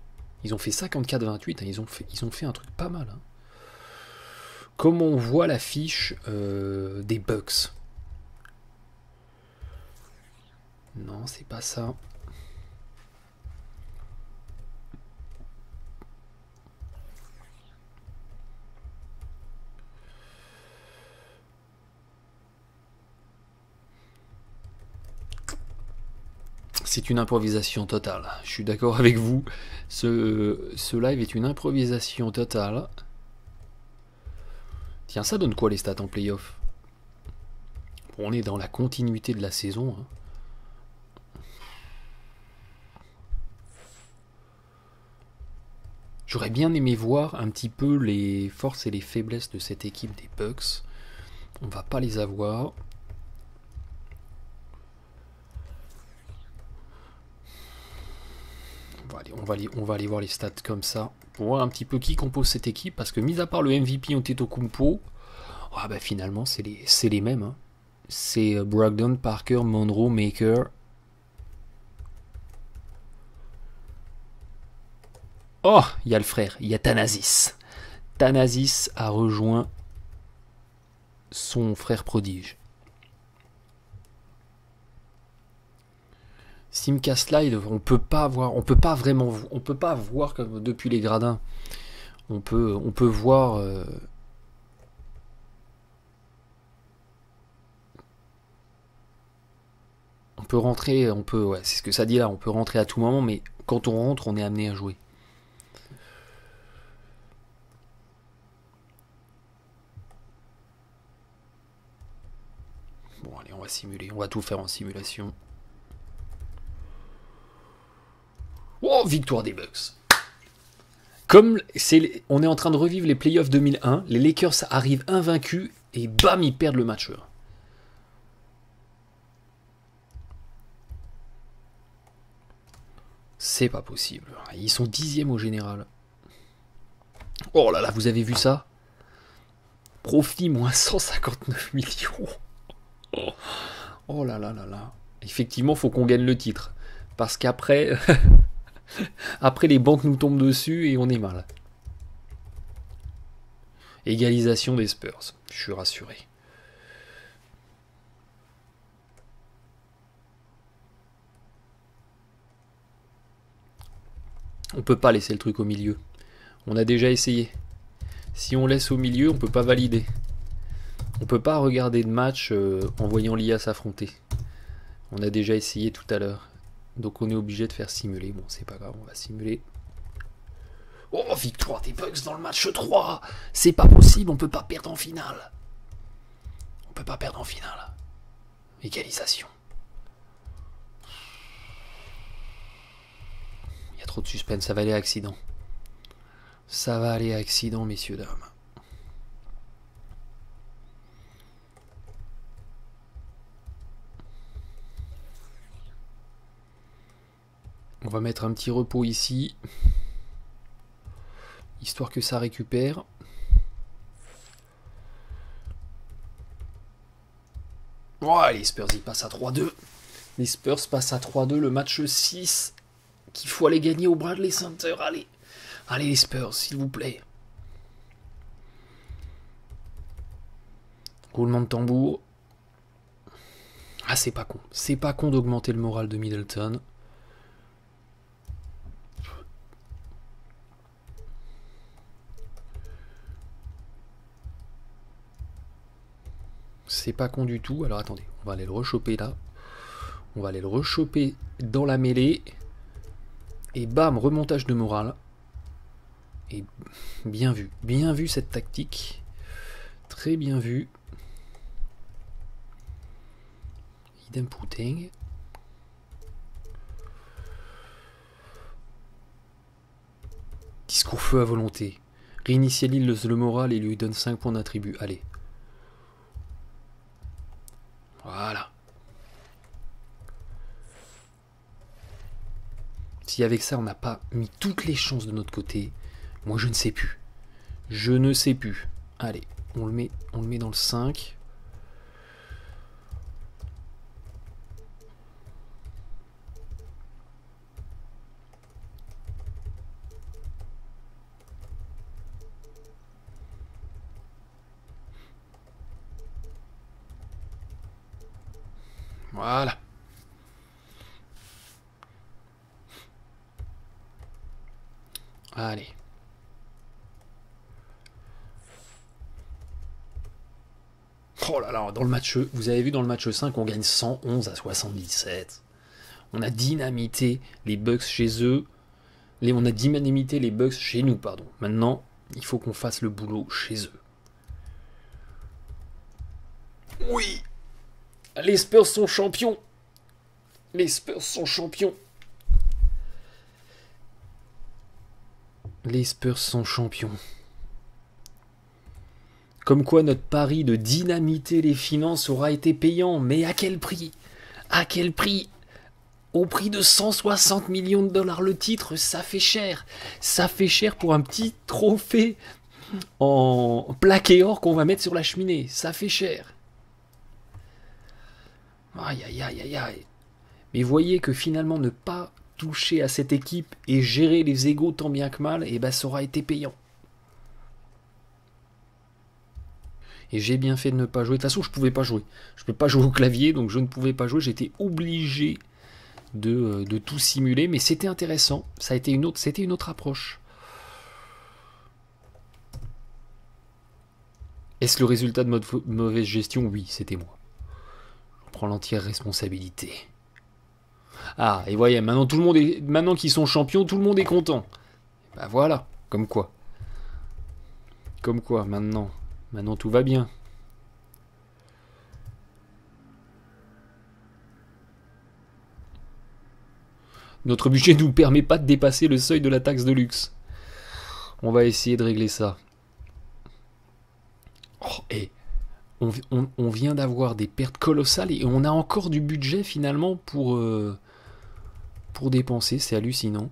Ils ont fait 54-28, hein. Ils ont fait un truc pas mal. Hein. Comme on voit l'affiche des Bucks. Non, c'est pas ça. C'est une improvisation totale. Je suis d'accord avec vous. Ce live est une improvisation totale. Tiens, ça donne quoi les stats en playoff? Bon, on est dans la continuité de la saison. Hein. J'aurais bien aimé voir un petit peu les forces et les faiblesses de cette équipe des Bucks. On va pas les avoir. On va aller voir les stats comme ça. Pour voir un petit peu qui compose cette équipe. Parce que mis à part le MVP Antetokounmpo, ah bah finalement c'est les mêmes. Hein. C'est Brogdon, Parker, Monroe, Maker. Oh, il y a le frère, il y a Thanasis. Thanasis a rejoint son frère prodige. Simca Slide, on peut pas voir comme depuis les gradins. On peut voir. On peut rentrer, ouais, c'est ce que ça dit là. On peut rentrer à tout moment, mais quand on rentre, on est amené à jouer. Bon, allez, on va simuler. On va tout faire en simulation. Oh, victoire des Bucks. Comme on est en train de revivre les playoffs 2001, les Lakers arrivent invaincus et bam, ils perdent le match. C'est pas possible. Ils sont 10e au général. Oh là là, vous avez vu ça? Profit moins 159 millions. Oh là là là là. Effectivement, faut qu'on gagne le titre. Parce qu'après... Après, les banques nous tombent dessus et on est mal. Égalisation des Spurs. Je suis rassuré. On peut pas laisser le truc au milieu. On a déjà essayé. Si on laisse au milieu, on peut pas valider. On peut pas regarder de match en voyant l'IA s'affronter. On a déjà essayé tout à l'heure. Donc on est obligé de faire simuler. Bon, c'est pas grave, on va simuler. Oh, victoire des Bucks dans le match 3. C'est pas possible, on peut pas perdre en finale. On peut pas perdre en finale. Égalisation. Il y a trop de suspense, ça va aller à accident. Ça va aller à accident, messieurs, dames. On va mettre un petit repos ici. Histoire que ça récupère. Oh, les Spurs, ils passent à 3-2. Les Spurs passent à 3-2. Le match 6 qu'il faut aller gagner au Bradley Center. Allez. Allez, les Spurs, s'il vous plaît. Roulement de tambour. Ah, c'est pas con. C'est pas con d'augmenter le moral de Middleton. C'est pas con du tout. Alors attendez, on va aller le rechoper là. On va aller le rechoper dans la mêlée. Et bam, remontage de morale. Et bien vu cette tactique. Très bien vu. Idem Pouting. Discours feu à volonté. Réinitialise le moral et lui donne 5 points d'attribut. Allez. Voilà. Si avec ça on n'a pas mis toutes les chances de notre côté, moi je ne sais plus. Je ne sais plus. Allez, on le met dans le 5. Voilà. Allez. Oh là là, dans le match, vous avez vu dans le match 5, on gagne 111 à 77. On a dynamité les Bucks chez eux. On a dynamité les Bucks chez nous, pardon. Maintenant, il faut qu'on fasse le boulot chez eux. Oui! Les Spurs sont champions! Les Spurs sont champions! Les Spurs sont champions. Comme quoi notre pari de dynamiter les finances aura été payant, mais à quel prix? À quel prix? Au prix de 160 millions de dollars le titre, ça fait cher. Ça fait cher pour un petit trophée en plaqué or qu'on va mettre sur la cheminée. Ça fait cher. Aïe aïe aïe aïe aïe. Mais voyez que finalement ne pas toucher à cette équipe et gérer les égos tant bien que mal, et ben ça aura été payant. Et j'ai bien fait de ne pas jouer. De toute façon, je pouvais pas jouer. Je ne peux pas jouer au clavier, donc je ne pouvais pas jouer. J'étais obligé de tout simuler, mais c'était intéressant. C'était une autre approche. Est-ce le résultat de mauvaise gestion? Oui, c'était moi. Je prends l'entière responsabilité. Ah, et voyez, maintenant qu'ils sont champions, tout le monde est content. Bah voilà, comme quoi. Comme quoi, maintenant tout va bien. Notre budget ne nous permet pas de dépasser le seuil de la taxe de luxe. On va essayer de régler ça. Oh, et on vient d'avoir des pertes colossales et on a encore du budget finalement pour dépenser. C'est hallucinant.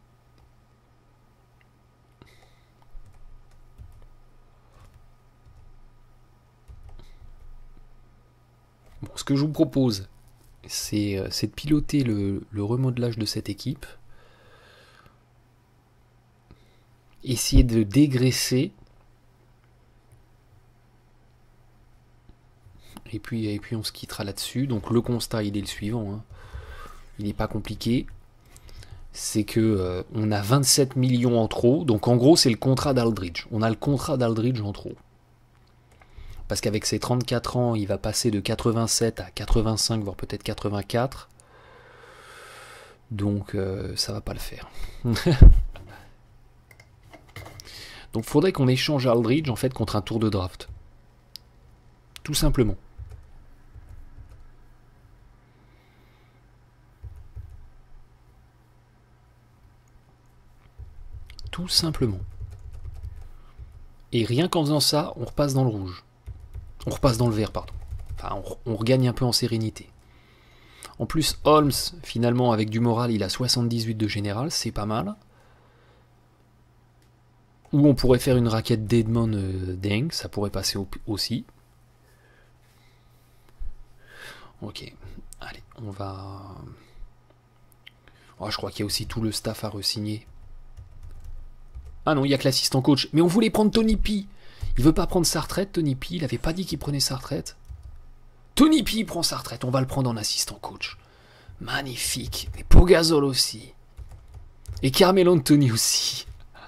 Bon, ce que je vous propose, c'est de piloter le remodelage de cette équipe. Essayer de dégraisser. Et puis on se quittera là-dessus. Donc le constat, il est le suivant. Hein. Il n'est pas compliqué. C'est que on a 27 millions en trop. Donc en gros, c'est le contrat d'Aldridge. On a le contrat d'Aldridge en trop. Parce qu'avec ses 34 ans, il va passer de 87 à 85, voire peut-être 84. Donc ça va pas le faire. Donc faudrait qu'on échange Aldridge en fait contre un tour de draft. Tout simplement. Tout simplement. Et rien qu'en faisant ça, on repasse dans le rouge. On repasse dans le vert, pardon. Enfin, on regagne un peu en sérénité. En plus, Holmes, finalement, avec du moral, il a 78 de général, c'est pas mal. Ou on pourrait faire une raquette d'Edmond Deng, ça pourrait passer aussi. Ok, allez, on va... Oh, je crois qu'il y a aussi tout le staff à re-signer. Ah non, il n'y a que l'assistant coach. Mais on voulait prendre Tony P. Il veut pas prendre sa retraite, Tony P. Il avait pas dit qu'il prenait sa retraite. Tony P prend sa retraite. On va le prendre en assistant coach. Magnifique. Et Pogazol aussi. Et Carmelo Anthony aussi.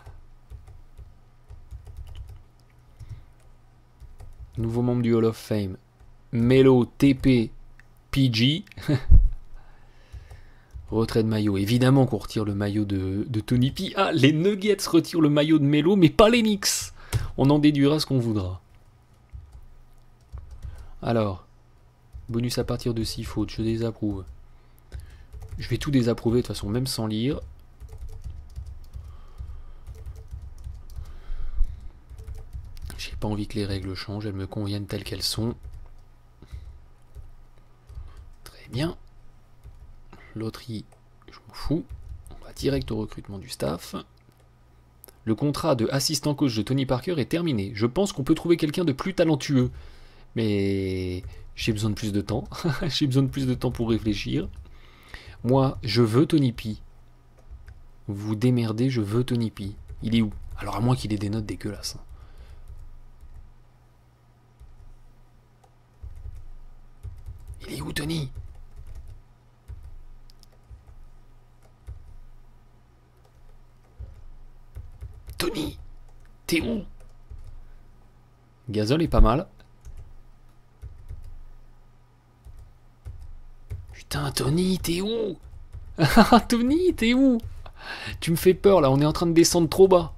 Nouveau membre du Hall of Fame. Melo, TP, PG. Retrait de maillot. Évidemment qu'on retire le maillot de Tony P. Ah, les Nuggets retirent le maillot de Melo, mais pas les Knicks. On en déduira ce qu'on voudra. Alors, bonus à partir de 6 fautes, je désapprouve. Je vais tout désapprouver de toute façon, même sans lire. J'ai pas envie que les règles changent, elles me conviennent telles qu'elles sont. Très bien. Loterie, je m'en fous. On va direct au recrutement du staff. Le contrat de assistant coach de Tony Parker est terminé. Je pense qu'on peut trouver quelqu'un de plus talentueux. Mais j'ai besoin de plus de temps. J'ai besoin de plus de temps pour réfléchir. Moi, je veux Tony P. Vous démerdez, je veux Tony P. Il est où? Alors à moins qu'il ait des notes dégueulasses. Il est où, Tony? Tony, t'es où? Gasol est pas mal. Putain, Tony, t'es où? Tony, t'es où? Tu me fais peur là, on est en train de descendre trop bas.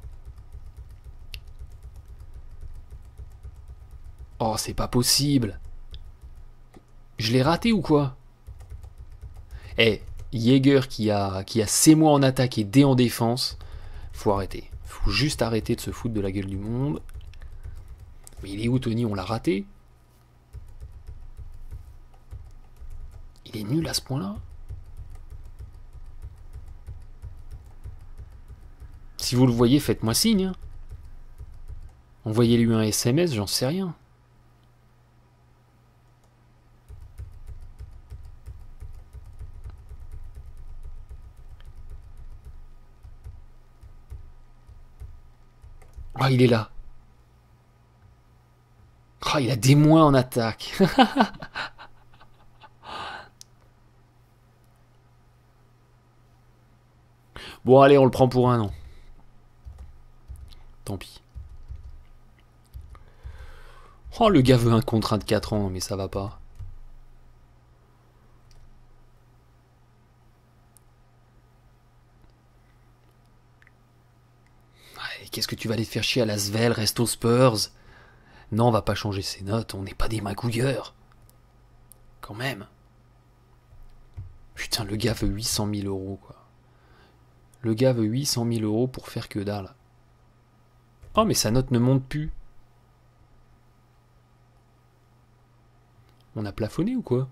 Oh, c'est pas possible. Je l'ai raté ou quoi? Eh, Jaeger qui a C- en attaque et D en défense, faut arrêter. Faut juste arrêter de se foutre de la gueule du monde. Mais il est où Tony? On l'a raté? Il est nul à ce point-là? Si vous le voyez, faites-moi signe. Hein. Envoyez-lui un SMS, j'en sais rien. Ah, il est là. Ah, il a des moins en attaque. Bon, allez, on le prend pour un an. Tant pis. Oh, le gars veut un contrat de 4 ans, mais ça va pas. Qu'est-ce que tu vas aller te faire chier à la Svel, reste aux Spurs? Non, on va pas changer ses notes, on n'est pas des magouilleurs. Quand même. Putain, le gars veut 800 000 euros, quoi. Le gars veut 800 000 euros pour faire que dalle. Oh, mais sa note ne monte plus. On a plafonné ou quoi?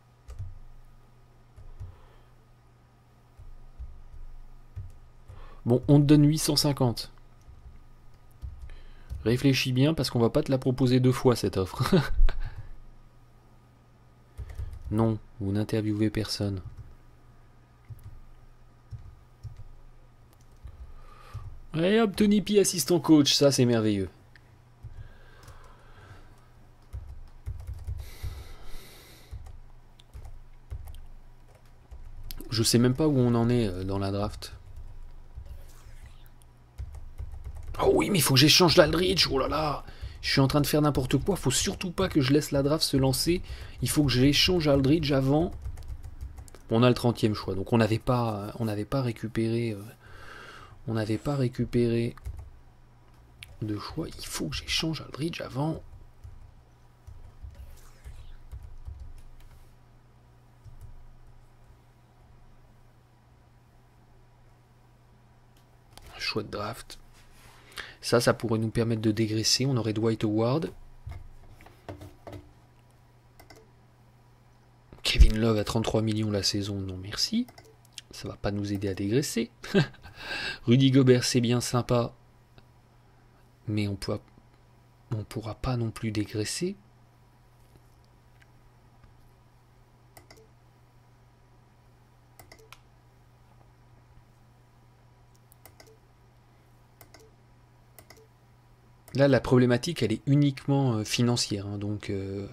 Bon, on te donne 850. Réfléchis bien parce qu'on va pas te la proposer 2 fois cette offre. Non, vous n'interviewez personne. Allez hop, Tony P, assistant coach, ça c'est merveilleux. Je sais même pas où on en est dans la draft. Oh oui, mais il faut que j'échange l'Aldridge, oh là là. Je suis en train de faire n'importe quoi, faut surtout pas que je laisse la draft se lancer. Il faut que j'échange Aldridge avant. On a le 30e choix, donc on n'avait pas récupéré. On n'avait pas récupéré de choix. Il faut que j'échange Aldridge avant. Choix de draft. Ça pourrait nous permettre de dégraisser. On aurait Dwight Howard. Kevin Love à 33 millions la saison, non merci. Ça va pas nous aider à dégraisser. Rudy Gobert, c'est bien sympa. Mais on pourra pas non plus dégraisser. Là, la problématique, elle est uniquement financière. Hein, donc,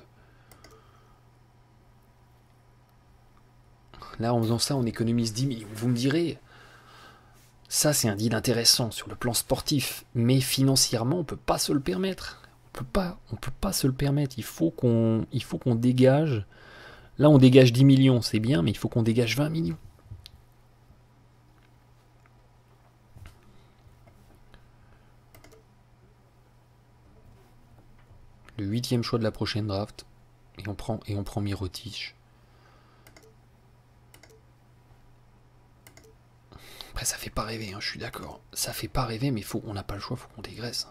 là, en faisant ça, on économise 10 millions. Vous me direz, ça, c'est un deal intéressant sur le plan sportif. Mais financièrement, on peut pas se le permettre. On peut pas se le permettre. Il faut qu'on dégage. Là, on dégage 10 millions, c'est bien, mais il faut qu'on dégage 20 millions. Le 8e choix de la prochaine draft. Et on prend Mirotic. Après, ça fait pas rêver, hein, je suis d'accord. Ça fait pas rêver, mais on n'a pas le choix, faut qu'on dégraisse.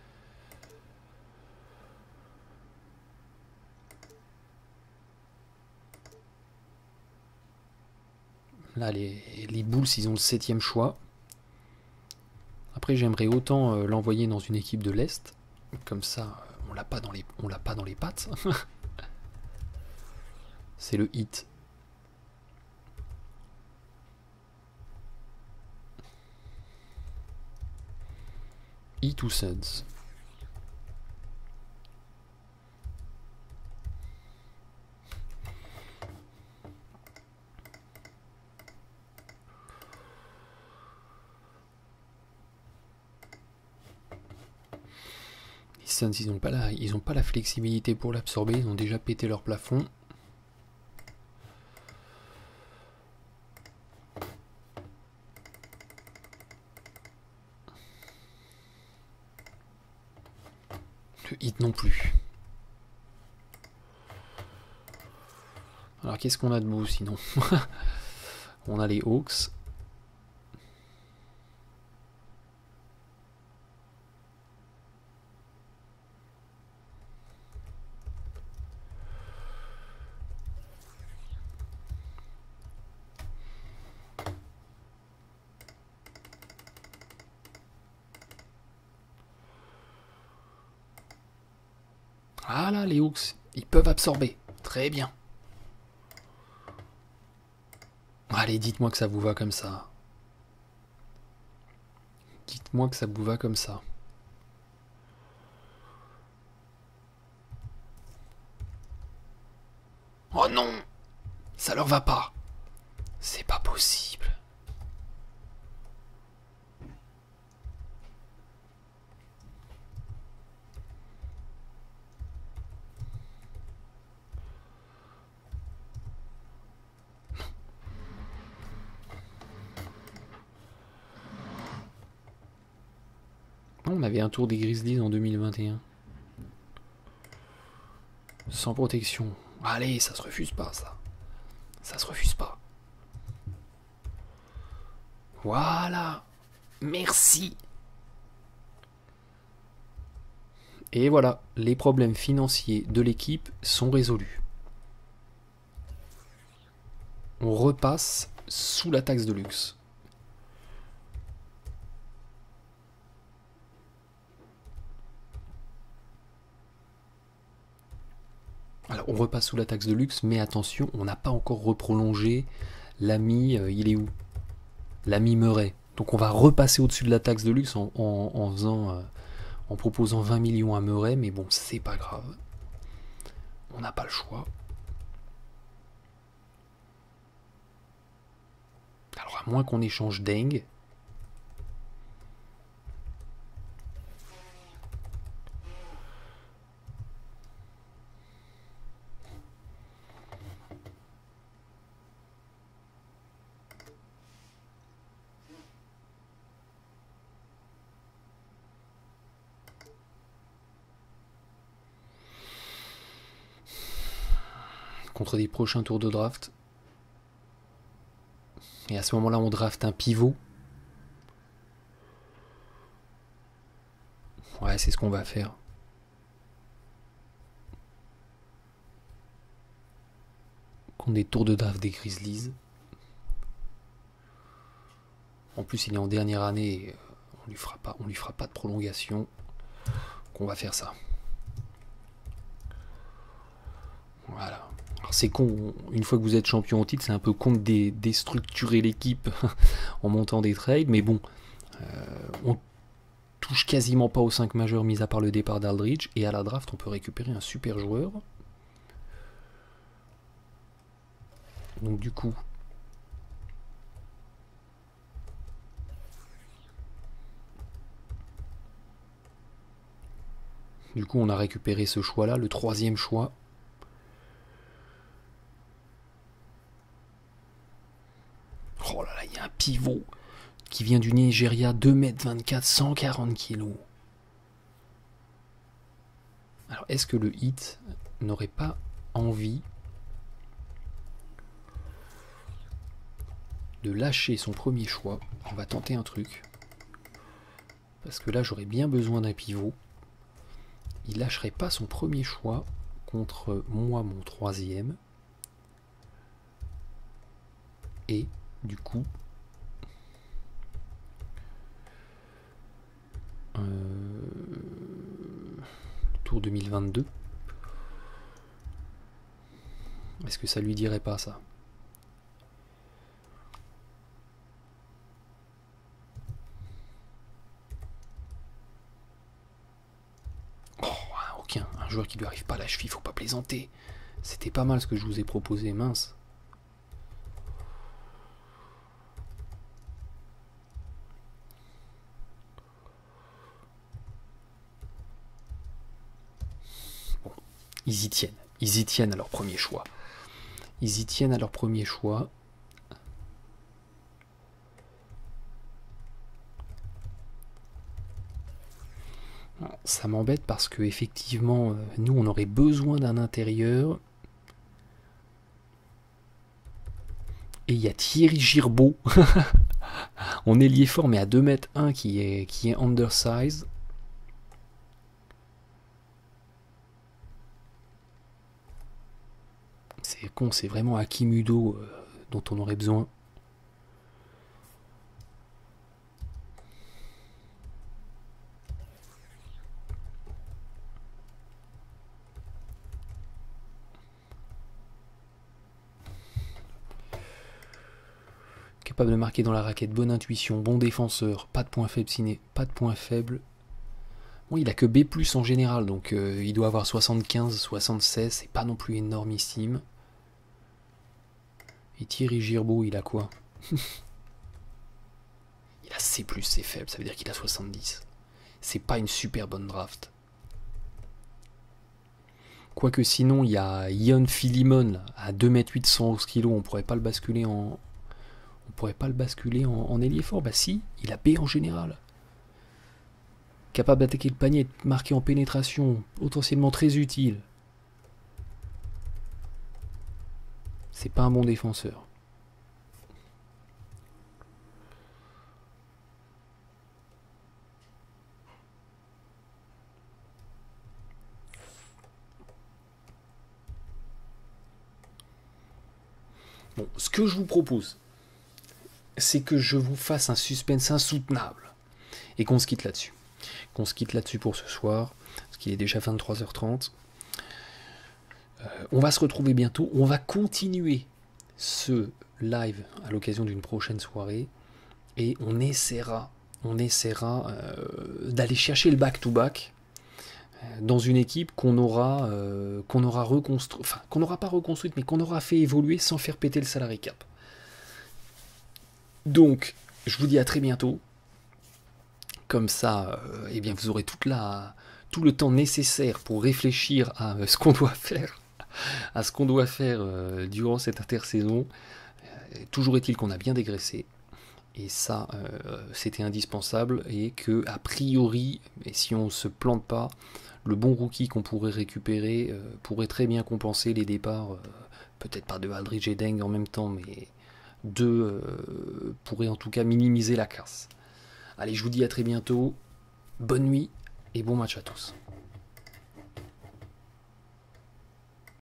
Là, les Bulls, ils ont le 7e choix. Après, j'aimerais autant l'envoyer dans une équipe de l'Est. Comme ça, on l'a pas dans les pattes. C'est le hit. Hit ou Suns. Pistons, ils ont pas la flexibilité pour l'absorber. Ils ont déjà pété leur plafond. Le Heat non plus. Alors qu'est-ce qu'on a de beau sinon? On a les Hawks. Ah là, les Hawks, ils peuvent absorber. Très bien. Allez, dites-moi que ça vous va comme ça. Dites-moi que ça vous va comme ça. Oh non! Ça leur va pas. C'est pas possible. On avait un tour des Grizzlies en 2021. Sans protection. Allez, ça se refuse pas, ça. Ça se refuse pas. Voilà. Merci. Et voilà, les problèmes financiers de l'équipe sont résolus. On repasse sous la taxe de luxe. Alors, on repasse sous la taxe de luxe, mais attention, on n'a pas encore reprolongé l'ami, il est où? L'ami Murray. Donc on va repasser au-dessus de la taxe de luxe en proposant 20 millions à Murray, mais bon, c'est pas grave. On n'a pas le choix. Alors à moins qu'on échange Deng. Contre des prochains tours de draft. Et à ce moment-là, on draft un pivot. Ouais, c'est ce qu'on va faire. Contre des tours de draft des Grizzlies. En plus, il est en dernière année. On lui fera pas de prolongation. Qu'on va faire ça. Voilà. Alors c'est con, une fois que vous êtes champion au titre, c'est un peu con de déstructurer l'équipe en montant des trades, mais bon, on touche quasiment pas aux 5 majeurs, mis à part le départ d'Aldridge, et à la draft, on peut récupérer un super joueur. Donc du coup, on a récupéré ce choix-là, le 3e choix. Oh là là, il y a un pivot qui vient du Nigeria, 2m24, 140 kg. Alors, est-ce que le Heat n'aurait pas envie de lâcher son premier choix? On va tenter un truc. Parce que là, j'aurais bien besoin d'un pivot. Il lâcherait pas son premier choix contre moi, mon 3e. Et du coup, tour 2022. Est-ce que ça lui dirait pas ça? Oh, aucun. Un joueur qui lui arrive pas à la cheville, faut pas plaisanter. C'était pas mal ce que je vous ai proposé, mince. Ils y tiennent. Ils y tiennent à leur premier choix. Ils y tiennent à leur premier choix. Ça m'embête parce que effectivement, nous on aurait besoin d'un intérieur. Et il y a Thierry Girbeau en ailier fort, mais à 2,1 m qui est undersize. C'est con, c'est vraiment Hakim Udo dont on aurait besoin. Capable de marquer dans la raquette, bonne intuition, bon défenseur, pas de point faible ciné, pas de point faible. Bon, il a que B+ en général, donc il doit avoir 75, 76, c'est pas non plus énormissime. Et Thierry Girbeau, il a quoi? Il a C+, c'est faible, ça veut dire qu'il a 70. C'est pas une super bonne draft. Quoique sinon, il y a Ion Philimon, à 2,8 m, 111 kg, on pourrait pas le basculer en... On pourrait pas le basculer en ailier fort. Bah si, il a B en général. Capable d'attaquer le panier, marqué en pénétration, potentiellement très utile. C'est pas un bon défenseur. Bon, ce que je vous propose, c'est que je vous fasse un suspense insoutenable et qu'on se quitte là-dessus. Qu'on se quitte là-dessus pour ce soir, parce qu'il est déjà 23h30. On va se retrouver bientôt. On va continuer ce live à l'occasion d'une prochaine soirée et on essaiera d'aller chercher le back-to-back dans une équipe qu'on aura reconstruite, enfin qu'on n'aura pas reconstruite, mais qu'on aura fait évoluer sans faire péter le salary cap. Donc, je vous dis à très bientôt. Comme ça, eh bien, vous aurez tout le temps nécessaire pour réfléchir à ce qu'on doit faire, durant cette intersaison. Toujours est-il qu'on a bien dégraissé. Et ça, c'était indispensable. Et que, a priori, et si on ne se plante pas, le bon rookie qu'on pourrait récupérer pourrait très bien compenser les départs, peut-être pas de Aldridge et Deng en même temps, mais pourrait en tout cas minimiser la casse. Allez, je vous dis à très bientôt, bonne nuit et bon match à tous.